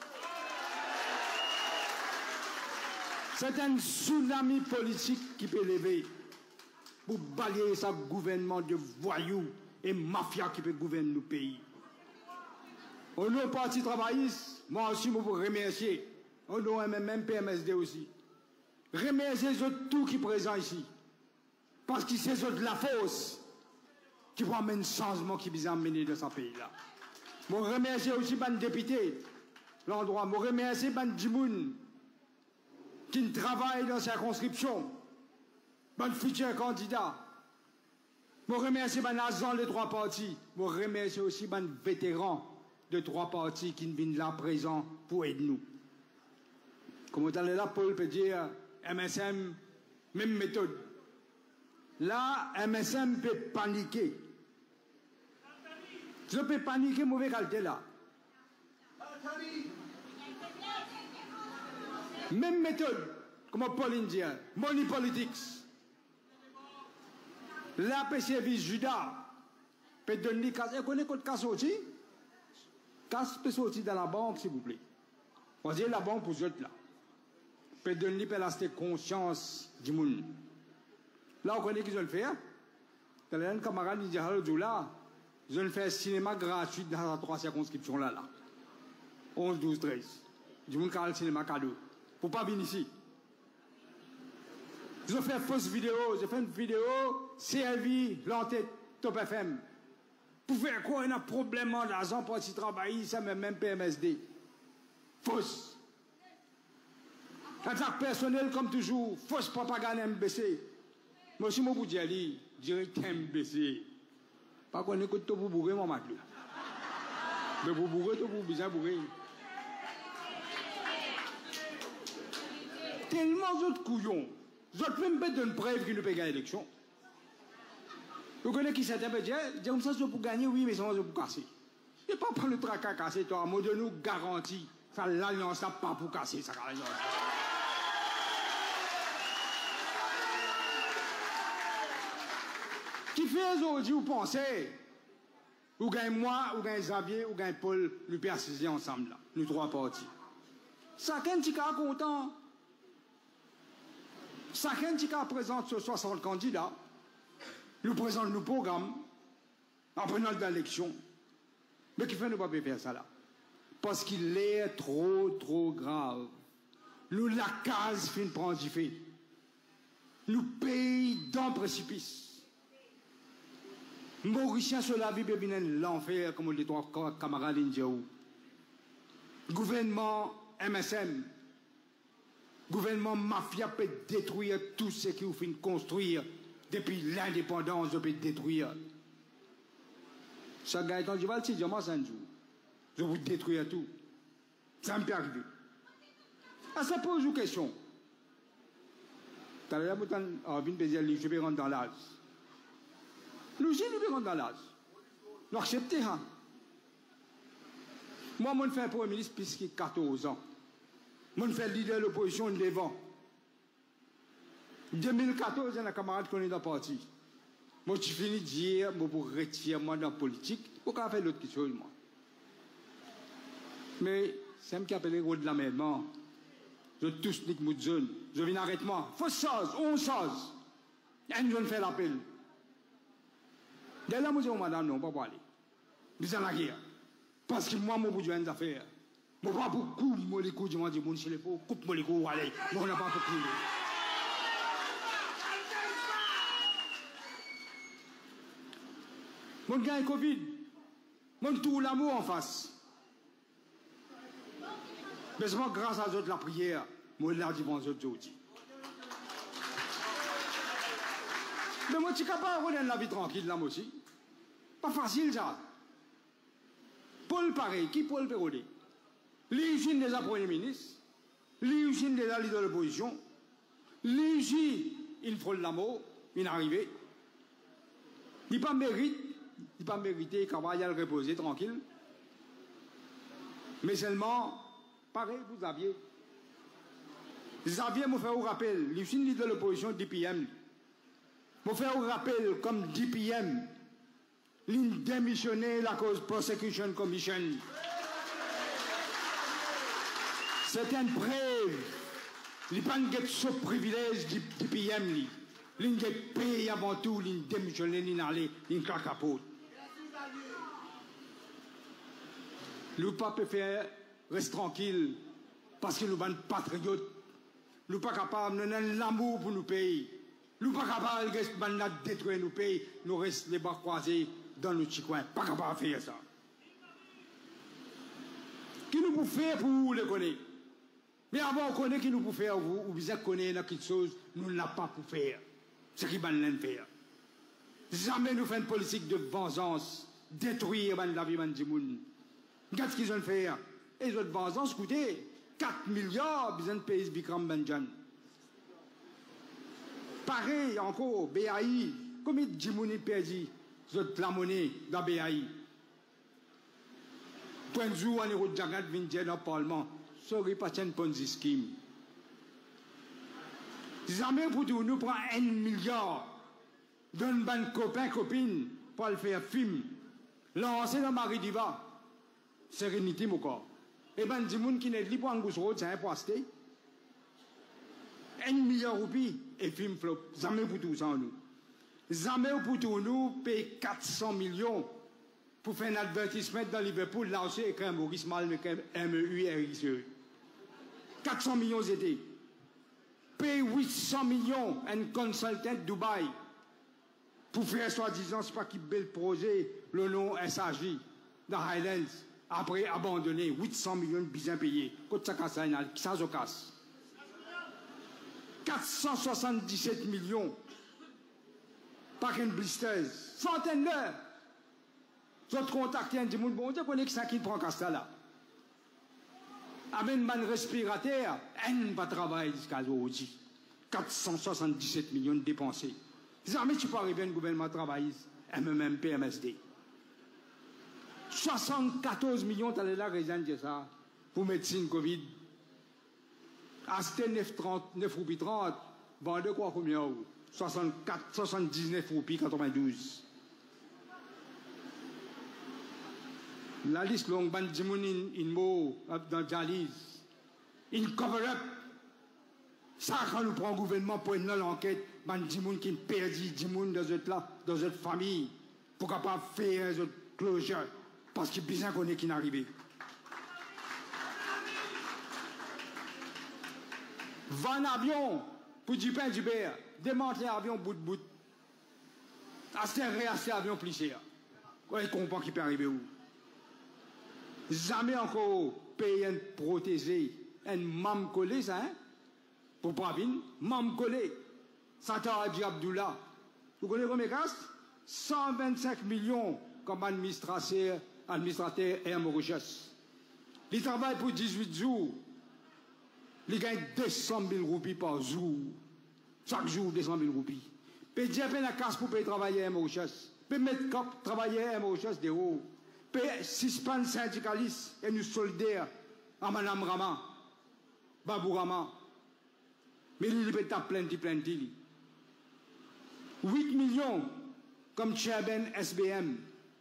B: C'est un tsunami politique qui peut lever pour balayer ce gouvernement de voyous et mafia qui peut gouverner nos pays. Au nom du Parti travailliste, moi aussi, je vous remercier. Au nom de même PMSD aussi. Remercier tous qui sont présents ici. Parce que c'est de la force qui vont amener un changement qui vient amener dans ce pays-là. Je remercie aussi les députés, l'endroit. Je remercie les gens qui travaillent dans la circonscription, les futurs candidats. Je remercie les agents des 3 partis. Je remercie aussi les vétérans de 3 partis qui viennent là présents pour aider nous. Comme on est là, Paul peut dire, MSM, même méthode. Là, MSM peut paniquer. Je peux paniquer, mauvais qualité là. Même méthode, comme Pauline dit, money politics. Là, peut servir Judas, peut donner casse. Vous connaissez quoi de casse aussi? Casse peut sortir dans la banque, s'il vous plaît. Vous voyez la banque pour vous autres là. Peut donner pour la conscience du monde. Là, on connaît qu'ils veulent faire. Dans les camarades, ils disent, là, ils veulent faire un cinéma gratuit dans les 3 circonscriptions là. 11, 12, 13. Du monde qui a le cinéma cadeau. Pour pas venir ici. Ils ont fait une fausse vidéo. J'ai fait une vidéo servie l'entête Top FM. Pour faire quoi? Il y a un problème d'argent pour s'y travailler, ça même PMSD. Fausse. Attaque personnelle comme toujours. Fausse propagande MBC. Moi aussi, je vous dis, direct MBC. Pas qu'on écoute tout pour bourrer, mon matelot. Mais pour bourrer, tout pour bien bourrer. Tellement d'autres couillons. D'autres même pas d'une preuve qu'ils ne peuvent gagner l'élection. Vous connaissez qui c'est un peu dire comme ça, c'est pour gagner, oui, mais c'est pour casser. Il ne pas prendre le tracas casser, toi, moi de nous garantit. Ça, l'alliance n'a pas pour casser, ça, l'alliance. Qui fait aujourd'hui, vous pensez, vous gagnez moi, vous gagnez Xavier, vous gagnez Paul, nous persistons ensemble, là, nous 3 partis. Chacun qui est content. Chacun qui présente sur 60 candidats, nous présente nos programmes, en prenant l'élection. Mais qui fait ne pas faire ça là? Parce qu'il est trop grave. Nous, la case fin de prendre du fait. Nous payons dans le précipice. Mauricien sur la vie, l'enfer, comme les 3 camarades indiens. Gouvernement MSM, gouvernement mafia peut détruire tout ce qui vous fait construire depuis l'indépendance, peut détruire. Chaque gars étant dit, va le dire, moi, c'est un jour. Je vais vous détruire tout. Ça me peut arriver. Ah, ça pose une question. Tout à l'heure, je vais rentrer dans l'âge. Nous aussi, nous devons rentrer dans l'âge. Nous acceptons. Hein? Moi, je fais un premier ministre puisqu'il a 14 ans. Je fais leader de l'opposition devant. En 2014, il y a un camarade qui est dans le parti. Moi, je finis de dire, pour retirer moi dans la politique, pour qu'on fasse l'autre chose, moi. Mais, c'est moi qui appelle le rôle de la main. Je touche Nick Moudzone. Je viens arrêter moi. Faut chose, on chose. Et je fais l'appel. Dès là, je dis, madame, non, pas pour aller. Je suis en la guerre. Parce que moi, je suis en affaire. Je ne pas beaucoup, je les coups, je dis, je suis les faux, coupe-moi les coups, allez. Je n'ai pas beaucoup. Mon gars est Covid. Mon tout l'amour en face. Mais c'est grâce à eux de la prière, moi, je l'ai dit, bon, je dis. Mais moi, je suis capable de la vie tranquille, là, moi aussi. Pas facile, ça. Paul pareil, qui Paul Pérodé? L'usine des premiers ministres, l'usine des leaders de l'opposition, l'usine, il frôle la mort, il est arrivé. Il pas mérité qu'on va y aller reposer tranquille. Mais seulement, pareil, vous aviez. Xavier m'a fait un rappel, l'usine leader de l'opposition, DPM. M'a fait un rappel comme DPM. Il démissionné la cause Prosecution Commission. C'est un preuve. Il n'y a pas de ce privilège du PM. Il n'y a pas payé avant tout, il démissionné, il n'a allé, il n'a pas capot. Le pape peut faire, reste tranquille, parce que nous sommes patriotes. Nous ne sommes pas capables, nous avons l'amour pour nous payer. Nous ne sommes pas capables de détruire nos pays, nous restons les bras croisés dans nos petits coins. Pas capable de faire ça. Qui nous peut faire pour vous le connaître? Mais avant, on connaît qui nous peut faire, ou vous connaissez quelque chose, nous ne l'avons pas pour faire. Ce qui va nous faire. Jamais nous faisons une politique de vengeance, détruire la vie de gens. Regarde ce qu'ils ont fait. Et les autres vengeances, écoutez, 4 milliards, besoin de payer Bikram Benjan. Pareil, encore, BAI, combien de Jimouni perdu la monnaie dans BAI? Point de vue, on est au Djagat, vient dans le Parlement. Ça n'est pas une Ponzi scheme. Jamais pour nous prendre 1 milliard d'un ban copain, copine, pour le faire film, lancer dans Maridiva. Sérénité, mon corps. Et ben, des gens qui n'est libre en gauche, c'est un poisté. 1 milliard de roupies et film flop. Jamais pour tout ça, nous. Jamais pour tout nous, paye 400 millions pour faire un advertisement dans Liverpool, là aussi, avec un Maurice Mal, avec un MEURICE. 400 millions d'étés. Paye 800 millions à un consultant de Dubaï pour faire soi-disant, c'est pas qui bel projet, le nom SAJ, dans Highlands. Après abandonné, 800 millions de bien payés. Côte ça casse, ça se casse. 477 millions. Par une blisteuse. Centaines d'heures. Vous avez contacté un du monde, bon, vous connaissez ça qui prend casse là. Avec une manne respirateur, elle va travailler jusqu'à aujourd'hui. 477 millions de dépensés. Jamais tu peux arriver à un gouvernement travailler, MMP, MSD. 74 millions, tu as là, raison de ça, pour médecine Covid. Acheter 9 roupies 30, vendez quoi combien? 64, 79 roupies 92. La liste longue, ban Jimoun in mo, dans Jalis. In cover-up. Ça, quand nous prenons le gouvernement pour une enquête, ban Jimoun qui perdu Jimoun dans cette famille, pour capable faire une closure. Parce qu'il y a besoin qu'on est qui n'arrive. Van avion pour du pain du beurre, démanteler l'avion bout de bout. Acheter l'avion plus cher. Quoi, il comprend qu'il peut arriver où? Jamais encore payer un protégé, un mam collé, ça, hein? Pour Pravin, mam collé. Santa Abdi Abdullah. Vous connaissez combien casse? 125 millions comme administrateur Air Mauritius. Il travaille pour 18 jours. Il gagne 200 000 roupies par jour. Chaque jour, 200 000 roupies. Puis il a la casse pour travailler à Mauritius. Puis mettre cap travailler à Mauritius de haut. Puis suspendre syndicalistes et nous solidaires à Madame Rama, Babou Rama. Mais il peut taper plenty. 8 millions comme chairman SBM.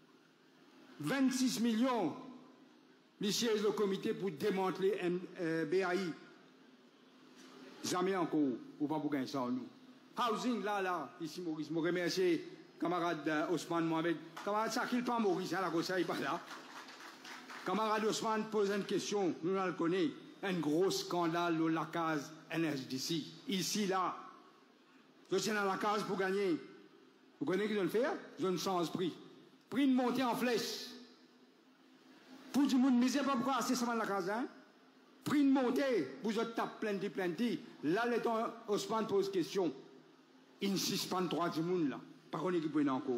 B: 26 millions les sièges du comité pour démanteler BAI. Jamais encore, ou pas pour gagner ça, nous. Housing, là, ici, Maurice, je remercie camarade Ousmane Mohamed. Camarade Sakil, pas Maurice, hein, la Rossa, il pas là. Camarade Ousmane pose une question, nous la connaissons. Un gros scandale dans la case NSDC. Ici, là, je suis dans la case pour gagner. Vous connaissez ce qu'ils ont fait? Ils ont sans prix. Prix de montée en flèche. Pour du monde, misère pas pourquoi c'est ça dans la case, hein? Prix de montée, vous êtes tape plenty. Là, le temps, Ousmane pose question. Il ne suspend 3 du monde, là. Par contre, il peut encore.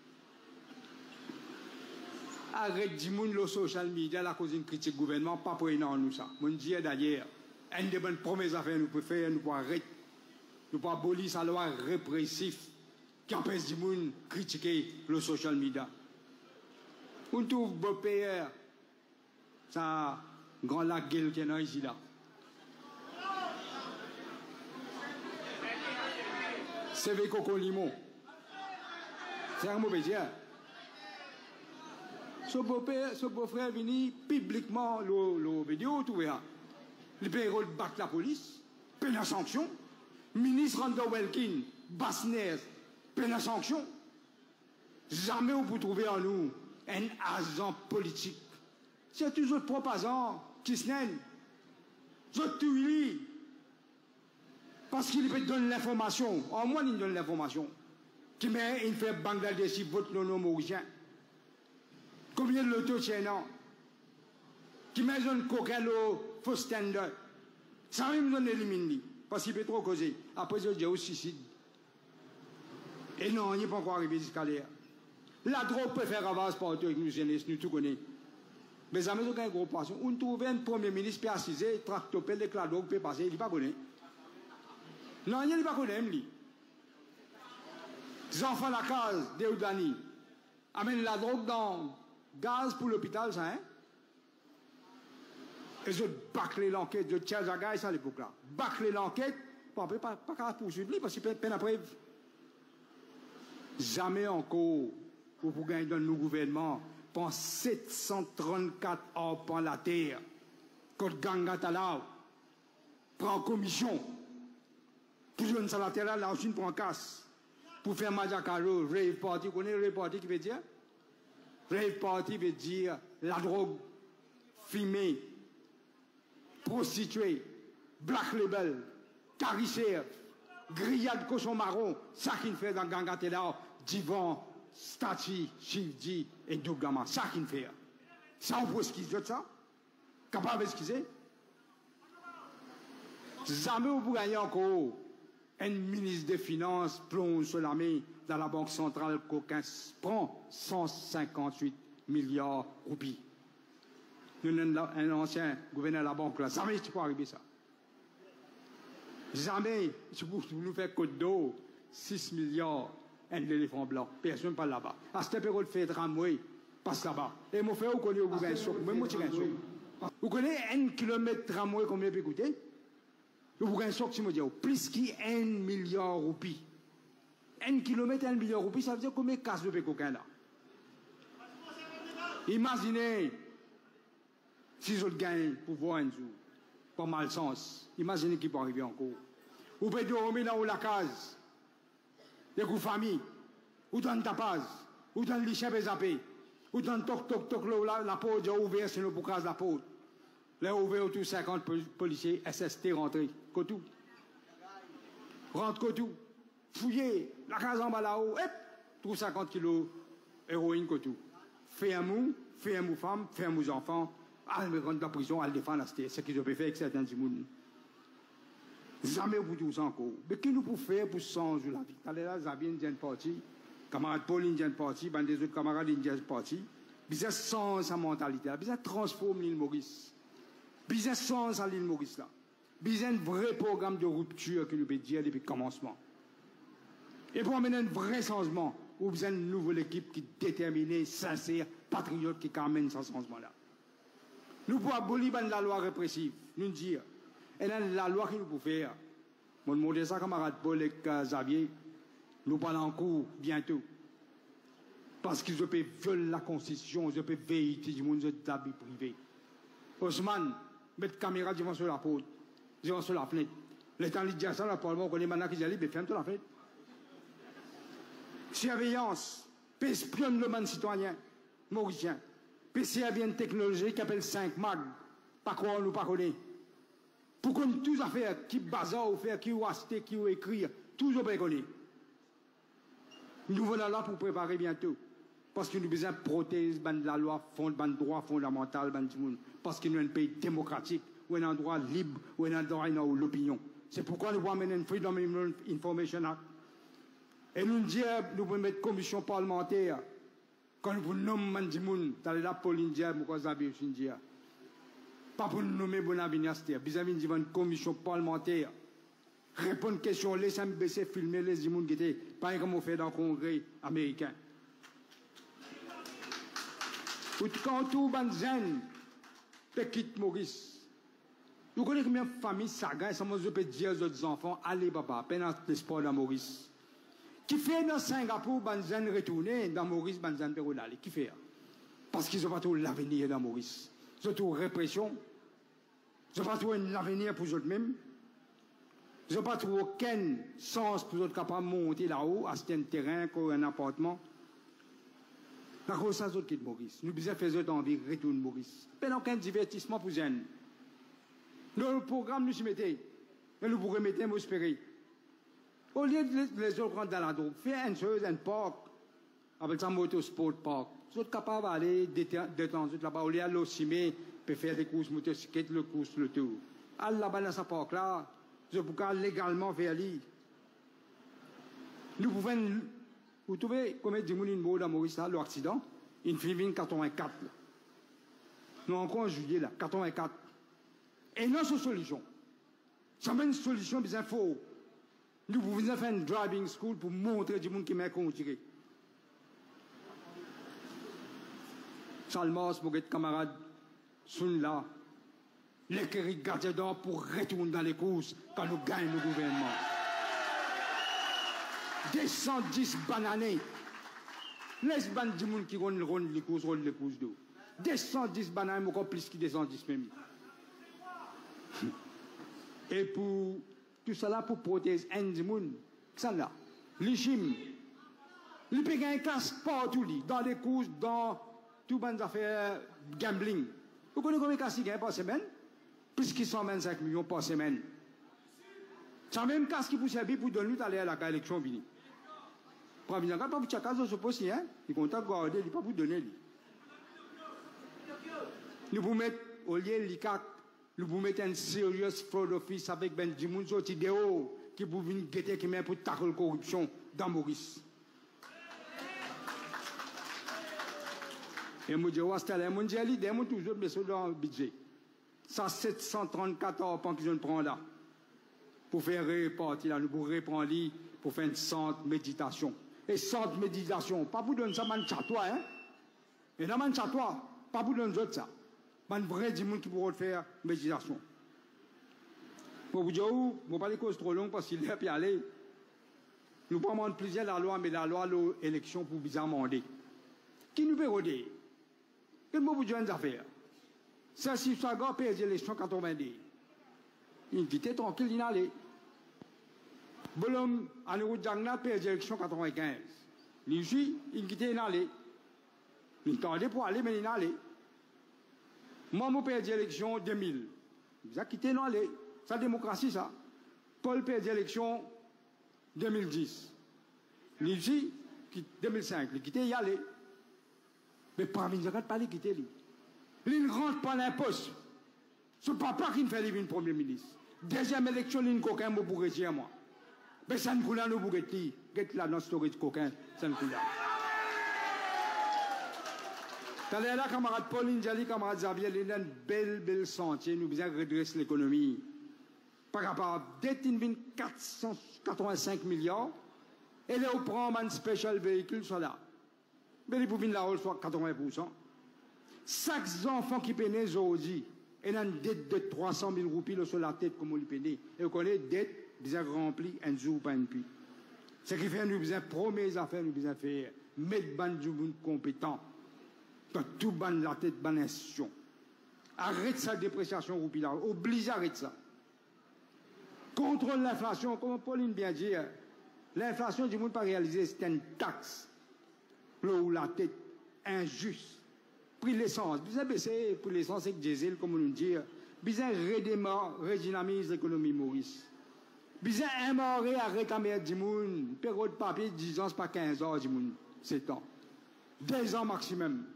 B: Arrête du monde, le social media, la cause d'une critique gouvernement, pas pour nous ça. Mon Dieu, d'ailleurs, une des bonnes promesses à faire, nous pouvons faire, nous pouvons arrêter. Nous pouvons abolir sa loi répressive qui empêche du monde de critiquer le social media. On trouve beau payeur, ça, grand lac gueule qui est ici là. C'est avec Coco Limon. C'est un mauvais dire. Ce beau-frère venu publiquement le vidéo, tout ça. Il peut battre la police, peine la sanction. Ministre Randall Welkin, Bassner, peine la sanction. Jamais vous pouvez trouver en nous un agent politique. C'est toujours le propre agent qui se n'aime. Je tue parce qu'il peut donner l'information. Au moins, il donne l'information. Qui met une fait Bangladesh, vote non mauricien. Combien de l'auto tiennant? Qui met un coquin au faux standard? Ça même nous élimine. Parce qu'il peut trop causer. Après, je dis au suicide. Et non, il n'est pas encore arrivé jusqu'à l'air. La drogue peut faire avance partout avec nous, jeunesse, nous tout connaissons. Mais ça me donne un gros poisson. On trouve un premier ministre qui a assisé, tractopelle, et que la drogue peut passer, il n'est pas connu. Non, il n'est pas connu, lui. Les enfants la case d'Eudani amènent la drogue dans gaz pour l'hôpital, ça, hein? Et je bâcler l'enquête, je tiens à gaz à l'époque-là. Bâcler l'enquête, pas qu'à poursuivre lui, parce qu'il peut peine après. Jamais encore, pour gagner dans nos gouvernements, pendant 734 ans par la terre, quand Gangatala prend commission, pour jouer ça la terre là, la Chine prend casse. Pour faire Madjakaro, Rave Party, vous connaissez Rave Party qui veut dire? Rave Party veut dire la drogue, fumée, prostituée, black label, carissère, grillade cochon marron, ça qu'il fait dans Gangatela, Divan, Stati, Shivji et Dogama, ça qu'il fait. Ça, on peut esquiser ça? Capable d'esquiser? Jamais vous pouvez gagner encore. Un ministre des Finances plonge sur la main dans la Banque centrale qu'aucun prend 158 milliards de roupies. Nous avons un ancien gouverneur de la banque là. Jamais tu peux arriver ça. Jamais tu peux nous faire côte d'eau 6 milliards un éléphant blanc. Personne ne parle là-bas. À cette période, fait tramway, passe là-bas. Et mon frère, vous connaissez où vous gagnez un choc. Même moi, tu gagnes un choc. Vous connaissez 1 kilomètre tramway, combien peut coûter? Vous gagnez un choc, tu me dis, plus qu'1 milliard de roupies. 1 kilomètre, 1 milliard de roupies, ça veut dire combien de casse de coquin là? Imaginez, si je gagne pour voir un jour, pas mal sens. Imaginez qui peut arriver encore. Vous pouvez dormir dans la case, des coups famille, ou dans le tapage, ou dans le lichet bezapé, ou dans le toc, la porte est ouverte, sinon pour caser la porte. Là, ouvert autour 50 policiers SST rentrés. Cotou. Rentre Cotou. Fouillez. La case en bas là-haut. Hop. Trouve 50 kilos héroïne Cotou. Fait un mou femme, fait un mou enfant. Elle me rentre dans la prison, elle défend la cité. C'est ce qu'ils ont fait avec certains du monde. Jamais vous tous encore. Mais qu'est-ce que nous pouvons faire pour changer la vie? Allez là, Zabine, une partie. camarade Paul Indian Party, ben des autres camarades Indian Party, business sans sa mentalité, business transforme l'île Maurice. Business sans à l'île Maurice là. Business un vrai programme de rupture que nous peut dire depuis le commencement. Et pour amener un vrai changement, vous avez une nouvelle équipe qui est déterminée, sincère, patriote qui amène ce changement-là. Nous pouvons abolir la loi répressive, nous dire, et la loi qui nous peut faire. Mon mot de ça, camarade Paul et Xavier, nous parlons en cours bientôt. Parce qu'ils peuvent violer la Constitution, ils peuvent veiller du monde de la vie privée. Ousmane, mettre caméra devant sur la porte, devant sur la fenêtre. L'état de dire ça, le Parlement, on connaît maintenant qu'ils allaient, mais ferme la fenêtre. Surveillance, espionne le monde citoyen, mauricien. PCR vient une technologie qui appelle 5 mag, pas quoi on nous pas connaît. Pour qu'on tous affaires qui bazar ou faire, qui ou acheter, qui ou écrire, tous on peut connaître. Nous voilà là pour préparer bientôt. Parce que nous avons besoin de protéger la loi, de droit fondamental, parce que nous sommes un pays démocratique, où un endroit libre, où un endroit où l'opinion. C'est pourquoi nous voulons mener une Freedom Information Act. Et nous disons, nous pouvons mettre une commission parlementaire, quand nous nommons Mandimoun, dans la Polindia, Moukouzabi, pas pour nous nommer Bonavinaster, vis-à-vis d'une commission parlementaire, répondre aux questions, les MBC filmer les Zimoun qui étaient, pas comme on fait dans le Congrès américain. Quand tout le monde quitte Maurice, nous connaissons combien de familles saga et ça me peut dire aux autres enfants, allez papa, peine l'espoir dans Maurice. Qui fait dans Singapour, Banzan retourner dans Maurice, Banzan Perolali, qui fait? Parce qu'ils n'ont pas tout l'avenir dans Maurice. Ils ont tout répression, ils n'ont pas tout l'avenir pour eux-mêmes, ils n'ont pas tout aucun sens pour eux capables de monter là-haut, acheter un terrain, un appartement. La cause ça, c'est de Maurice. Nous devons faire envie de retourner Maurice. Mais aucun divertissement pour eux. Dans le programme, nous se mettons, et nous pourrons mettre un espérer. Au lieu de les autres rentrer dans la drogue, faire une chose, un parc, avec un motosport park. Ils sont capables d'aller détendre là-bas, au lieu d'aller au cimé, puis faire des courses motocyclettes, le course, le tour. Aller là-bas dans ce parc-là, ils peuvent légalement faire l'île. Nous pouvons, vous trouvez combien de gens dans Maurice, là, l'accident, il finit en 84. Là. Nous encore en juillet, là, 84. Et non, c'est une solution. Ça met une solution, mais il faut. Nous pouvons faire une driving school pour montrer du monde qui m'a contiré. Salmas, mon camarade, sont là. Les qui gardent d'or pour retourner dans les courses quand nous gagnons le gouvernement. Des 110 bananes. Les bandes du monde qui roulent les courses d'eau. Des 110 bananes, encore plus que des 110 même. Et pour tout cela pour protéger un du monde, ça là, les chimes, les péguins cassent partout, dans les courses, dans toutes les affaires gambling. Vous connaissez combien de casses ils gagnent par semaine? Plus que 125 millions par semaine. C'est même casse qui peut servir pour donner à la élection finie. Pour venir pas pour chaque cas, je suppose, hein? Il compte garder, il ne pas pour donner. Nous pouvons mettre au lieu de l'ICAC. Nous pouvons mettre un serious fraud office avec Ben Dimoun sorti de haut qui peut venir guetter qui met pour tackler la corruption dans Maurice. Et moi, je vois que c'est mondial, il y toujours besoin dans le budget. Ça, 734 ans qu'ils prennent là. Pour faire répartir là, nous pouvons reprendre pour faire une centre méditation. Et centre méditation, pas pour donner ça, man chatois, hein? Et dans man chatois, pas pour donner ça. Un vrai dimanche qui pourra faire méditation. Pour vous dire, je ne vais pas les causes trop longues parce qu'il est à aller. Nous ne pouvons pas plaisir la loi, mais la loi de l'élection pour bizarre demander. Qui nous peut roder? Quel mot vous dire une affaire? Ça, si ça a perdu l'élection 90. Il était tranquille, il allait. Bolom, à nous, Djangna perdu l'élection 95. Lui, il quittait, il allait. Il tendait pour aller, mais il allait. Moi, je perdu l'élection 2000. Vous avez quitté, non, allez. C'est la démocratie, ça. Paul perdu l'élection 2010. Lui, 2005. Il quitté, il allait. Mais pas il ne pas les quitter, lui. Il ne rentre pas l'imposte. Ce papa qui me fait une premier ministre. Deuxième élection, il n'y a aucun mot pour réussir, moi. Mais ça ne coule pas, nous, pour get là, dans storage coquin, ça ne coule pas. T'as là, camarade Pauline Djali, camarade Xavier, il y a un bel sentier, nous besoin redresser l'économie. Par rapport à dette, il 485 milliards, et là, on prend un special véhicule, soit là. Mais il faut venir là, soit 80%. Chaque enfant qui pénètre aujourd'hui, il a une dette de 300 000 roupies sur la tête, comme on le pénètre. Et on connaît dette, bien remplie, un jour, pas une pluie. Ce qui fait, nous besoin premières affaires, nous besoin faire, mettre ban du monde compétent. Dans tout ban la tête, ban institution. Arrête sa dépréciation roupie là. Oblige à arrêter ça. Contrôle l'inflation, comme Pauline bien dit. L'inflation du monde pas réalisée, c'est une taxe. Là où la tête injuste. Prix l'essence. Bien baisser pour l'essence avec diesel, comme on nous dit. Bien redynamiser l'économie Maurice. Bien immorer à réclamer du monde. Période de papier, 10 ans, c'est pas 15 ans du monde. 7 ans. 2 ans maximum.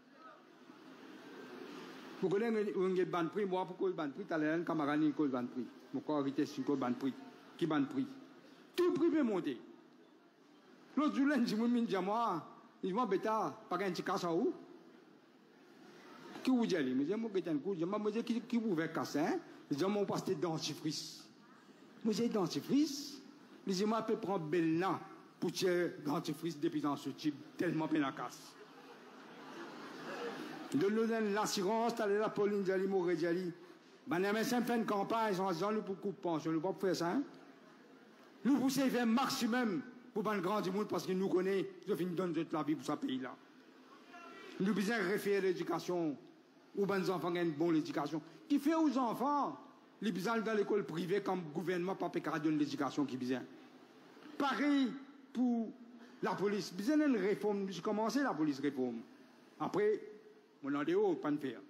B: Vous connaissez un ban prix, moi, pourquoi le ban prix, t'as un camarade qui le ban prix. Mon corps arrêté sur le ban prix. Qui ban prix. Tout prix peut monter. L'autre jour, je me dis, moi, il m'a bêta, pas qu'un petit casse à où? Qui vous dit, je me dis, moi, je dis, qui vous veut casser, hein? Je dis, moi, on passe des dentifrices. Moi, j'ai dentifrice. Je dis, moi, je peux prendre Belna pour tirer dentifrice depuis dans ce type, tellement peine à casse. De l'assurance, t'as la Pauline Djali, Moré Djali. Ben, les médecins font une campagne, ils sont en disant, nous, pour couper pension, nous, pas pour faire ça, hein? Nous, pour faire un maximum pour ban grand du monde parce qu'ils nous connaissent, ils nous donnent la vie pour ce pays-là. Nous, besoin de refaire l'éducation, aux bonnes enfants ont une bonne éducation. Qui fait aux enfants, les besoins dans l'école privée, comme le gouvernement, pas pécar donne l'éducation qui besoin. Pareil pour la police. Besoin d'une réforme. J'ai commencé la police réforme. Après, on en est haut, pas de faire.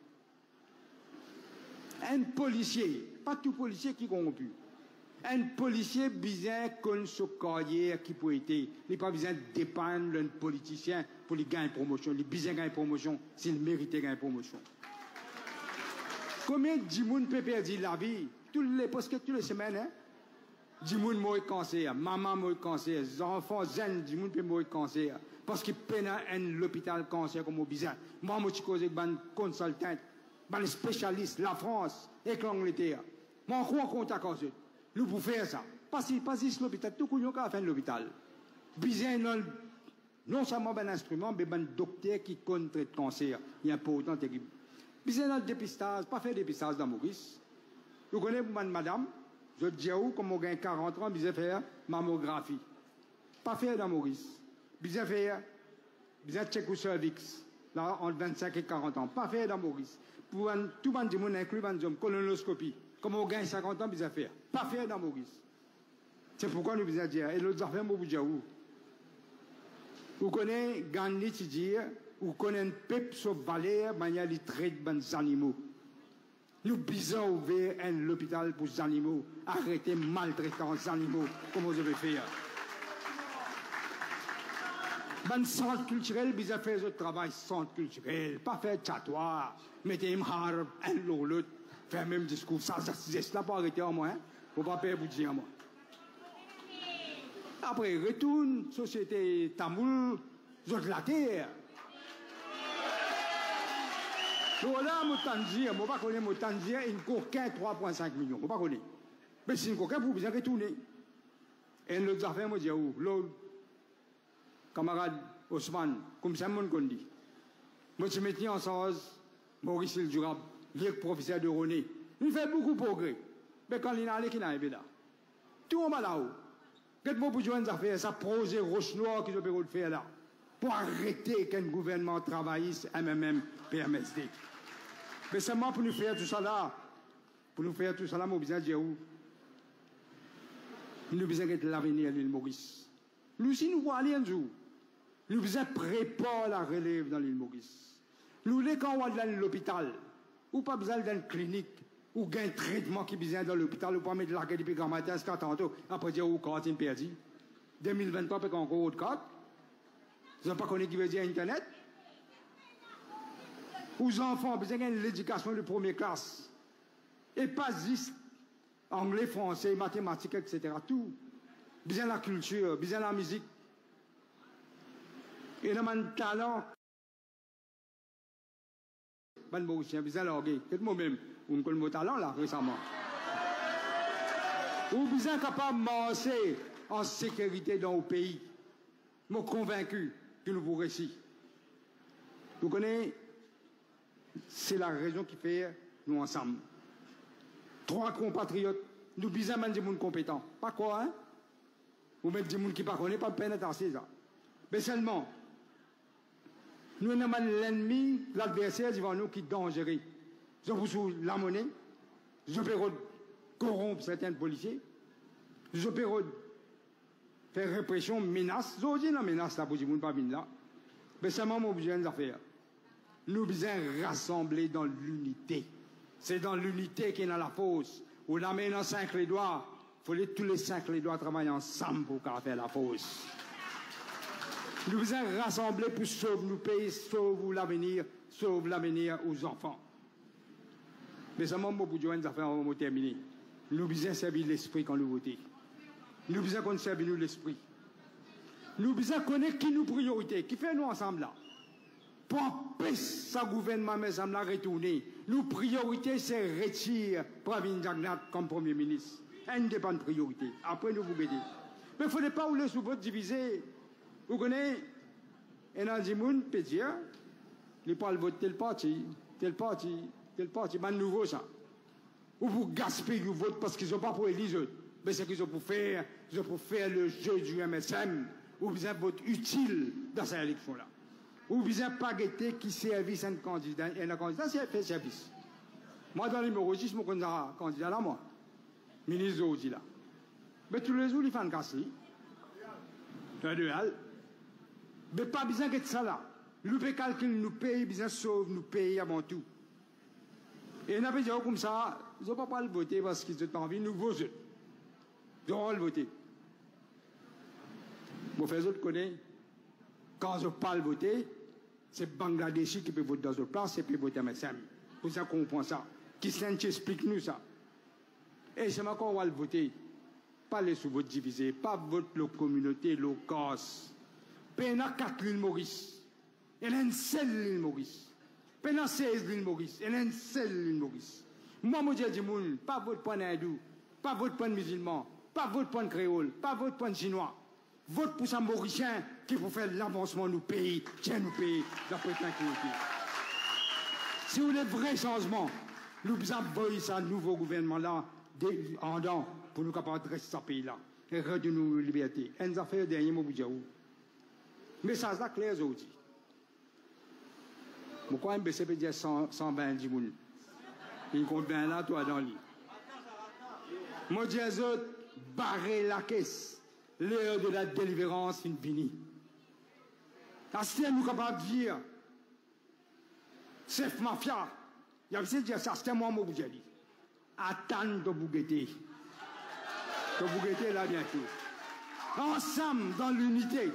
B: Un policier, pas tout policier qui est corrompu. Un policier besoin qu'on se carrière qui peut être. Il n'a pas besoin de dépendre d'un politicien pour lui gagner une promotion. Il a besoin de gagner une promotion s'il mérite de gagner une promotion. Combien de gens peuvent perdre la vie? Presque toutes les semaines, hein? 10 gens meurent de cancer, maman meurt de cancer, les enfants jeunes, 10 gens peuvent mourir de cancer. Parce qu'ils peinent à l'hôpital cancer comme au besoin. Moi, je suis causé avec un consultant, un spécialiste, la France et l'Angleterre. Moi, je suis en contact avec eux. Nous pouvons faire ça. Parce que l'hôpital, tout le monde a fait l'hôpital. Besoin non seulement un instrument, mais un docteur qui contre le cancer. Il y a un important terrible. Besoin de dépistage, pas faire dépistage dans Maurice. Vous connaissez, madame, je dis à vous, comme on gagne 40 ans, besoin de faire mammographie. Pas faire dans Maurice. Besoin de faire, besoin de checker au cervix, là, entre 25 et 40 ans. Pas faire dans Maurice. Pour tout le monde inclus dans une colonoscopie. Comme on gagne 50 ans, besoin de faire. Pas faire dans Maurice. C'est pourquoi nous besoin de dire. Et l'autre affaire, vous dire où? Vous connaissez Gandhi qui dit, vous connaissez un peuple sur Valère, manière de traiter les animaux. Nous besoin ouvrir un hôpital pour les animaux. Arrêtez maltraitant les animaux, comme vous avez fait. Ben centre culturel, besoin faire ce travail centre culturel, pas faire chatouar, mettez un harbe, un l'autre, faire même discours. Ça, c'est là pour arrêter en moi, hein? Faut pas perdre vous dire moi. Après, retourne, société tamoul, de la terre. Voilà, mon Tangier, je ne pas connaître mon Tangier, une coquin 3,5 millions. Je ne pas connaître. Mais c'est une coquin pour bien retourner. Et l'autre affaire, je dis, l'autre camarade Ousmane, comme ça, mon qu'on dit. Moi, je me tiens en sens, Maurice Le Durable, le professeur de René. Il fait beaucoup de progrès. Mais quand il est allé, il est arrivé là. Tout le monde là-haut. Qu'est-ce que joindre affaires, ça projet roche noire qu'ils ont pu faire là, pour arrêter qu'un gouvernement travailliste, MMM, PMSD. Mais seulement pour nous faire tout ça là, nous avons besoin de dire où? Nous avons besoin de l'avenir de l'île Maurice. Nous aussi, nous voulons aller un jour. Nous avons besoin de préparer la relève dans l'île Maurice. Nous voulons quand on va dans l'hôpital, ou pas besoin d'une clinique, ou un traitement qui est besoin dans l'hôpital, ou pas mettre de la depuis grand matin, c'est tantôt, après dire où carte perdu. 2023, peut-être encore autre carte. Vous n'avez pas connu qui veut dire Internet? Aux enfants, besoin de l'éducation de première classe. Et pas juste anglais, français, mathématiques, etc. Tout. besoin de la culture, besoin de la musique. Et nous avons un talent. Ban Mauricien, besoin de l'orgueil. C'est moi-même, on connaît mon talent là récemment. Ou besoin capable de marcher en sécurité dans le pays. Je suis convaincu que nous vous réussissons. Vous connaissez, c'est la raison qui fait nous ensemble. 3 compatriotes, nous besoin de gens compétents. Pas quoi, hein? Vous mettez des gens qui ne connaissent pas peine à ça. Mais seulement, nous avons l'ennemi, l'adversaire devant nous qui est dangereux. Ils ont sous la monnaie, ils ont corrompre certains policiers, ils ont faire répression, menace. Ils ont dit la menace là pour dire pas venir là. Mais seulement, nous avons besoin d'affaires. Nous avons besoin de rassembler dans l'unité. C'est dans l'unité qu'il y a la force. Où la main dans 5 les doigts, il faut tous les 5 les doigts travailler ensemble pour faire la force. Nous avons besoin de rassembler pour sauver nos pays, sauver l'avenir aux enfants. Mais seulement, nous avons besoin d'affaires avant de terminer. Nous avons besoin de servir l'esprit quand nous votons. Nous avons besoin qu'on serve nous l'esprit. Nous avons besoin de connaître qui nous priorité, qui fait nous ensemble là. Pour empêcher ce gouvernement, mais à retourner. Nos priorités, c'est retirer Pravin Jagnnath comme Premier ministre. Indépendante priorité. Après, nous vous guidons. Mais il ne faut pas rouler sous votre divisé. Vous connaissez, et un Dimoun peut dire, il parle vote tel parti, c'est nouveau ça. Ou vous gaspillez le vote parce qu'ils n'ont pas pour élire, mais c'est qu'ils ont pour faire le jeu du MSM, ou vous avez vote utile dans cette élection-là. Ou vous n'avez pas guetté qui service un candidat, et un candidat, c'est fait service. Moi, dans le numéro 6, je suis un candidat là, moi. Ministre Zodi là. Mais tous les jours, il fait un casse. Mais pas besoin de ça là. Nous pouvons calculer nous payer, besoin de sauver nous payer avant tout. Et nous avons dit comme ça, ils n'ont pas le voter parce qu'ils ont envie de nous voter. Ils ont le voter. Vous faites autres connaître. Quand je parle voter, c'est Bangladeshi qui peut voter dans notre place et peut voter à MSM. Pour ça qu'on comprend ça. Qui explique nous ça. Et c'est maintenant qu'on va le voter. Pas les sous-votes divisés, pas vote la communauté, le casse. Il y a 4 l'île Maurice. Il y a une seule l'île Maurice. Il y a 16 l'île Maurice. Il y a une seule l'île Maurice. Moi, je dis, pas vote pour un hindou, pas vote pour un musulman, pas vote pour un créole, pas vote pour un chinois. Vote pour un Mauricien qui peut faire l'avancement de nos pays, tiens nos pays, la tranquillité. Si vous voulez vrai changement, nous avons ce nouveau gouvernement-là en dents pour nous capables de rester ce pays-là et redonner nos libertés. Et nous avons fait le dernier mot pour dire où. Mais ça, c'est clair aujourd'hui. Pourquoi un BC peut dire 120 dimoun? Il compte bien là, toi, dans le lit. Moi, je dis aux autres, barrez la caisse. L'heure de la délivrance est finie. Est-ce que nous sommes capables de dire, c'est mafia. Il y a aussi dire ça, c'est moi, mon bougéli. Attends de bougueter. De bougueter là bientôt. Ensemble, dans l'unité.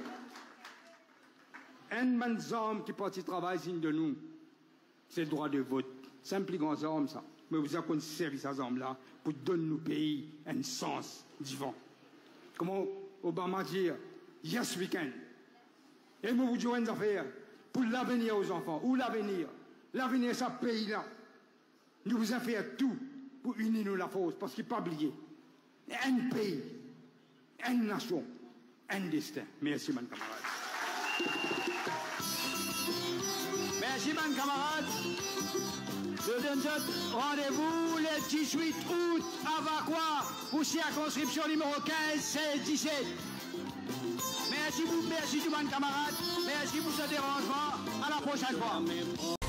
B: Un man d'hommes qui partit travailler signe de nous, c'est le droit de vote. C'est un plus grand homme, ça. Mais vous avez qu'on servi ces hommes-là pour donner nos pays un sens vivant. Comment Obama dit, yes weekend. Et nous vous disons une affaire pour l'avenir aux enfants. Où l'avenir? L'avenir de ce pays-là. Nous vous avons fait tout pour unir nous la force, parce qu'il n'est pas oublié. Un pays, une nation, un destin. Merci, mon camarade. Merci, mon camarade. Je donne rendez-vous le 18 août à Vacquois pour circonscription numéro 15-16-17. Merci tout, mon camarade. Merci pour ce dérangement. À la prochaine fois.